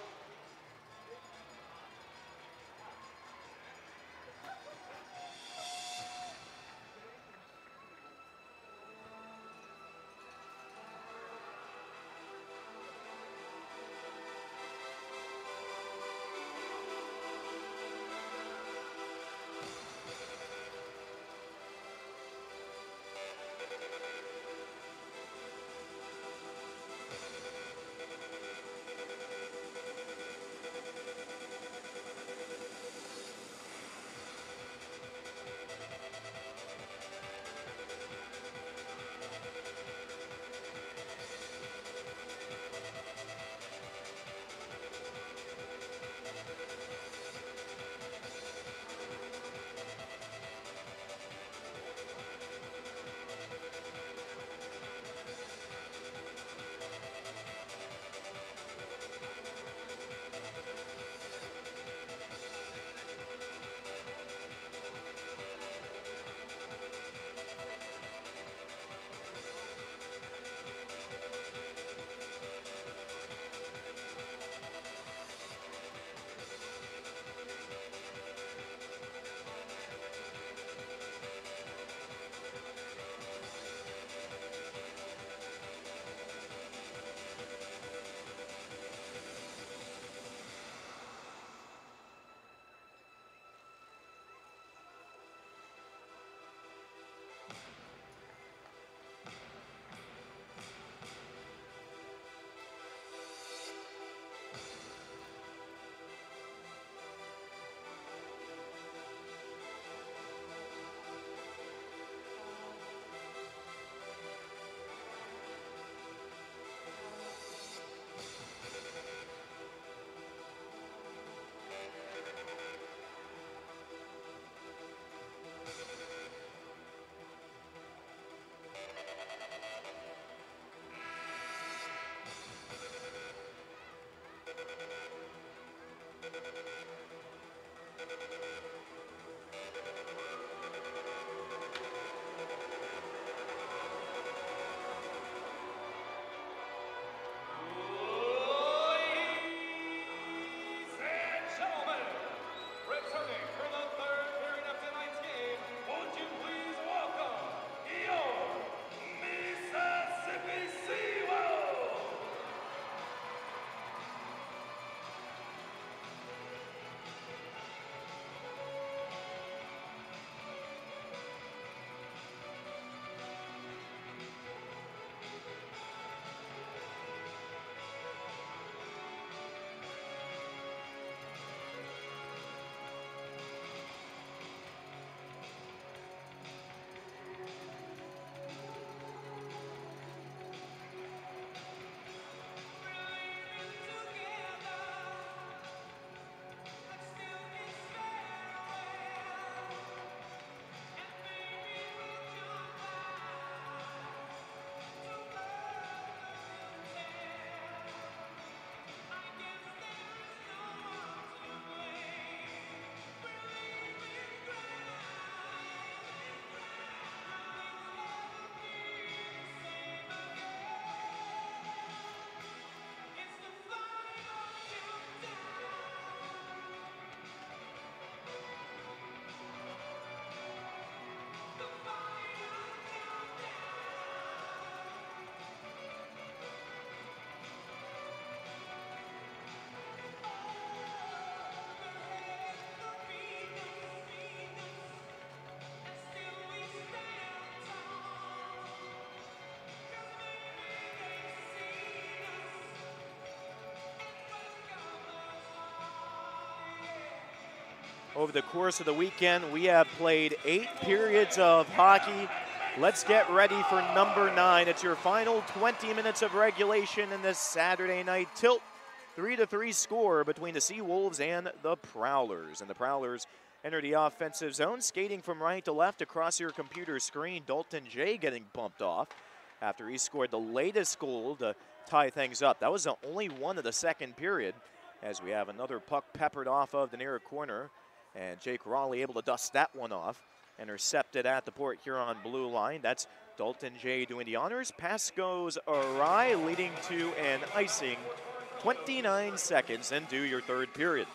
over the course of the weekend. We have played 8 periods of hockey. Let's get ready for number 9. It's your final 20 minutes of regulation in this Saturday night tilt. 3-3 score between the Seawolves and the Prowlers. And the Prowlers enter the offensive zone, skating from right to left across your computer screen. Dalton Jay getting bumped off after he scored the latest goal to tie things up. That was the only one of the second period, as we have another puck peppered off of the near corner. And Jake Raleigh able to dust that one off. Intercepted at the Port Huron blue line. That's Dalton Jay doing the honors. Pass goes awry, leading to an icing 29 seconds into your third period.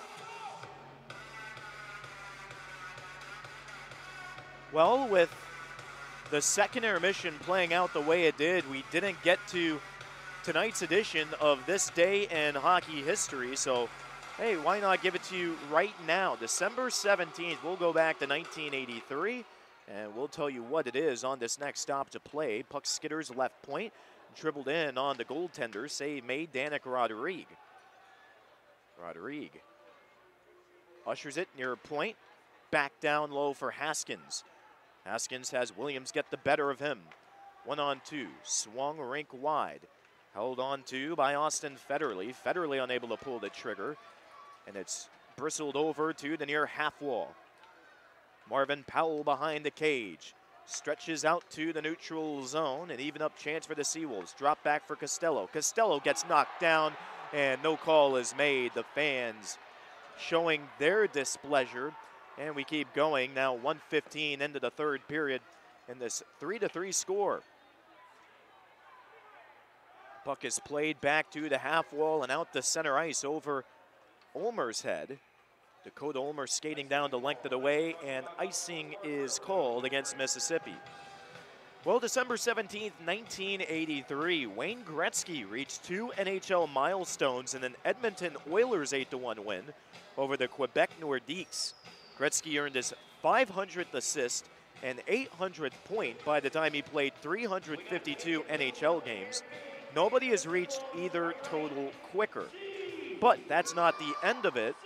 Well, with the second intermission playing out the way it did, we didn't get to tonight's edition of This Day in Hockey History, so hey, why not give it to you right now? December 17th, we'll go back to 1983, and we'll tell you what it is on this next stop to play. Puck skitters left point, dribbled in on the goaltender, save made, Danik Rodrigue. Rodrigue ushers it near point, back down low for Haskins. Haskins has Williams get the better of him. 1-on-2, swung rink wide. Held on to by Austin Federley. Federley unable to pull the trigger. And it's bristled over to the near half wall. Marvin Powell behind the cage. Stretches out to the neutral zone. An even up chance for the Seawolves. Drop back for Costello. Costello gets knocked down and no call is made. The fans showing their displeasure. And we keep going now, 1:15 into the third period in this 3-3 score. Puck is played back to the half wall and out to center ice over Ulmer's head. Dakota Ulmer skating down the length of the way, and icing is called against Mississippi. Well, December 17th, 1983, Wayne Gretzky reached 2 NHL milestones in an Edmonton Oilers 8-1 win over the Quebec Nordiques. Gretzky earned his 500th assist and 800th point by the time he played 352 NHL games. Nobody has reached either total quicker. But that's not the end of it.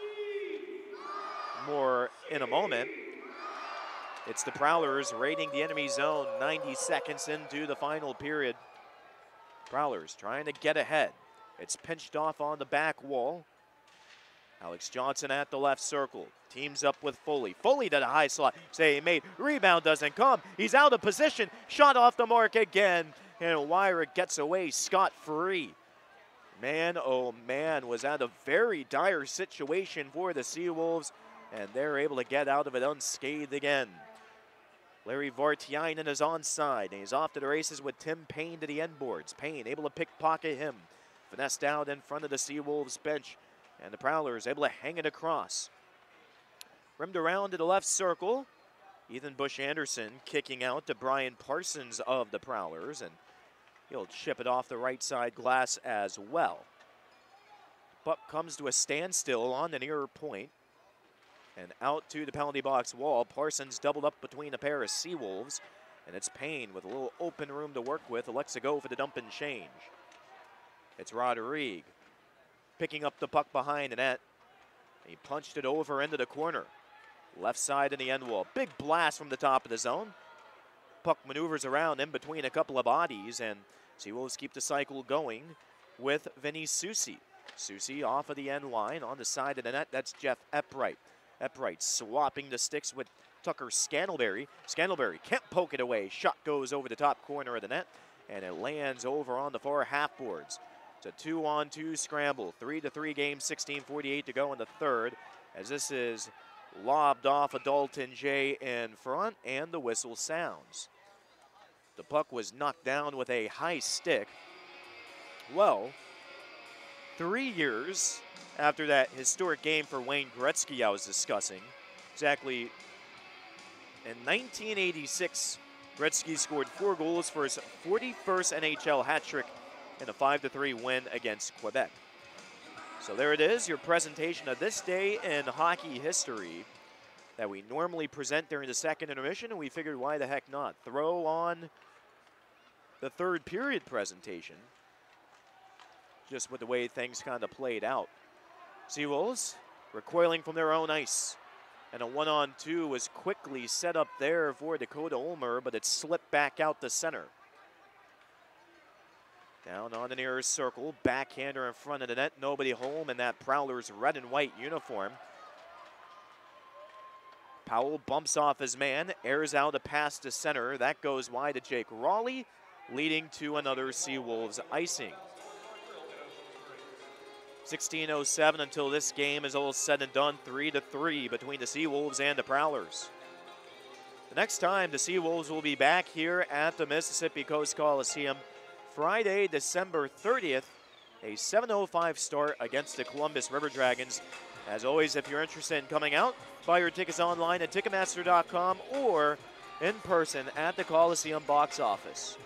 More in a moment. It's the Prowlers raiding the enemy zone 90 seconds into the final period. Prowlers trying to get ahead. It's pinched off on the back wall. Alex Johnson at the left circle. Teams up with Foley. Foley to the high slot. Say made. Rebound doesn't come. He's out of position. Shot off the mark again. And Wyra gets away scot-free. Man, oh man, was that a very dire situation for the Seawolves, and they're able to get out of it unscathed again. Larry Vartiainen is onside, and he's off to the races with Tim Payne to the end boards. Payne able to pickpocket him. Finessed out in front of the Seawolves bench, and the Prowlers able to hang it across. Rimmed around to the left circle. Ethan Bush Anderson kicking out to Brian Parsons of the Prowlers, and he'll chip it off the right side glass as well. Puck comes to a standstill on the near point. And out to the penalty box wall. Parsons doubled up between a pair of Seawolves. And it's Payne with a little open room to work with. Elects to go for the dump and change. It's Rodrigue picking up the puck behind the net. He punched it over into the corner. Left side in the end wall. Big blast from the top of the zone. Puck maneuvers around in between a couple of bodies, and Seawolves keep the cycle going with Vinny Susi. Susi off of the end line on the side of the net. That's Jeff Eppright. Eppright swapping the sticks with Tucker Scandleberry. Scandleberry can't poke it away. Shot goes over the top corner of the net, and it lands over on the far half boards. It's a 2-on-2 scramble. 3-3 game, 16:48 to go in the third, as this is lobbed off of Dalton Jay in front, and the whistle sounds. The puck was knocked down with a high stick. Well, 3 years after that historic game for Wayne Gretzky I was discussing, exactly in 1986, Gretzky scored 4 goals for his 41st NHL hat trick in a 5-3 win against Quebec. So there it is, your presentation of This Day in Hockey History that we normally present during the second intermission, and we figured why the heck not. Throw on the third period presentation, just with the way things kind of played out. Seawolves recoiling from their own ice. And a 1-on-2 was quickly set up there for Dakota Ulmer, but it slipped back out the center. Down on the near circle, backhander in front of the net, nobody home in that Prowlers red and white uniform. Powell bumps off his man, airs out a pass to center. That goes wide to Jake Raleigh, leading to another Seawolves icing. 16:07 until this game is all said and done, 3-3 between the Seawolves and the Prowlers. The next time the Seawolves will be back here at the Mississippi Coast Coliseum Friday, December 30th, a 7:05 start against the Columbus River Dragons. As always, if you're interested in coming out, buy your tickets online at Ticketmaster.com or in person at the Coliseum box office.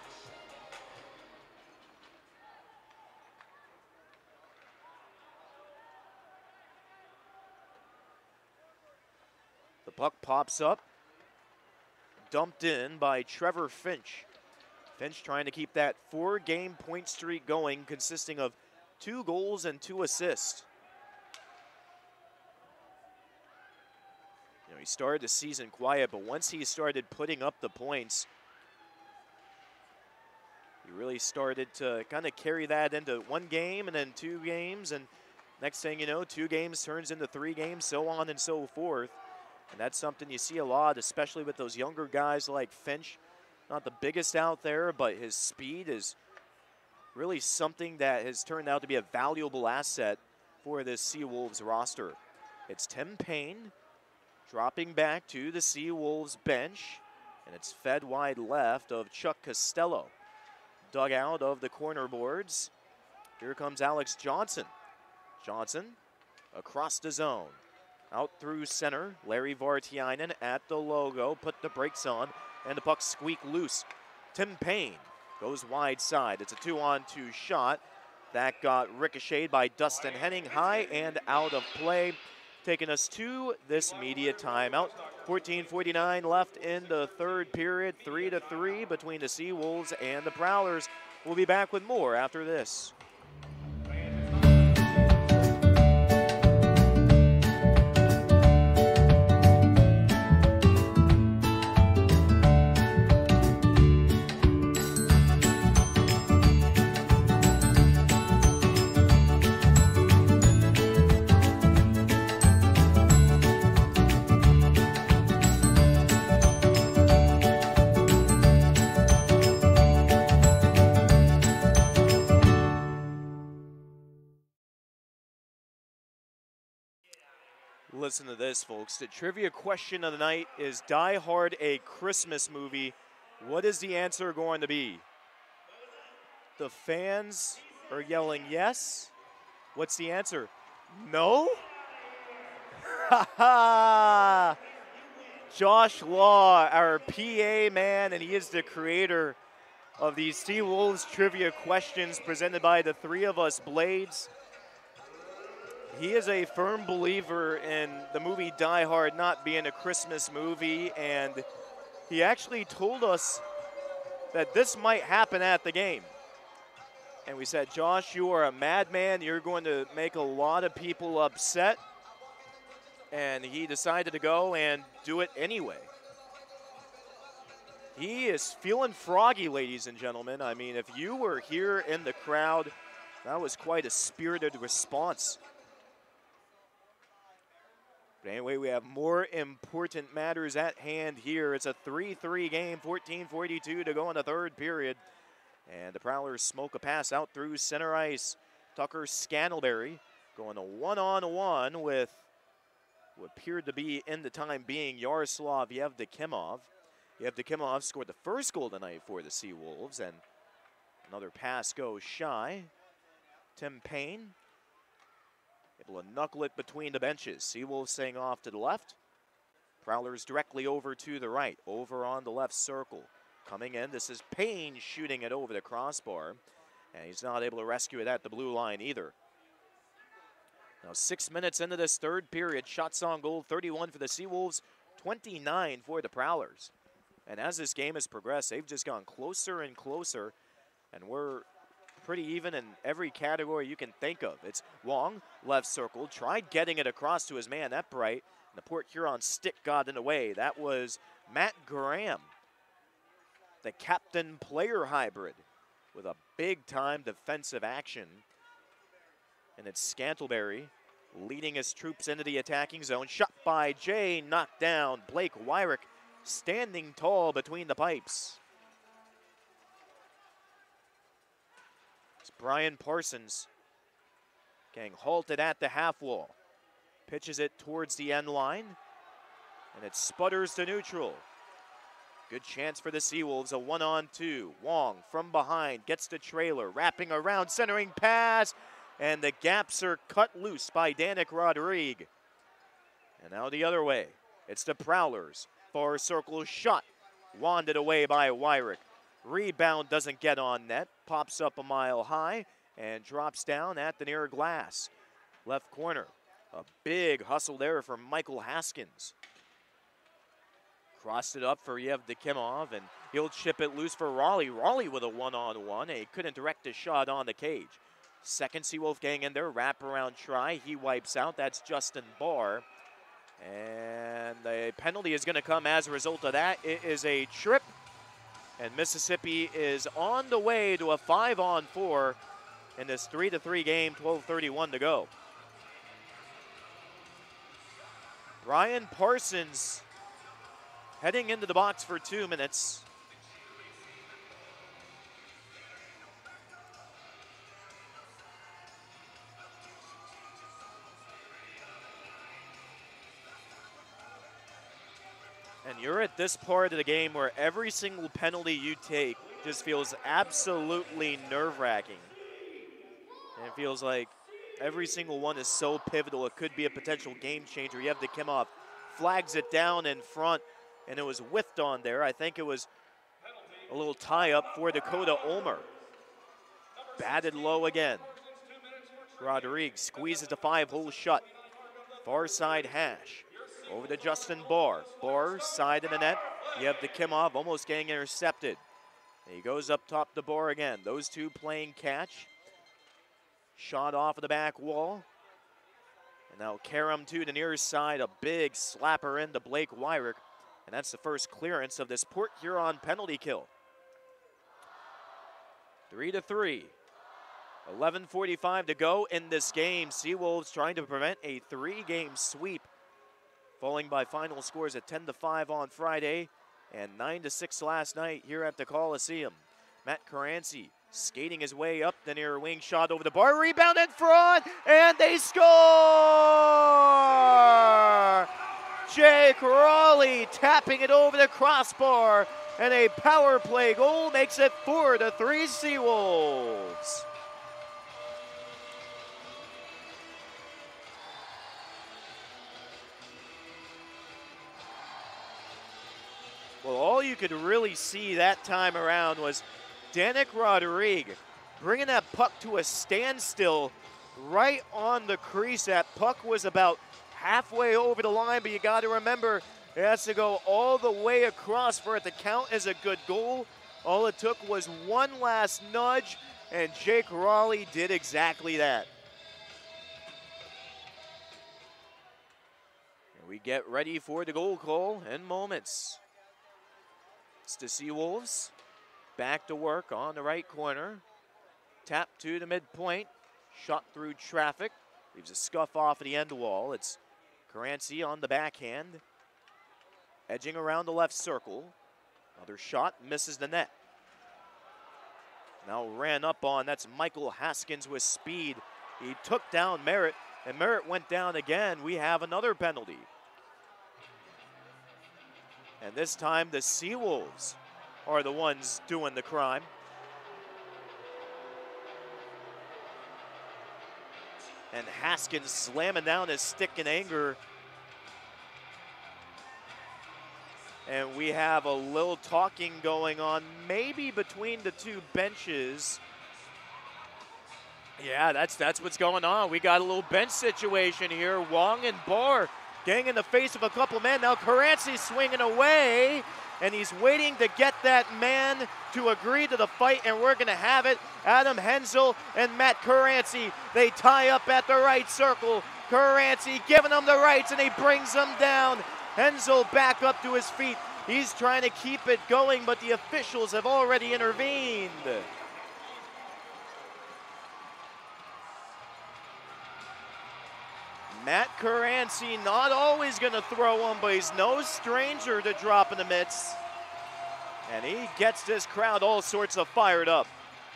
The puck pops up, dumped in by Trevor Finch. Finch trying to keep that 4-game point streak going, consisting of 2 goals and 2 assists. You know, he started the season quiet, but once he started putting up the points, he really started to kind of carry that into 1 game and then 2 games, and next thing you know, 2 games turns into 3 games, so on and so forth. And that's something you see a lot, especially with those younger guys like Finch. Not the biggest out there, but his speed is really something that has turned out to be a valuable asset for this Seawolves roster. It's Tim Payne dropping back to the Seawolves bench, and it's fed wide left of Chuck Costello. Dug out of the corner boards. Here comes Alex Johnson. Johnson across the zone. Out through center, Larry Vartiainen at the logo, put the brakes on, and the puck squeaked loose. Tim Payne goes wide side. It's a 2-on-2 shot. That got ricocheted by Dustin Henning, high and out of play, taking us to this media timeout. 14:49 left in the third period, 3-3 between the Seawolves and the Prowlers. We'll be back with more after this. Listen to this, folks. The trivia question of the night is Die Hard a Christmas movie? What is the answer going to be? The fans are yelling yes. What's the answer? No? Ha ha! Josh Law, our PA man, and he is the creator of these Seawolves trivia questions presented by the Three of Us Blades. He is a firm believer in the movie Die Hard not being a Christmas movie, and he actually told us that this might happen at the game. And we said, Josh, you are a madman. You're going to make a lot of people upset. And he decided to go and do it anyway. He is feeling froggy, ladies and gentlemen. I mean, if you were here in the crowd, that was quite a spirited response. But anyway, we have more important matters at hand here. It's a 3-3 game, 14:42 to go in the third period. And the Prowlers smoke a pass out through center ice. Tucker Scantlebury going a one-on-one with what appeared to be, in the time being, Yaroslav Yevdokimov. Yevdokimov scored the first goal tonight for the Seawolves, and another pass goes shy. Tim Payne able to knuckle it between the benches. Seawolves staying off to the left. Prowlers directly over to the right, over on the left circle. Coming in, this is Payne shooting it over the crossbar, and he's not able to rescue it at the blue line either. Now 6 minutes into this third period, shots on goal, 31 for the Seawolves, 29 for the Prowlers. And as this game has progressed, they've just gone closer and closer, and we're pretty even in every category you can think of. It's Wong, left circle, tried getting it across to his man, that Bright, The Port Huron stick got in the way. That was Matt Graham, the captain-player hybrid, with a big-time defensive action. And it's Scantlebury leading his troops into the attacking zone. Shot by Jay, knocked down. Blake Wyrick standing tall between the pipes. It's Brian Parsons getting halted at the half wall. Pitches it towards the end line, and it sputters to neutral. Good chance for the Seawolves, a 1-on-2. Wong from behind gets the trailer, wrapping around, centering pass, and the gaps are cut loose by Danik Rodrigue. And now the other way, it's the Prowlers. Far circle shot, wanded away by Wyrick. Rebound doesn't get on net, pops up a mile high, and drops down at the near glass. Left corner, a big hustle there from Michael Haskins. Crossed it up for Yevdokimov, and he'll chip it loose for Raleigh. Raleigh with a one-on-one, and he couldn't direct a shot on the cage. Second Seawolf gang in there, wraparound try. He wipes out, that's Justin Barr. And the penalty is gonna come as a result of that. It is a trip, and Mississippi is on the way to a 5-on-4 in this 3-3 game, 12:31 to go. Brian Parsons heading into the box for 2 minutes. And you're at this part of the game where every single penalty you take just feels absolutely nerve-wracking. And it feels like every single one is so pivotal. It could be a potential game changer. Yevdokimov flags it down in front, and it was whiffed on there. I think it was a little tie-up for Dakota Ulmer. Batted low again. Rodrigue squeezes the 5-hole shut. Far side hash. Over to Justin Barr. Barr side of the net. Yevdokimov almost getting intercepted. And he goes up top to Barr again. Those two playing catch. Shot off of the back wall. And now Karam to the near side. A big slapper into Blake Wyrick. And that's the first clearance of this Port Huron penalty kill. 3-3. 11:45 to go in this game. Seawolves trying to prevent a 3-game sweep, falling by final scores at 10-5 on Friday and 9-6 last night here at the Coliseum. Matt Caranci skating his way up the near wing, shot over the bar, rebound in front, and they score! Jake Raleigh tapping it over the crossbar, and a power play goal makes it 4-3 Seawolves. Well, all you could really see that time around was Danik Rodrigue bringing that puck to a standstill right on the crease. That puck was about halfway over the line, but you got to remember it has to go all the way across for it to count as a good goal. All it took was one last nudge, and Jake Raleigh did exactly that. And we get ready for the goal call in moments. It's the Seawolves back to work on the right corner. Tap to the midpoint. Shot through traffic. Leaves a scuff off of the end wall. It's Caranci on the backhand. Edging around the left circle. Another shot, misses the net. Now ran up on, that's Michael Haskins with speed. He took down Merritt, and Merritt went down again. We have another penalty. And this time the Seawolves are the ones doing the crime. And Haskins slamming down his stick in anger. And we have a little talking going on, maybe between the two benches. Yeah, that's what's going on. We got a little bench situation here. Wong and Barr getting in the face of a couple men. Now Caranci swinging away, and he's waiting to get that man to agree to the fight, and we're going to have it. Adam Hensel and Matt Caranci, they tie up at the right circle. Caranci giving him the rights, and he brings him down. Hensel back up to his feet. He's trying to keep it going, but the officials have already intervened. Matt Caranci not always going to throw him, but he's no stranger to dropping the mitts. And he gets this crowd all sorts of fired up.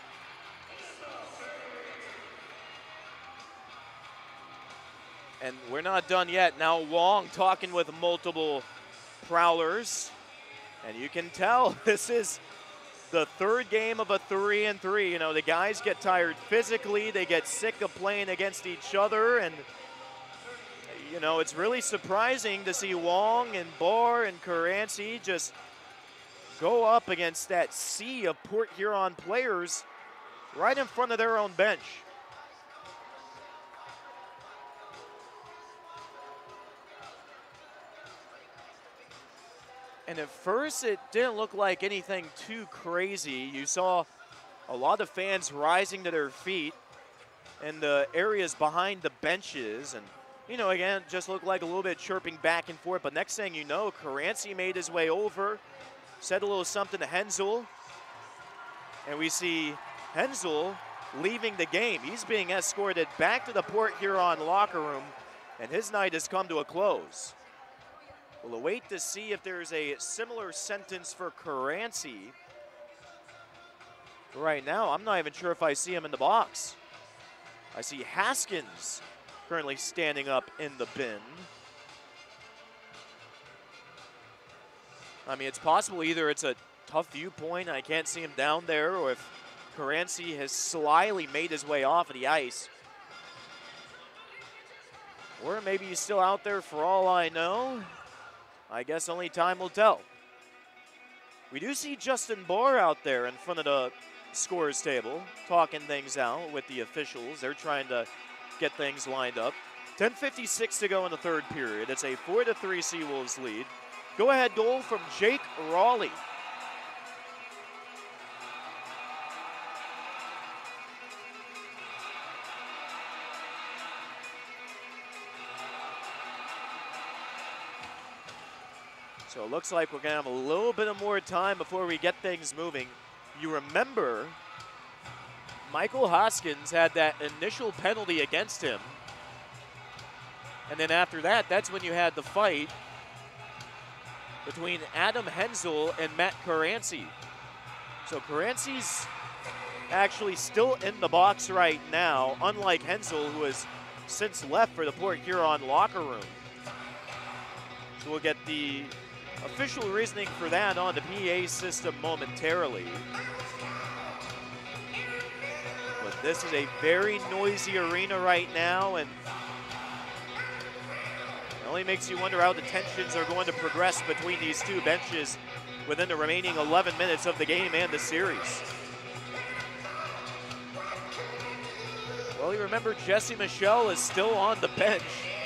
And we're not done yet. Now Wong talking with multiple Prowlers. And you can tell this is the third game of a 3-3. You know, the guys get tired physically. They get sick of playing against each other. And, you know, it's really surprising to see Wong and Barr and Caranci just go up against that sea of Port Huron players right in front of their own bench. And at first, it didn't look like anything too crazy. You saw a lot of fans rising to their feet in the areas behind the benches. And, you know, again, just looked like a little bit chirping back and forth. But next thing you know, Caranci made his way over, said a little something to Hensel. And we see Hensel leaving the game. He's being escorted back to the Port Huron locker room, and his night has come to a close. We'll wait to see if there's a similar sentence for Caranci. Right now, I'm not even sure if I see him in the box. I see Haskins currently standing up in the bin. I mean, it's possible either it's a tough viewpoint, I can't see him down there, or if Caranci has slyly made his way off of the ice. Or maybe he's still out there for all I know. I guess only time will tell. We do see Justin Barr out there in front of the scorers table, talking things out with the officials. They're trying to get things lined up. 10:56 to go in the third period. It's a 4-3 Seawolves lead. Go-ahead goal from Jake Raleigh. So it looks like we're going to have a little bit of more time before we get things moving. You remember, Michael Hoskins had that initial penalty against him. And then after that, that's when you had the fight between Adam Hensel and Matt Caranci. So Caranci's actually still in the box right now, unlike Hensel, who has since left for the Port Huron locker room. So we'll get the official reasoning for that on the PA system momentarily. But this is a very noisy arena right now, and it only makes you wonder how the tensions are going to progress between these two benches within the remaining 11 minutes of the game and the series. Well, you remember Jesse Michelle is still on the bench.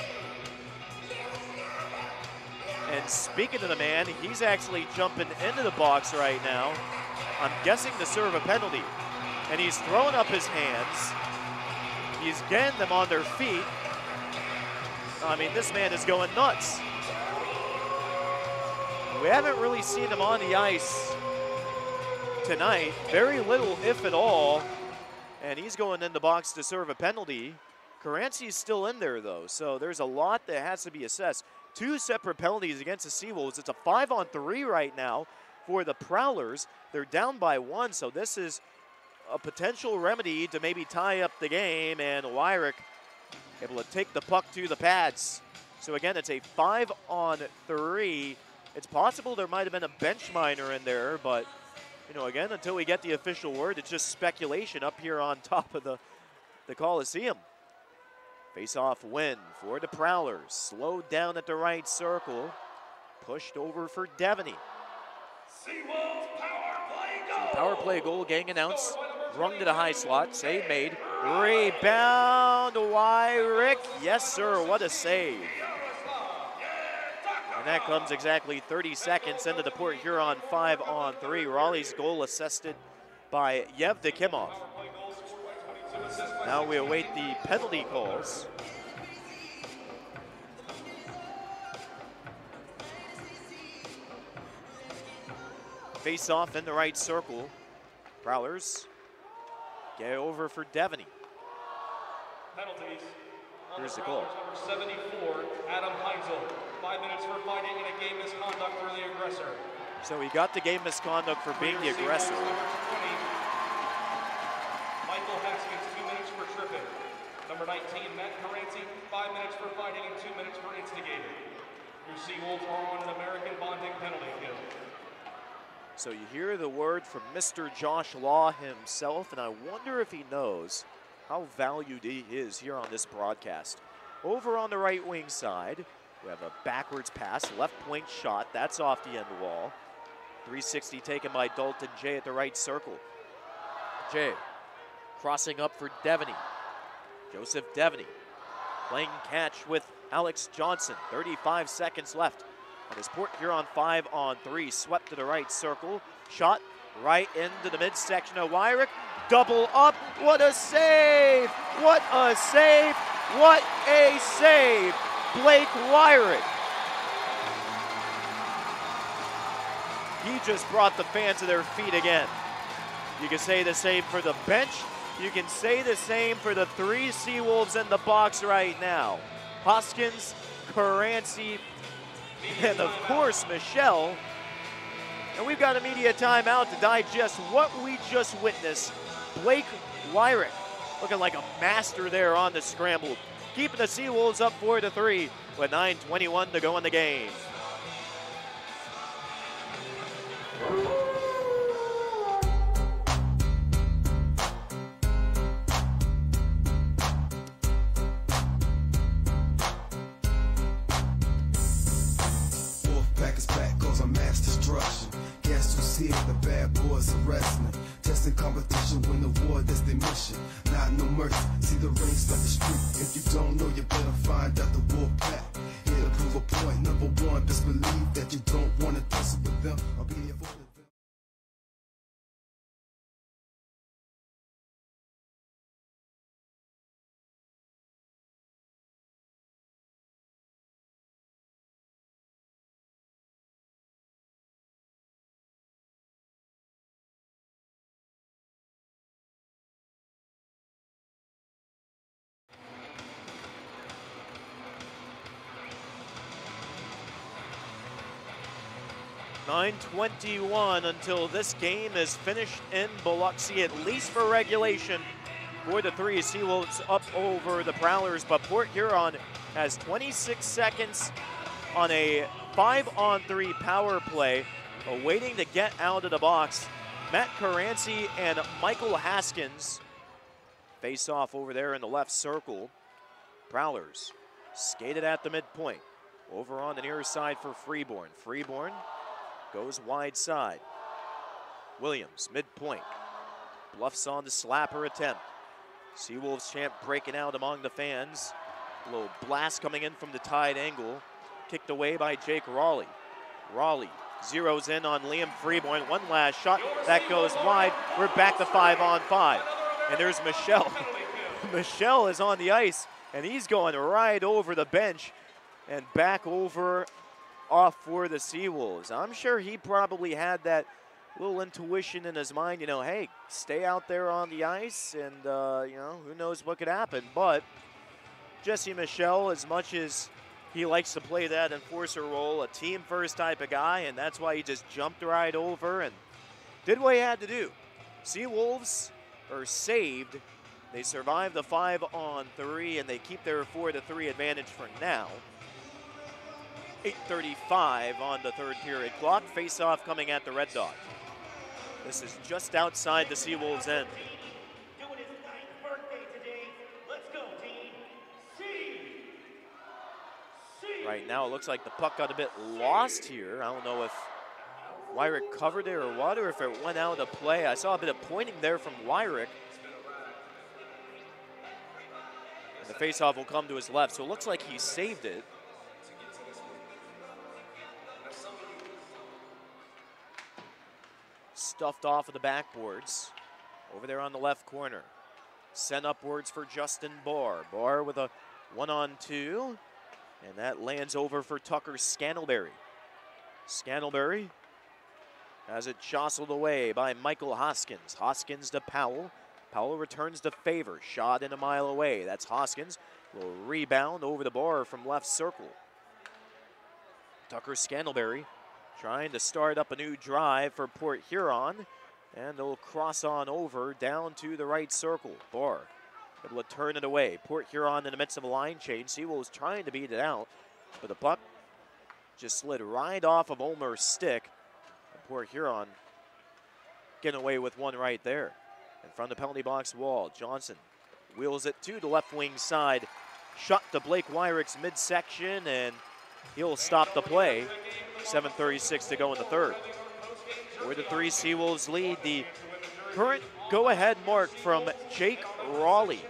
And speaking of the man, he's actually jumping into the box right now. I'm guessing to serve a penalty. And he's throwing up his hands. He's getting them on their feet. I mean, this man is going nuts. We haven't really seen him on the ice tonight. Very little, if at all. And he's going in the box to serve a penalty. Caranci's still in there, though, so there's a lot that has to be assessed. Two separate penalties against the Seawolves. It's a 5-on-3 right now for the Prowlers. They're down by 1, so this is a potential remedy to maybe tie up the game, and Wyrick able to take the puck to the pads. So again, it's a 5-on-3. It's possible there might have been a bench minor in there, but you know, again, until we get the official word, it's just speculation up here on top of the Coliseum. Face-off win for the Prowlers. Slowed down at the right circle. Pushed over for Devaney. Seawolves power play goal. So power play goal getting announced. Rung to the high slot. Save made. Rebound, Wyrick. Yes, sir. What a save. And that comes exactly 30 seconds into the Port Huron 5-on-3. Raleigh's goal assisted by Yevdokimov. Now we await the penalty calls. face off in the right circle. Prowlers get over for Devaney. Penalties. Here's the call. Number 74, Adam Heinzel. 5 minutes for fighting in a game misconduct for the aggressor. So he got the game misconduct for being the aggressor. Number 20, Michael Haskins, 2 minutes for tripping. Number 19, Matt Caranci, 5 minutes for fighting and 2 minutes for instigating. Your Seawolves are on an American bonding penalty kill. So you hear the word from Mr. Josh Law himself, and I wonder if he knows how valued he is here on this broadcast. Over on the right wing side, we have a backwards pass, left point shot. That's off the end wall. 360 taken by Dalton Jay at the right circle. Jay crossing up for Devaney. Joseph Devaney playing catch with Alex Johnson. 35 seconds left on his Port Huron 5-on-3. Swept to the right circle. Shot right into the midsection of Wyrick. Double up. What a save! What a save! What a save! Blake Wyrick. He just brought the fans to their feet again. You can say the same for the bench. You can say the same for the 3 Seawolves in the box right now. Hoskins, Caranci, and of course Michelle. And we've got a media timeout to digest what we just witnessed. Blake Wyrick looking like a master there on the scramble, keeping the Seawolves up 4-3 with 9:21 to go in the game. Wolfpack is back, causing mass destruction. Guess who's here? The bad boys are wrestling. Testing competition, win the war, that's their mission. Not no mercy, see the rings like the street. If you don't know, you better find out the Wolfpack. Here to prove a point, number one, best believe that you don't want to tussle with them or be avoided them. .921 until this game is finished in Biloxi, at least for regulation. For the 3 Seawolves up over the Prowlers, but Port Huron has 26 seconds on a 5-on-3 power play, waiting to get out of the box. Matt Caranci and Michael Haskins face off over there in the left circle. Prowlers skated at the midpoint. Over on the near side for Freeborn. Freeborn goes wide side. Williams, midpoint. Bluffs on the slapper attempt. Seawolves chant breaking out among the fans. A little blast coming in from the tied angle. Kicked away by Jake Raleigh. Raleigh zeroes in on Liam Freeborn. One last shot. That goes wide. We're back to 5-on-5. And there's Michelle. Michelle is on the ice, and he's going right over the bench and back over off for the Seawolves. I'm sure he probably had that little intuition in his mind, you know, hey, stay out there on the ice and, you know, who knows what could happen. But Jesse Michelle, as much as he likes to play that enforcer role, a team-first type of guy, and that's why he just jumped right over and did what he had to do. Seawolves are saved. They survive the 5-on-3, and they keep their 4-3 advantage for now. 8:35 on the third period clock. Face-off coming at the Red Dog. This is just outside the Seawolves' end. Doing his 9th birthday today. Let's go, team. C. Right now, it looks like the puck got a bit lost here. I don't know if Wyrick covered it or what, or if it went out of play. I saw a bit of pointing there from Wyrick. And the face-off will come to his left, so it looks like he saved it. Stuffed off of the backboards. Over there on the left corner. Sent upwards for Justin Barr. Barr with a 1-on-2. And that lands over for Tucker Scantlebury. Scantlebury As it jostled away by Michael Hoskins. Hoskins to Powell. Powell returns to Favor. Shot in a mile away. That's Hoskins. Will rebound over the bar from left circle. Tucker Scantlebury trying to start up a new drive for Port Huron. And they'll cross on over down to the right circle. Barr able to turn it away. Port Huron in the midst of a line change. Sewell was trying to beat it out, but the puck just slid right off of Ulmer's stick. And Port Huron getting away with one right there. In front of the penalty box wall, Johnson wheels it to the left wing side. Shot to Blake Wyrick's midsection, and he'll stop the play. 7:36 to go in the third. Where the 3 Seawolves lead, the current go-ahead mark from Jake Raleigh.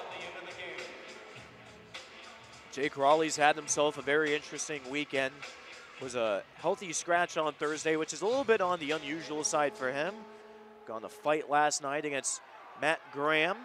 Jake Raleigh's had himself a very interesting weekend. Was a healthy scratch on Thursday, which is a little bit on the unusual side for him. Gone to fight last night against Matt Graham.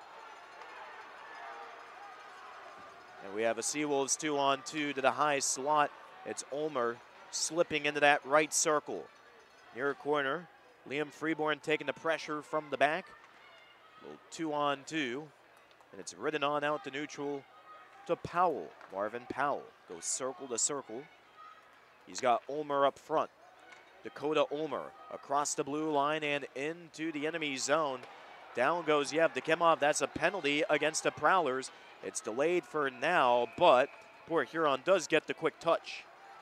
And we have a Seawolves 2-on-2 to the high slot. It's Ulmer slipping into that right circle. Near corner, Liam Freeborn taking the pressure from the back. A little 2-on-2, and it's ridden on out to neutral to Powell. Marvin Powell goes circle to circle. He's got Ulmer up front. Dakota Ulmer across the blue line and into the enemy zone. Down goes Yevdokimov. That's a penalty against the Prowlers. It's delayed for now, but Port Huron does get the quick touch.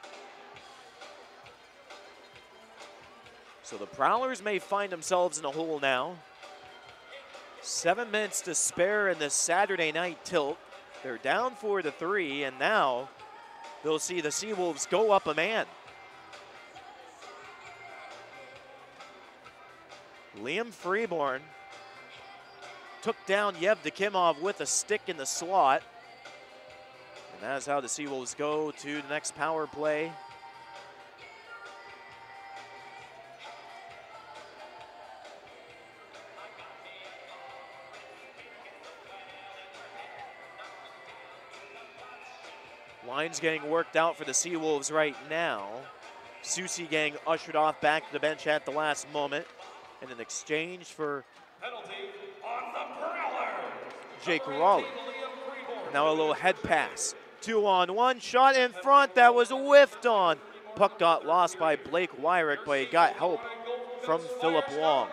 So the Prowlers may find themselves in a hole now. 7 minutes to spare in this Saturday night tilt. They're down 4-3, and now they'll see the Seawolves go up a man. Liam Freeborn took down Yevdokimov with a stick in the slot. And that is how the Seawolves go to the next power play. Lines getting worked out for the Seawolves right now. Susie getting ushered off back to the bench at the last moment. And in exchange for Penalty on the Prowlers. Jake Raleigh. Now a little head pass. 2-on-1, shot in front, that was whiffed on. Puck got lost by Blake Wyrick, but he got help from Philip Wong.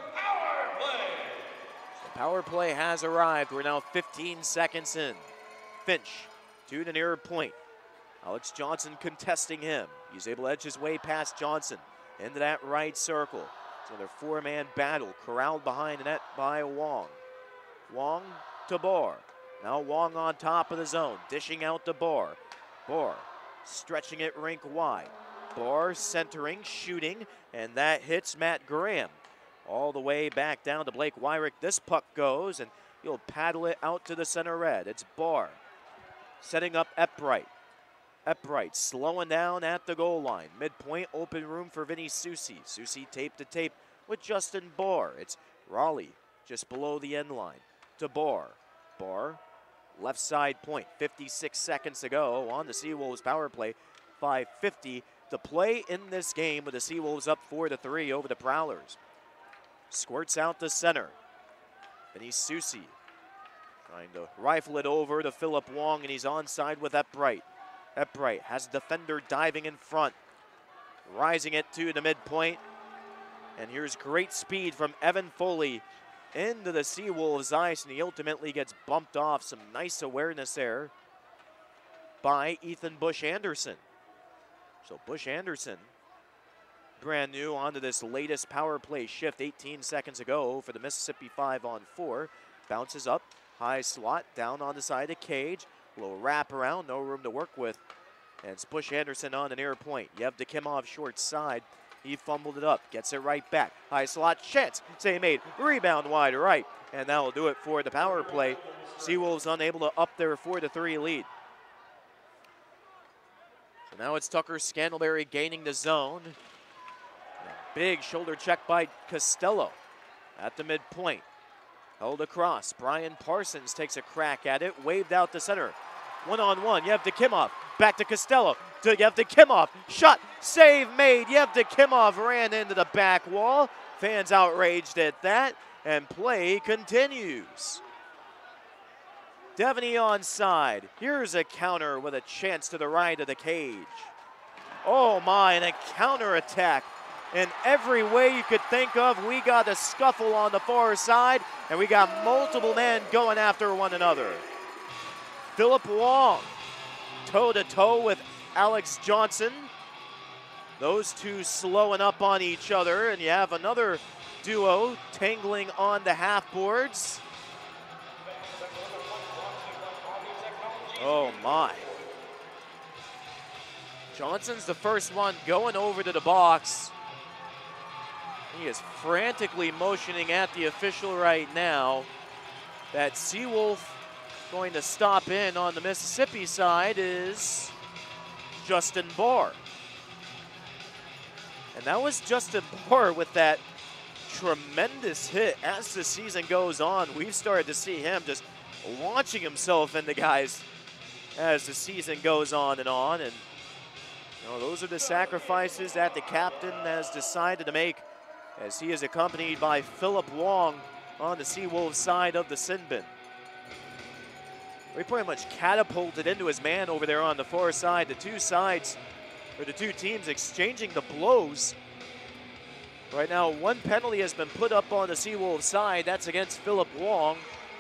The power play has arrived. We're now 15 seconds in. Finch to the near point. Alex Johnson contesting him. He's able to edge his way past Johnson into that right circle. It's another 4-man battle, corralled behind the net by Wong. Wong to Barr. Now Wong on top of the zone, dishing out to Barr. Barr stretching it rink wide. Barr centering, shooting, and that hits Matt Graham. All the way back down to Blake Wyrick. This puck goes, and he'll paddle it out to the center red. It's Barr setting up Epbright. Epbright slowing down at the goal line. Midpoint, open room for Vinny Susie. Susie tape to tape with Justin Barr. It's Raleigh just below the end line to Barr. Barr, left side point, 56 seconds to go on the Seawolves power play. 5:50 to play in this game with the Seawolves up 4-3 over the Prowlers. Squirts out the center. Vinny Susie trying to rifle it over to Philip Wong, and he's onside with Epbright. Epbright has a defender diving in front, rising it to the midpoint. And here's great speed from Evan Foley into the Seawolves ice, and he ultimately gets bumped off. Some nice awareness there by Ethan Bush Anderson. So Bush Anderson, brand new onto this latest power play shift 18 seconds ago for the Mississippi 5-on-4. Bounces up, high slot, down on the side of Cage. A little wrap around, no room to work with. And it's Bush Anderson on the near point. Yevdokimov short side. He fumbled it up, gets it right back. High slot, chance, save made, rebound wide right. And that will do it for the power play. Seawolves unable to up their 4-3 lead. So now it's Tucker Scantlebury gaining the zone. Big shoulder check by Costello at the midpoint. Held across. Brian Parsons takes a crack at it, waved out to center. One-on-one, Yevdokimov, back to Costello, to Yevdokimov, shot, save made. Yevdokimov ran into the back wall. Fans outraged at that, and play continues. Devaney onside. Here's a counter with a chance to the right of the cage. Oh my, and a counter attack. In every way you could think of, we got a scuffle on the far side, and we got multiple men going after one another. Philip Wong, toe-to-toe with Alex Johnson. Those two slowing up on each other, and you have another duo tangling on the half boards. Oh my. Johnson's the first one going over to the box. He is frantically motioning at the official right now. That Seawolf going to stop in on the Mississippi side is Justin Barr. And that was Justin Barr with that tremendous hit. As the season goes on, we've started to see him just launching himself into guys as the season goes on. And you know, those are the sacrifices that the captain has decided to make, as he is accompanied by Philip Wong on the Seawolves side of the sin bin. We pretty much catapulted into his man over there on the far side. The two sides, or the two teams, exchanging the blows. Right now, one penalty has been put up on the Seawolves side. That's against Philip Wong.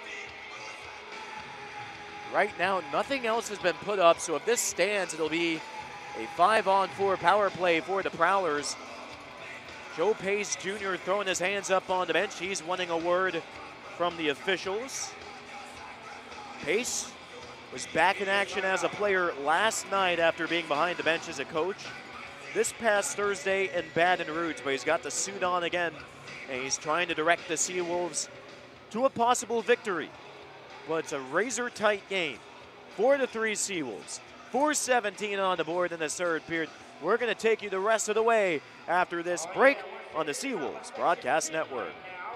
Right now, nothing else has been put up, so if this stands, it'll be a 5-on-4 power play for the Prowlers. Joe Pace Jr. throwing his hands up on the bench. He's wanting a word from the officials. Pace was back in action as a player last night after being behind the bench as a coach this past Thursday in Baton Rouge, but he's got the suit on again, and he's trying to direct the Seawolves to a possible victory. But it's a razor-tight game. 4-3 Seawolves. 4:17 on the board in the third period. We're going to take you the rest of the way after this break on the Seawolves Broadcast Network.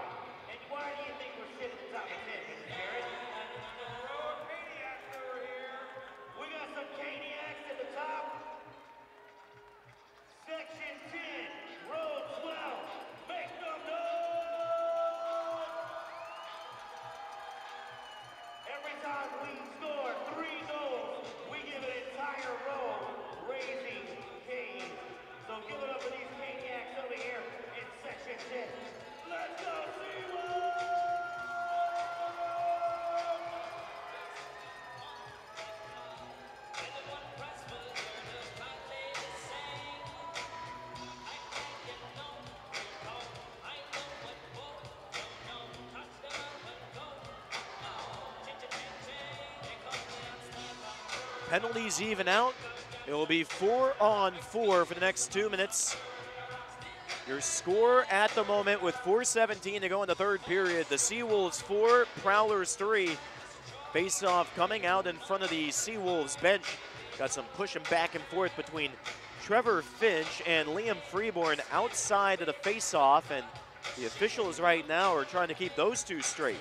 Penalties even out. It will be 4-on-4 for the next 2 minutes. Your score at the moment with 4:17 to go in the third period. The Seawolves 4, Prowlers 3. Face-off coming out in front of the Seawolves bench. Got some pushing back and forth between Trevor Finch and Liam Freeborn outside of the face-off, and the officials right now are trying to keep those two straight.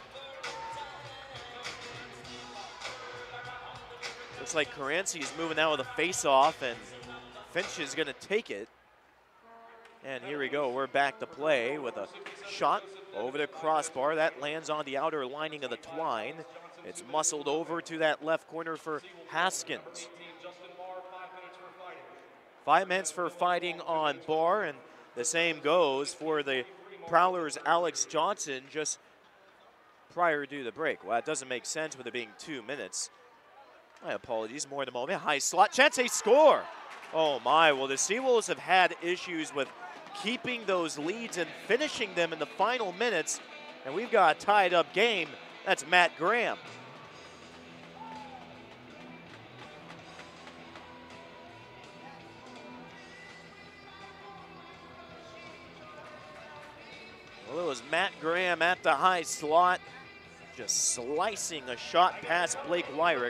Looks like Caranci is moving out with a face-off, and Finch is going to take it. And here we go. We're back to play with a shot over the crossbar. That lands on the outer lining of the twine. It's muscled over to that left corner for Haskins. 5 minutes for fighting on Barr, and the same goes for the Prowlers' Alex Johnson just prior to the break. Well, that doesn't make sense with it being 2 minutes. My apologies, more in a moment. High slot, chance, they score. Oh my, well the Seawolves have had issues with keeping those leads and finishing them in the final minutes, and we've got a tied up game. That's Matt Graham. Well, it was Matt Graham at the high slot, just slicing a shot past Blake Wyrick.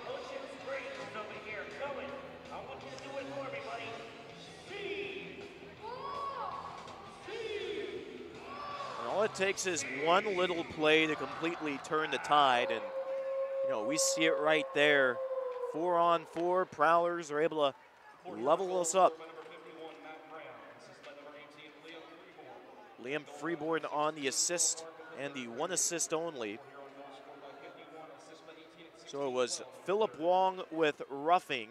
All it takes is one little play to completely turn the tide, and you know, we see it right there 4-on-4. Prowlers are able to level us up. Liam Freeborn on the assist and the 1 assist only. So it was Philip Wong with roughing,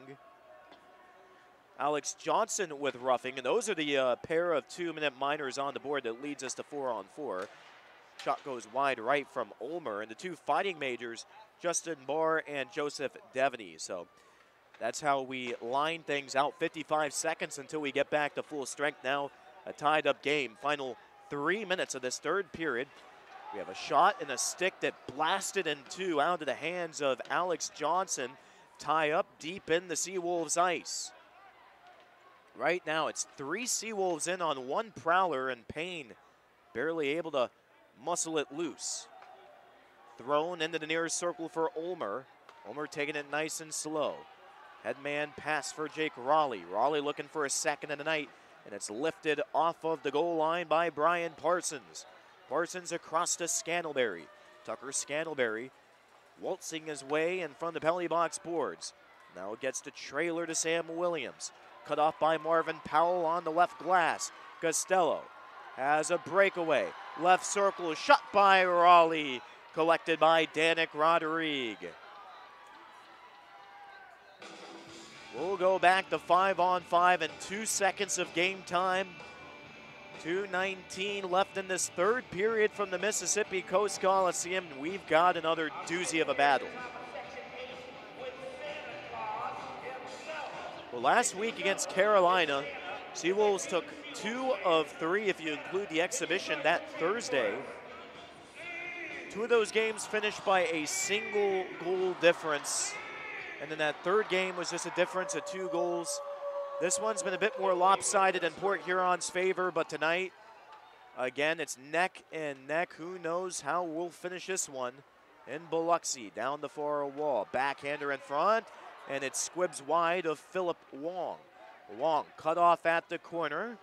Alex Johnson with roughing, and those are the pair of 2-minute minors on the board that leads us to 4-on-4. Shot goes wide right from Ulmer, and the 2 fighting majors, Justin Barr and Joseph Devaney. So that's how we line things out. 55 seconds until we get back to full strength now. A tied up game. Final 3 minutes of this third period. We have a shot and a stick that blasted into out of the hands of Alex Johnson. Tie up deep in the Seawolves ice. Right now it's 3 Seawolves in on 1 Prowler, and Payne barely able to muscle it loose. Thrown into the nearest circle for Ulmer. Ulmer taking it nice and slow. Headman pass for Jake Raleigh. Raleigh looking for a second of the night, and it's lifted off of the goal line by Brian Parsons. Parsons across to Scantlebury. Tucker Scantlebury waltzing his way in front of the penalty box boards. Now it gets the trailer to Sam Williams. Cut off by Marvin Powell on the left glass. Costello has a breakaway. Left circle, shot by Raleigh. Collected by Danik Rodrigue. We'll go back to 5-on-5 and 2 seconds of game time. 2:19 left in this third period from the Mississippi Coast Coliseum. We've got another doozy of a battle. Well, last week against Carolina, Seawolves took 2 of 3 if you include the exhibition that Thursday. 2 of those games finished by a single goal difference. And then that third game was just a difference of 2 goals. This one's been a bit more lopsided in Port Huron's favor, but tonight, again, it's neck and neck. Who knows how we'll finish this one in Biloxi. Down the far wall, backhander in front, and it squibs wide of Philip Wong. Wong cut off at the corner.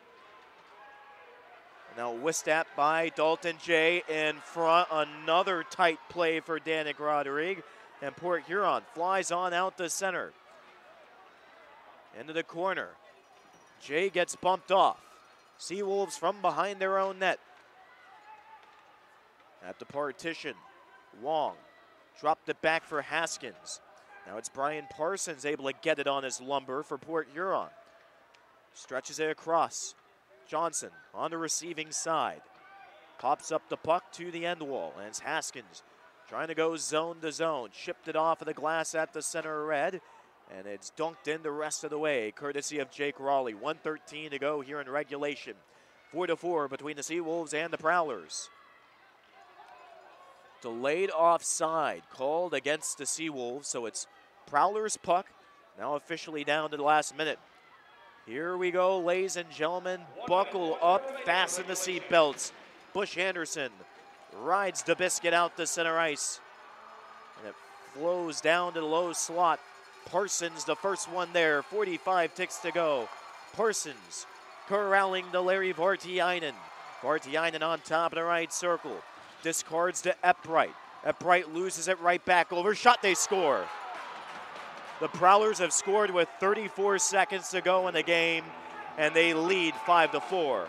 Now whisked at by Dalton Jay in front. Another tight play for Danik Rodrigue. And Port Huron flies on out the center. Into the corner. Jay gets bumped off. Seawolves from behind their own net. At the partition, Wong dropped it back for Haskins. Now it's Brian Parsons able to get it on his lumber for Port Huron. Stretches it across. Johnson on the receiving side. Pops up the puck to the end wall, and it's Haskins trying to go zone to zone. Chipped it off of the glass at the center red, and it's dunked in the rest of the way, courtesy of Jake Raleigh. 1:13 to go here in regulation. 4-4 between the Seawolves and the Prowlers. Delayed offside called against the Seawolves, so it's Prowlers' puck, now officially down to the last minute. Here we go, ladies and gentlemen. Buckle up, fasten the seat belts. Bush Anderson rides the biscuit out to center ice, and it flows down to the low slot. Parsons, the first one there, 45 ticks to go. Parsons corralling to Larry Vartiainen. Vartiainen on top of the right circle. Discards to Epbright. Epbright loses it right back over. Shot, they score. The Prowlers have scored with 34 seconds to go in the game, and they lead 5-4.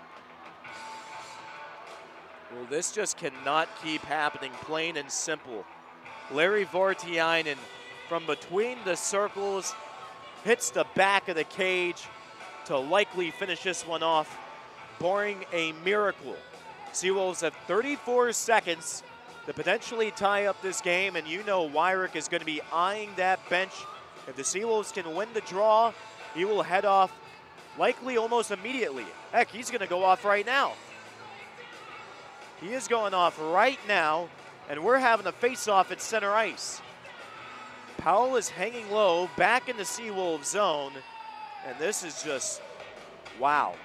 Well, this just cannot keep happening, plain and simple. Larry Vartiainen from between the circles hits the back of the cage to likely finish this one off, barring a miracle. Seawolves have 34 seconds to potentially tie up this game, and you know Wyrick is going to be eyeing that bench. If the Seawolves can win the draw, he will head off likely almost immediately. Heck, he's going to go off right now. He is going off right now, and we're having a face-off at center ice. Powell is hanging low, back in the Seawolves zone, and this is just, wow.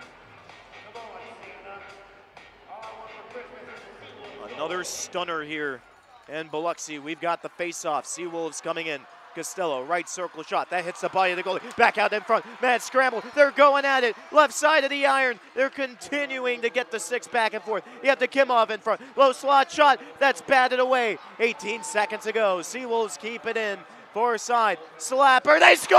Another stunner here in Biloxi. We've got the face-off. Seawolves coming in. Costello, right circle shot. That hits the body of the goalie. Back out in front. Mad scramble. They're going at it. Left side of the iron. They're continuing to get the 6 back and forth. You have the Kimov in front. Low slot shot. That's batted away. 18 seconds to go. Seawolves keep it in. Far side, slapper, they score!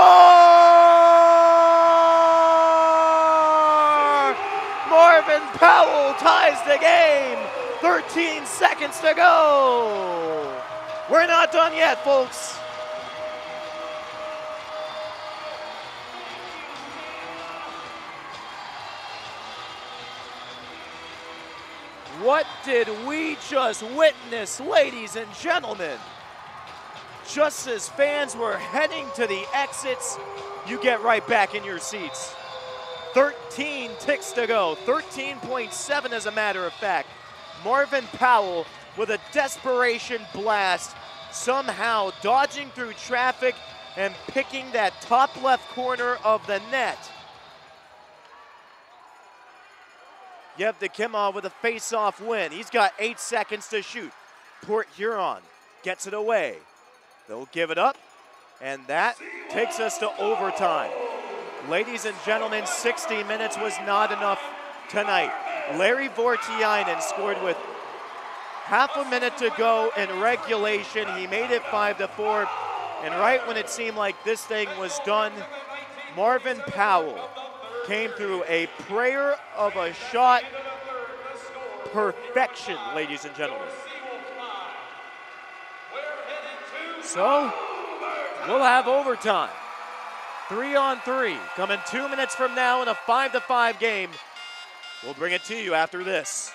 Marvin Powell ties the game. 13 seconds to go. We're not done yet, folks. What did we just witness, ladies and gentlemen? Just as fans were heading to the exits, you get right back in your seats. 13 ticks to go, 13.7 as a matter of fact. Marvin Powell with a desperation blast, somehow dodging through traffic and picking that top left corner of the net. Yevdokimov with a face-off win. He's got 8 seconds to shoot. Port Huron gets it away. They'll give it up, and that takes us to overtime. Ladies and gentlemen, 60 minutes was not enough tonight. Larry Vortiainen scored with half a minute to go in regulation. He made it 5-4, and right when it seemed like this thing was done, Marvin Powell came through a prayer of a shot. Perfection, ladies and gentlemen. So, we'll have overtime. 3-on-3 coming 2 minutes from now in a 5-5 game. We'll bring it to you after this.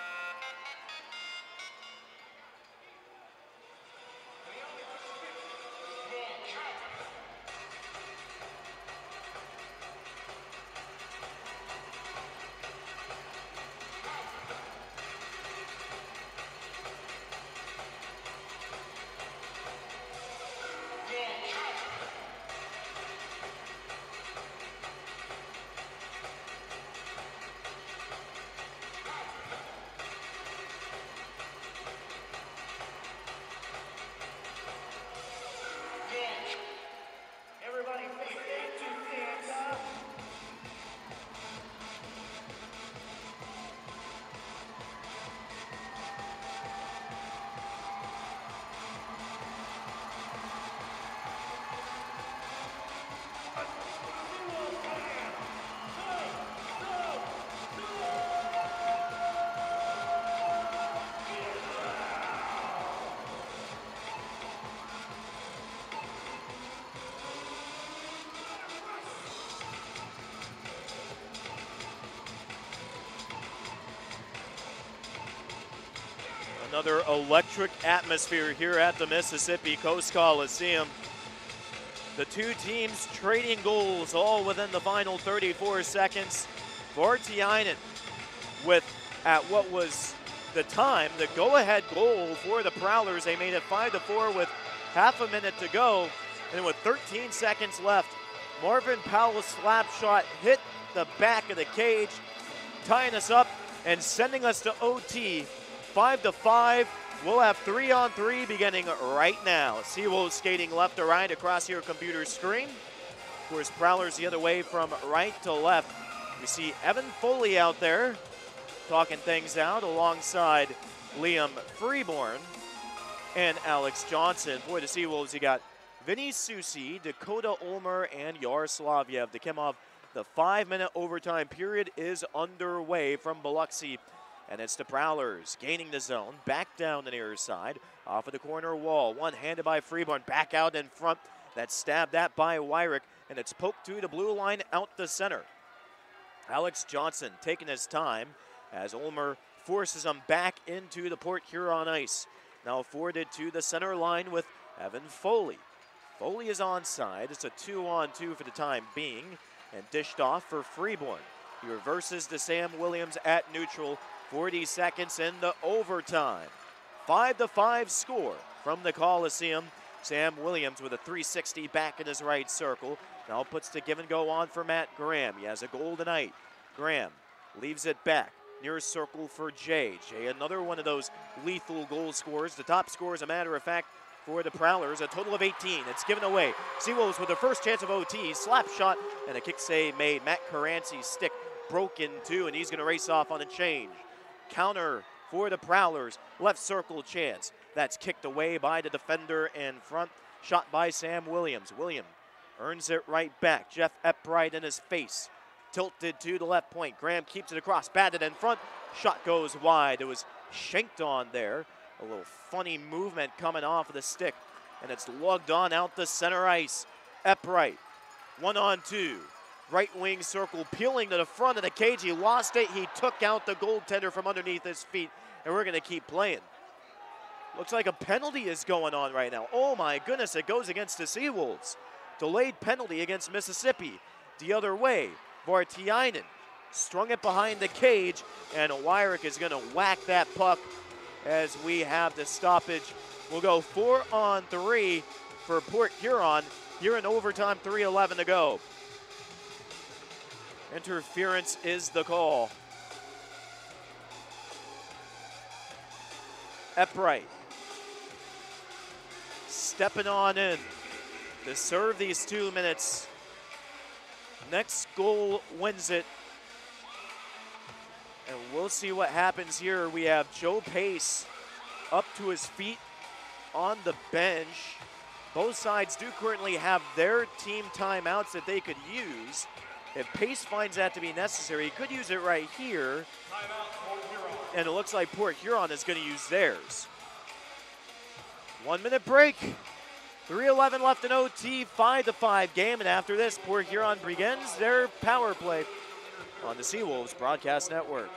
Another electric atmosphere here at the Mississippi Coast Coliseum. The two teams trading goals all within the final 34 seconds. Vortiainen with, at what was the time, the go-ahead goal for the Prowlers. They made it 5-4 with half a minute to go. And with 13 seconds left, Marvin Powell's slap shot hit the back of the cage, tying us up and sending us to OT. 5-5. We'll have 3-on-3 beginning right now. Seawolves skating left to right across your computer screen. Of course, Prowlers the other way from right to left. We see Evan Foley out there talking things out alongside Liam Freeborn and Alex Johnson. For the Seawolves, you got Vinny Susi, Dakota Ulmer, and Yaroslav Yevdokimov. The 5-minute overtime period is underway from Biloxi. And it's the Prowlers gaining the zone, back down the near side, off of the corner wall. One handed by Freeborn, back out in front. That's stabbed at by Wyrick, and it's poked through the blue line out the center. Alex Johnson taking his time as Ulmer forces him back into the Port Huron ice. Now forwarded to the center line with Evan Foley. Foley is onside. It's a 2-on-2 for the time being, and dished off for Freeborn. He reverses to Sam Williams at neutral. 40 seconds into overtime. 5-5 score from the Coliseum. Sam Williams with a 360 back in his right circle. Now puts the give and go on for Matt Graham. He has a goal tonight. Graham leaves it back. Near circle for Jay. Jay, another one of those lethal goal scorers. The top scorer, as a matter of fact, for the Prowlers, a total of 18. It's given away. Seawolves with their first chance of OT. Slap shot and a kick save made. Matt Carancy's stick broke in two, and he's going to race off on a change. Counter for the Prowlers. Left circle chance. That's kicked away by the defender in front. Shot by Sam Williams. Williams earns it right back. Jeff Epbright in his face. Tilted to the left point. Graham keeps it across. Batted in front. Shot goes wide. It was shanked on there. A little funny movement coming off of the stick. And it's lugged on out the center ice. Epbright, 1-on-2. Right wing circle, peeling to the front of the cage. He lost it. He took out the goaltender from underneath his feet. And we're going to keep playing. Looks like a penalty is going on right now. Oh my goodness, it goes against the Seawolves. Delayed penalty against Mississippi. The other way, Vartiainen strung it behind the cage, and Wyrick is going to whack that puck as we have the stoppage. We'll go 4-on-3 for Port Huron here in overtime, 3:11 to go. Interference is the call. Epbright stepping on in to serve these 2 minutes. Next goal wins it. And we'll see what happens here. We have Joe Pace up to his feet on the bench. Both sides do currently have their team timeouts that they could use. If Pace finds that to be necessary, he could use it right here. And it looks like Port Huron is going to use theirs. 1 minute break. 3:11 left in OT, 5-5 game. And after this, Port Huron begins their power play on the Seawolves Broadcast Network.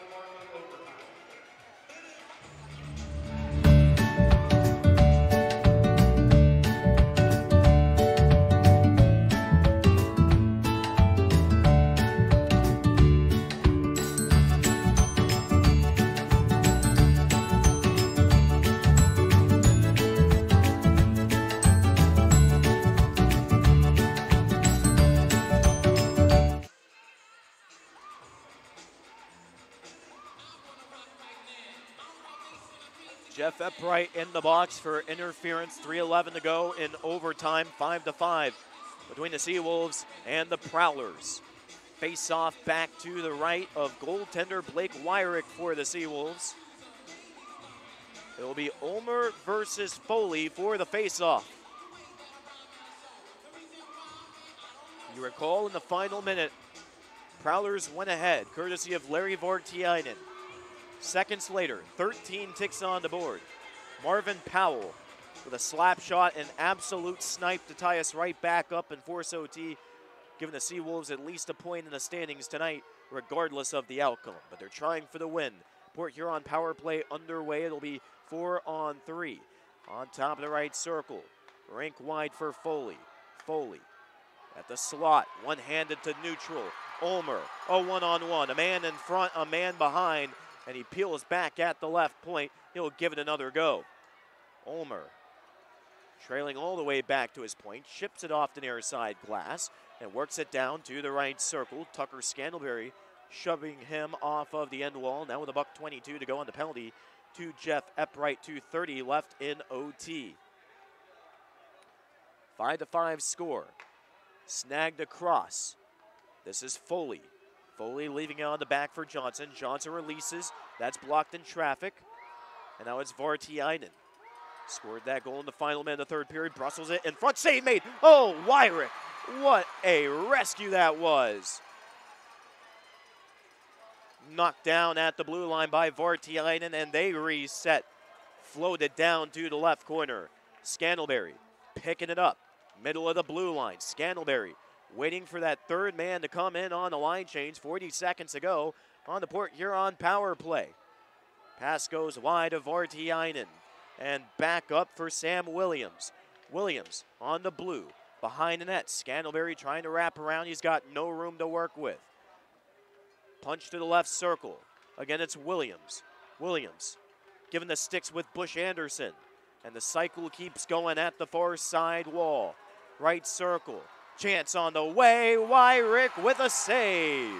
Jeff Epbright in the box for interference. 3:11 to go in overtime. 5-5 between the Seawolves and the Prowlers. Face off back to the right of goaltender Blake Wyrick for the Seawolves. It will be Ulmer versus Foley for the face-off. You recall in the final minute, Prowlers went ahead, courtesy of Larry Vartiainen. Seconds later, 13 ticks on the board. Marvin Powell with a slap shot and absolute snipe to tie us right back up and force OT, giving the Seawolves at least a point in the standings tonight, regardless of the outcome. But they're trying for the win. Port Huron power play underway. It'll be 4-on-3. On top of the right circle, rink wide for Foley. Foley at the slot, one-handed to neutral. Ulmer, a one-on-one. A man in front, a man behind. And he peels back at the left point. He'll give it another go. Ulmer trailing all the way back to his point, ships it off the near side glass and works it down to the right circle. Tucker Scandalberry shoving him off of the end wall. Now with a $1:22 to go on the penalty to Jeff Epbright. 2:30 left in OT. 5-5 score. Snagged across. This is Foley. Foley leaving it on the back for Johnson. Johnson releases. That's blocked in traffic. And now it's Vartiainen. Scored that goal in the final minute of the third period. Brussels it in front. Save made. Oh, Wyrick. What a rescue that was. Knocked down at the blue line by Vartiainen, and they reset. Floated down to the left corner. Scandalberry picking it up. Middle of the blue line. Scandalberry waiting for that third man to come in on the line change. 40 seconds to go on the Port Huron power play. Pass goes wide of Vartiainen. And back up for Sam Williams. Williams on the blue. Behind the net. Scandalberry trying to wrap around. He's got no room to work with. Punch to the left circle. Again, it's Williams. Williams giving the sticks with Bush Anderson. And the cycle keeps going at the far side wall. Right circle. Chance on the way. Wyrick with a save.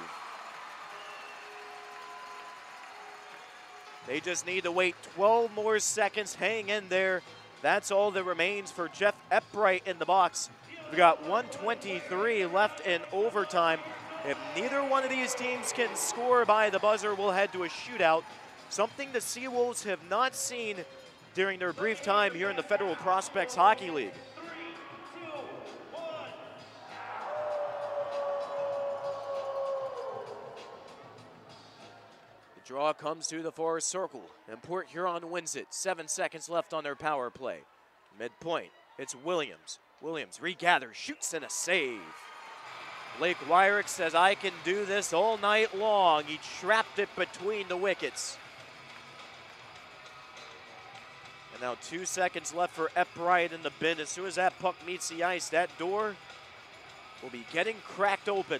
They just need to wait 12 more seconds. Hang in there. That's all that remains for Jeff Epbright in the box. We got 1:23 left in overtime. If neither one of these teams can score by the buzzer, we'll head to a shootout. Something the Seawolves have not seen during their brief time here in the Federal Prospects Hockey League. The draw comes to the far circle, and Port Huron wins it. 7 seconds left on their power play. Midpoint, it's Williams. Williams regathers, shoots, and a save. Blake Wyrick says, I can do this all night long. He trapped it between the wickets. And now 2 seconds left for Epbright in the bin. As soon as that puck meets the ice, that door will be getting cracked open.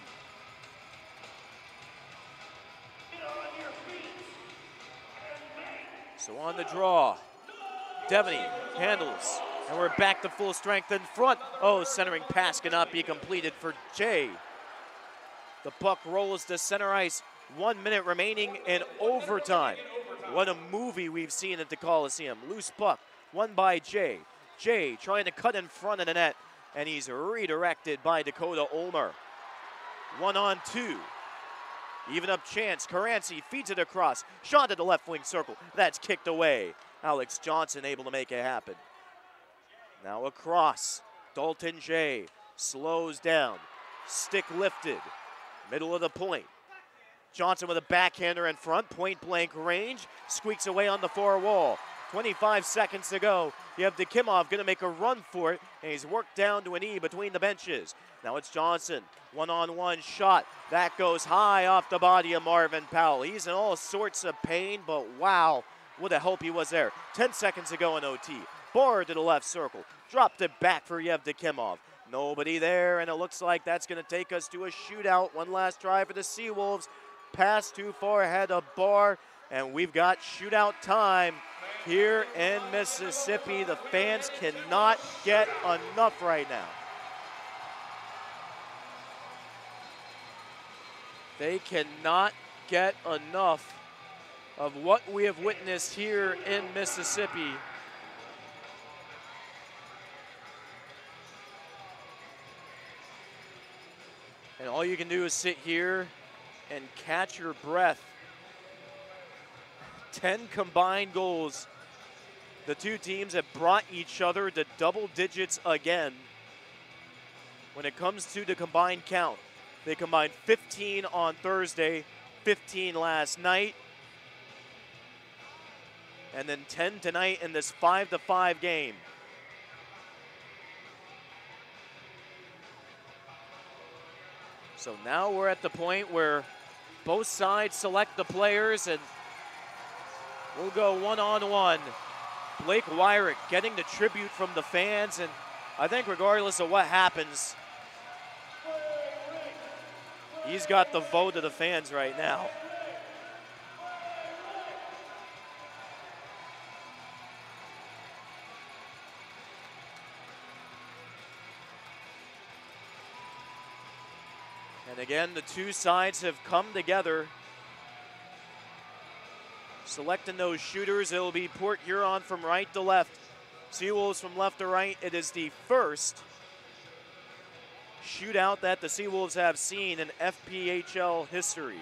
So on the draw, Devaney handles, and we're back to full strength in front. Oh, centering pass cannot be completed for Jay. The puck rolls to center ice. 1 minute remaining in overtime. What a movie we've seen at the Coliseum. Loose puck, won by Jay. Jay trying to cut in front of the net, and he's redirected by Dakota Ulmer. 1-on-2. Even up chance, Caranci feeds it across. Shot to the left wing circle. That's kicked away. Alex Johnson able to make it happen. Now across. Dalton Jay slows down. Stick lifted. Middle of the point. Johnson with a backhander in front. Point blank range. Squeaks away on the far wall. 25 seconds to go. You have Dekimov going to make a run for it, and he's worked down to an E between the benches. Now it's Johnson, one-on-one shot. That goes high off the body of Marvin Powell. He's in all sorts of pain, but wow, what a help he was there. 10 seconds to go in OT. Bar to the left circle. Dropped it back for Yevdokimov. Nobody there, and it looks like that's going to take us to a shootout. One last try for the Seawolves. Pass too far ahead of Bar, and we've got shootout time here in Mississippi. The fans cannot get enough right now. They cannot get enough of what we have witnessed here in Mississippi. And all you can do is sit here and catch your breath. 10 combined goals. The two teams have brought each other to double digits again. When it comes to the combined count, they combined 15 on Thursday, 15 last night, and then 10 tonight in this 5-5 game. So now we're at the point where both sides select the players, and we'll go one-on-one. Blake Wyrick getting the tribute from the fans, and I think regardless of what happens, he's got the vote of the fans right now. And again, the two sides have come together. Selecting those shooters, it'll be Port Huron from right to left. Seawolves from left to right. It is the first shootout that the Seawolves have seen in FPHL history.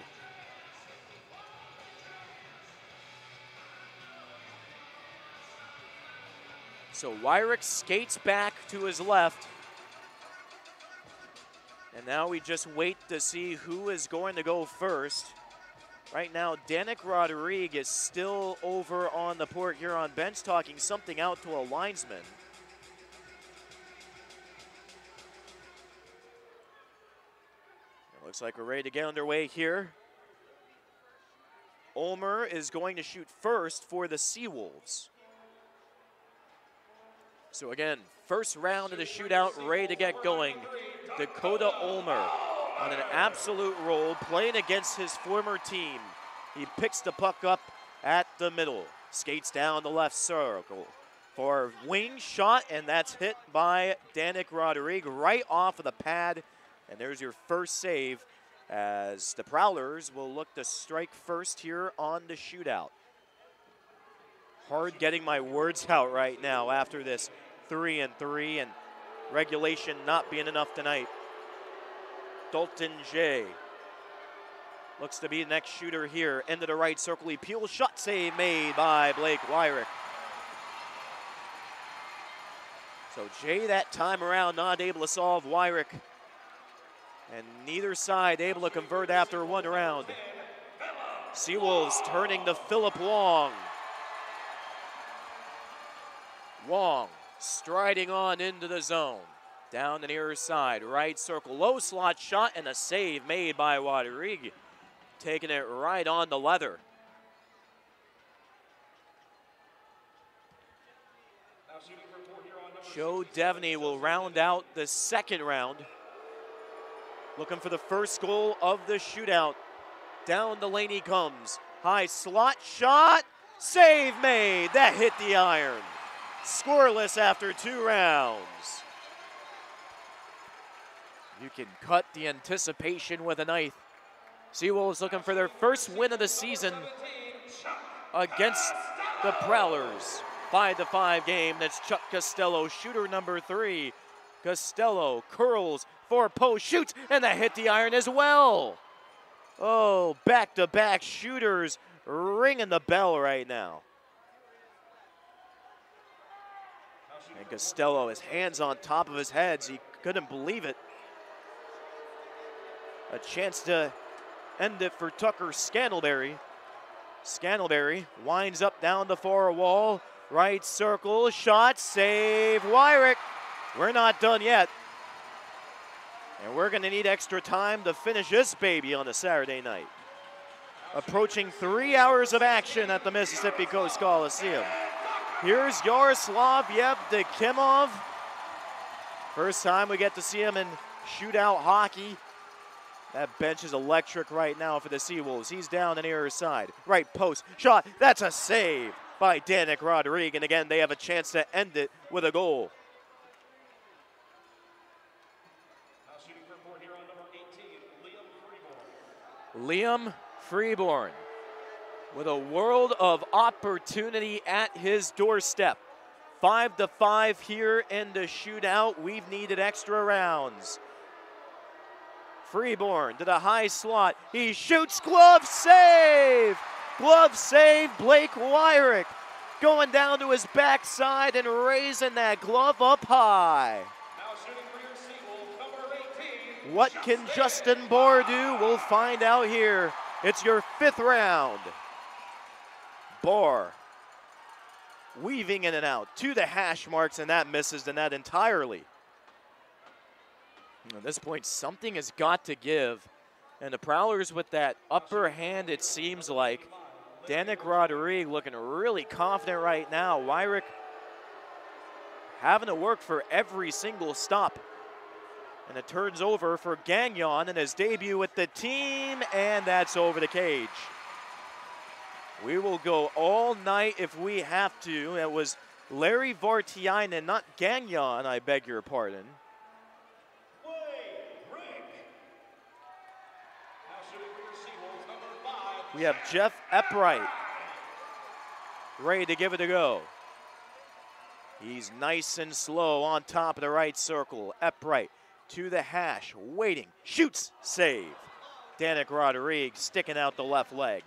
So Wyrick skates back to his left. And now we just wait to see who is going to go first. Right now, Danik Rodriguez is still over on the Port Huron bench talking something out to a linesman. It looks like we're ready to get underway here. Ulmer is going to shoot first for the Seawolves. So again, first round of the shootout, ready to get going. Dakota Ulmer on an absolute roll, playing against his former team. He picks the puck up at the middle, skates down the left circle for wing shot, and that's hit by Danik Rodriguez right off of the pad. And there's your first save as the Prowlers will look to strike first here on the shootout. Hard getting my words out right now after this 3-3 and regulation not being enough tonight. Dalton Jay looks to be the next shooter here. Into the right circle, he peels, shot save made by Blake Wyrick. So Jay that time around not able to solve Wyrick. And neither side able to convert after one round. Seawolves turning to Philip Wong. Wong striding on into the zone. Down the near side, right circle, low slot shot, and a save made by Rodriguez. Taking it right on the leather. Joe Devaney will round out the second round. Looking for the first goal of the shootout. Down the lane he comes. High slot shot. Save made. That hit the iron. Scoreless after 2 rounds. You can cut the anticipation with a knife. Seawolves looking for their first win of the season against the Prowlers. 5-5 game. That's Chuck Costello, shooter number 3. Costello curls for post, shoots, and that hit the iron as well. Oh, back-to-back shooters ringing the bell right now. And Costello, his hands on top of his head. He couldn't believe it. A chance to end it for Tucker Scandalberry. Scandalberry winds up down the far wall. Right circle, shot, save, Wyrick. We're not done yet. And we're gonna need extra time to finish this baby on a Saturday night. Approaching 3 hours of action at the Mississippi Coast Coliseum. Here's Yaroslav Yevdokimov. First time we get to see him in shootout hockey. That bench is electric right now for the Seawolves. He's down the near side. Right post, shot, that's a save by Danik Rodriguez. And again, they have a chance to end it with a goal. Now shooting for point here on number 18, Liam Freeborn. Liam Freeborn with a world of opportunity at his doorstep. 5-5 here in the shootout. We've needed extra rounds. Freeborn to the high slot. He shoots, glove save! Glove save, Blake Wyrick. Going down to his backside and raising that glove up high. Now shooting for your Seawolves, number 18. What can Justin Bohr do? We'll find out here. It's your 5th round. Bohr weaving in and out to the hash marks, and that misses the net entirely. At this point, something has got to give. And the Prowlers with that upper hand, it seems like. Danik Rodriguez looking really confident right now. Wyrick having to work for every single stop. And it turns over for Gagnon in his debut with the team, and that's over the cage. We will go all night if we have to. It was Larry Vartiainen, not Gagnon, I beg your pardon. We have Jeff Eppright ready to give it a go. He's nice and slow on top of the right circle. Eppright to the hash, waiting, shoots, save. Danik Rodriguez sticking out the left leg.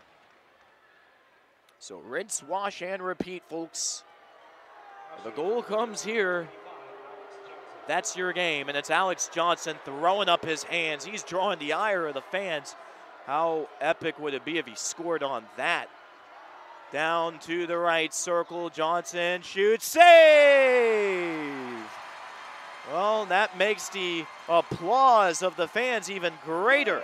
So rinse, wash, and repeat, folks. If the goal comes here, that's your game, and it's Alex Johnson throwing up his hands. He's drawing the ire of the fans. How epic would it be if he scored on that? Down to the right circle, Johnson shoots, save! Well, that makes the applause of the fans even greater.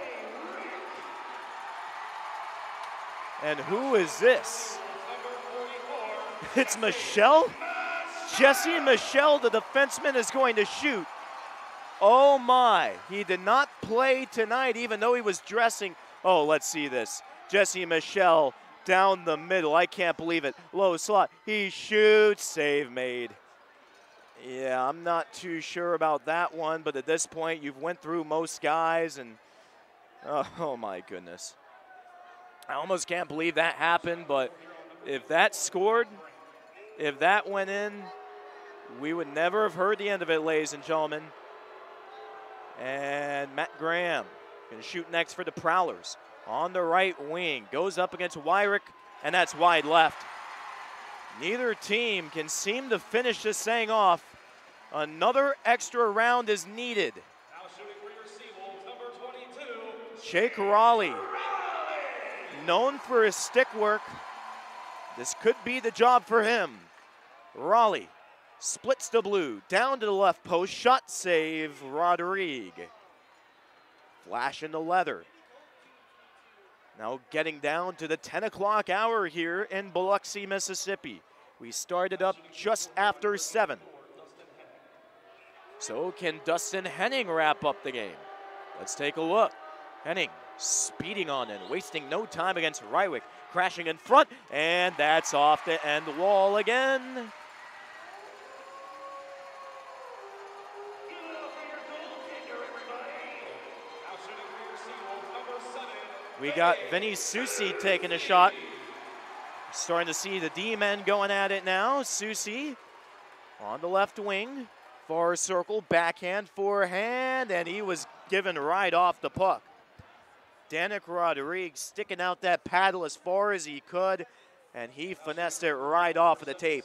And who is this? It's Michelle? Jesse Michelle, the defenseman, is going to shoot. Oh my, he did not play tonight even though he was dressing. Oh, let's see this. Jesse Michelle down the middle. I can't believe it. Low slot. He shoots. Save made. Yeah, I'm not too sure about that one, but at this point, you've went through most guys, and oh my goodness. I almost can't believe that happened, but if that scored, if that went in, we would never have heard the end of it, ladies and gentlemen. And Matt Graham going to shoot next for the Prowlers. On the right wing, goes up against Wyrick, and that's wide left. Neither team can seem to finish this thing off. Another extra round is needed. Now shooting for your Seawolves, number 22. Jake Raleigh known for his stick work. This could be the job for him. Raleigh splits the blue, down to the left post, shot save, Rodrigue. Flash in the leather. Now getting down to the 10 o'clock hour here in Biloxi, Mississippi. We started up just after 7. So can Dustin Henning wrap up the game? Let's take a look. Henning speeding on in, wasting no time against Rywick, crashing in front, and that's off the end wall again. We got Vinny Susi taking a shot. Starting to see the D-men going at it now. Susi on the left wing. Far circle, backhand, forehand, and he was given right off the puck. Danik Rodriguez sticking out that paddle as far as he could, and he finessed it right off of the tape.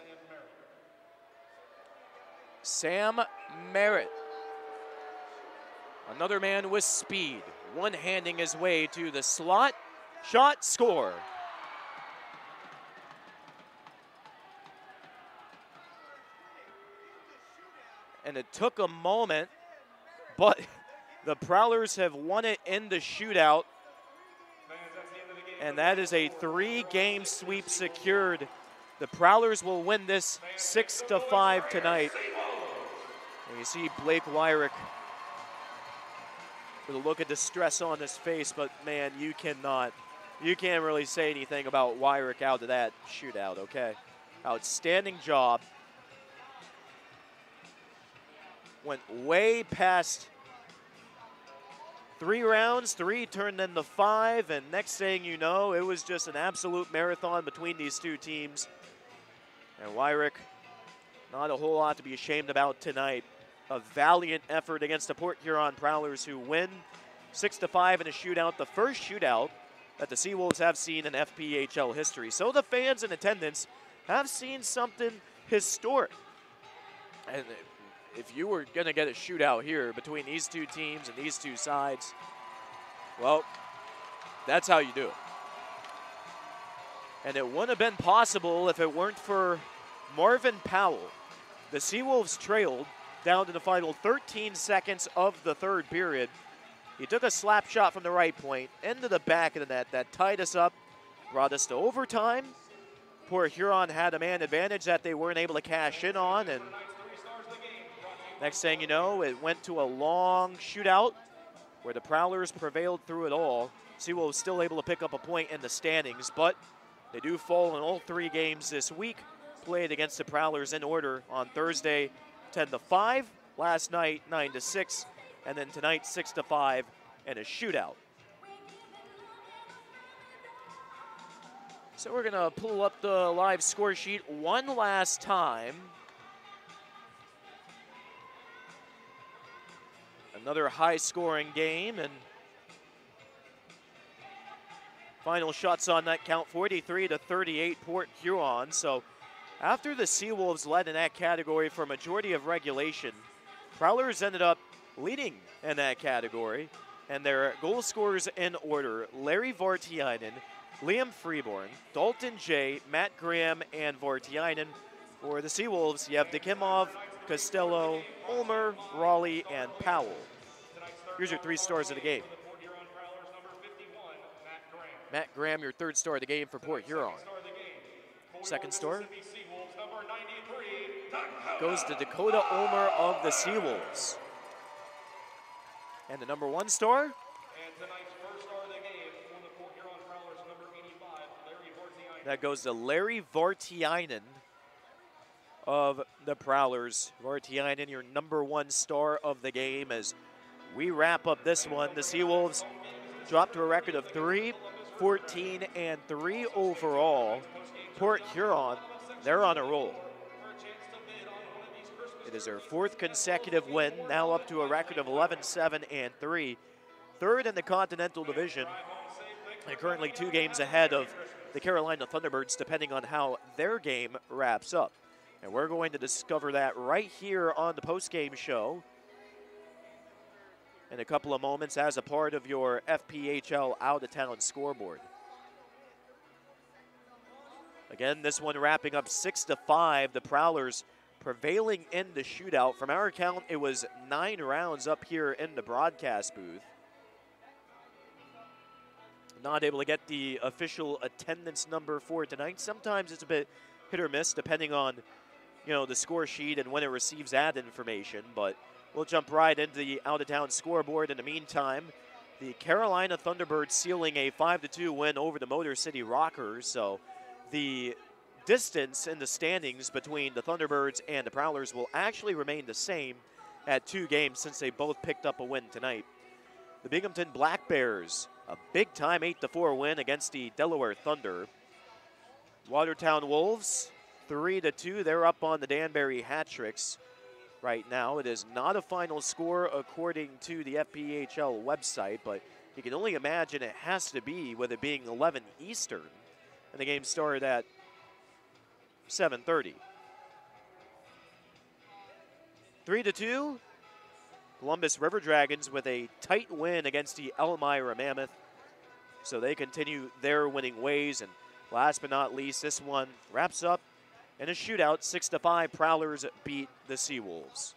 Sam Merritt, another man with speed, one-handing his way to the slot. Shot, score. And it took a moment, but the Prowlers have won it in the shootout. And that is a 3-game sweep secured. The Prowlers will win this 6-5 tonight. And you see Blake Wyrick with a look of distress on his face, but man, you can't really say anything about Wyrick out of that shootout, okay? Outstanding job. Went way past 3 rounds, 3 turned into 5, and next thing you know, it was just an absolute marathon between these two teams. And Wyrick, not a whole lot to be ashamed about tonight. A valiant effort against the Port Huron Prowlers, who win 6-5 in a shootout, the first shootout that the Seawolves have seen in FPHL history. So the fans in attendance have seen something historic. And if you were going to get a shootout here between these two teams and these two sides, well, that's how you do it. And it wouldn't have been possible if it weren't for Marvin Powell. The Seawolves trailed down to the final 13 seconds of the third period. He took a slap shot from the right point into the back of the net that tied us up, brought us to overtime. Port Huron had a man advantage that they weren't able to cash in on, and next thing you know, it went to a long shootout where the Prowlers prevailed through it all. Seawolves still able to pick up a point in the standings, but they do fall in all 3 games this week. Played against the Prowlers in order on Thursday, 10-5. Last night, 9-6. And then tonight, 6-5 in a shootout. So we're gonna pull up the live score sheet one last time. Another high-scoring game, and final shots on that count, 43-38 Port Huron. So after the Seawolves led in that category for a majority of regulation, Prowlers ended up leading in that category, and their goal scorers in order: Larry Vartiainen, Liam Freeborn, Dalton Jay, Matt Graham, and Vartiainen. For the Seawolves, you have Dekimov, Costello, Ulmer, Raleigh, and Powell. Here's your 3 stars of the game. Matt Graham, your 3rd star of the game for Port Huron. 2nd star goes to Dakota Ulmer of the Seawolves. And the number 1 star? And tonight's first star of the game for the Port Huron Prowlers, number 85, Larry Vartiainen. That goes to Larry Vartiainen of the Prowlers. Vartiainen, your number 1 star of the game. As we wrap up this one, the Seawolves dropped to a record of 3-14-3 overall. Port Huron, they're on a roll. It is their 4th consecutive win, now up to a record of 11-7-3. 3rd in the Continental Division, and currently 2 games ahead of the Carolina Thunderbirds, depending on how their game wraps up. And we're going to discover that right here on the post-game show in a couple of moments as a part of your FPHL out-of-town scoreboard. Again, this one wrapping up 6-5. The Prowlers prevailing in the shootout. From our count, it was 9 rounds up here in the broadcast booth. Not able to get the official attendance number for tonight. Sometimes it's a bit hit or miss depending on, the score sheet and when it receives that information. But we'll jump right into the out-of-town scoreboard. In the meantime, the Carolina Thunderbirds sealing a 5-2 win over the Motor City Rockers. So the distance in the standings between the Thunderbirds and the Prowlers will actually remain the same at 2 games since they both picked up a win tonight. The Binghamton Black Bears, a big-time 8-4 win against the Delaware Thunder. Watertown Wolves, 3-2. They're up on the Danbury Hat-Tricks right now. It is not a final score according to the FPHL website, but you can only imagine it has to be with it being 11 Eastern. And the game started at 7:30. 3-2. Columbus River Dragons with a tight win against the Elmira Mammoth. So they continue their winning ways. And last but not least, this one wraps up in a shootout. 6-5. Prowlers beat the Seawolves.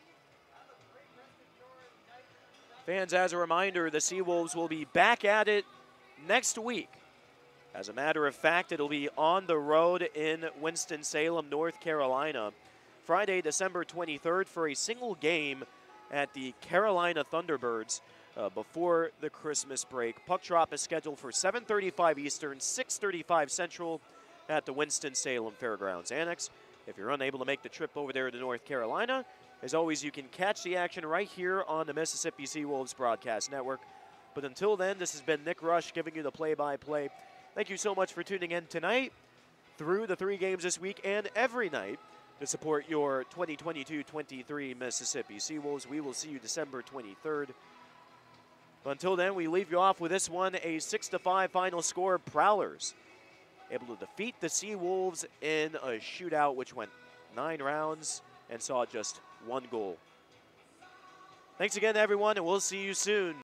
Fans, as a reminder, the Seawolves will be back at it next week. As a matter of fact, it'll be on the road in Winston-Salem, North Carolina, Friday, December 23rd for a single game at the Carolina Thunderbirds before the Christmas break. Puck drop is scheduled for 7:35 Eastern, 6:35 Central at the Winston-Salem Fairgrounds Annex. If you're unable to make the trip over there to North Carolina, as always, you can catch the action right here on the Mississippi Seawolves Broadcast Network. But until then, this has been Nick Rush giving you the play-by-play. Thank you so much for tuning in tonight through the 3 games this week and every night to support your 2022-23 Mississippi Seawolves. We will see you December 23rd. But until then, we leave you off with this one, a 6-5 final score. Prowlers able to defeat the Seawolves in a shootout which went 9 rounds and saw just 1 goal. Thanks again, everyone, and we'll see you soon.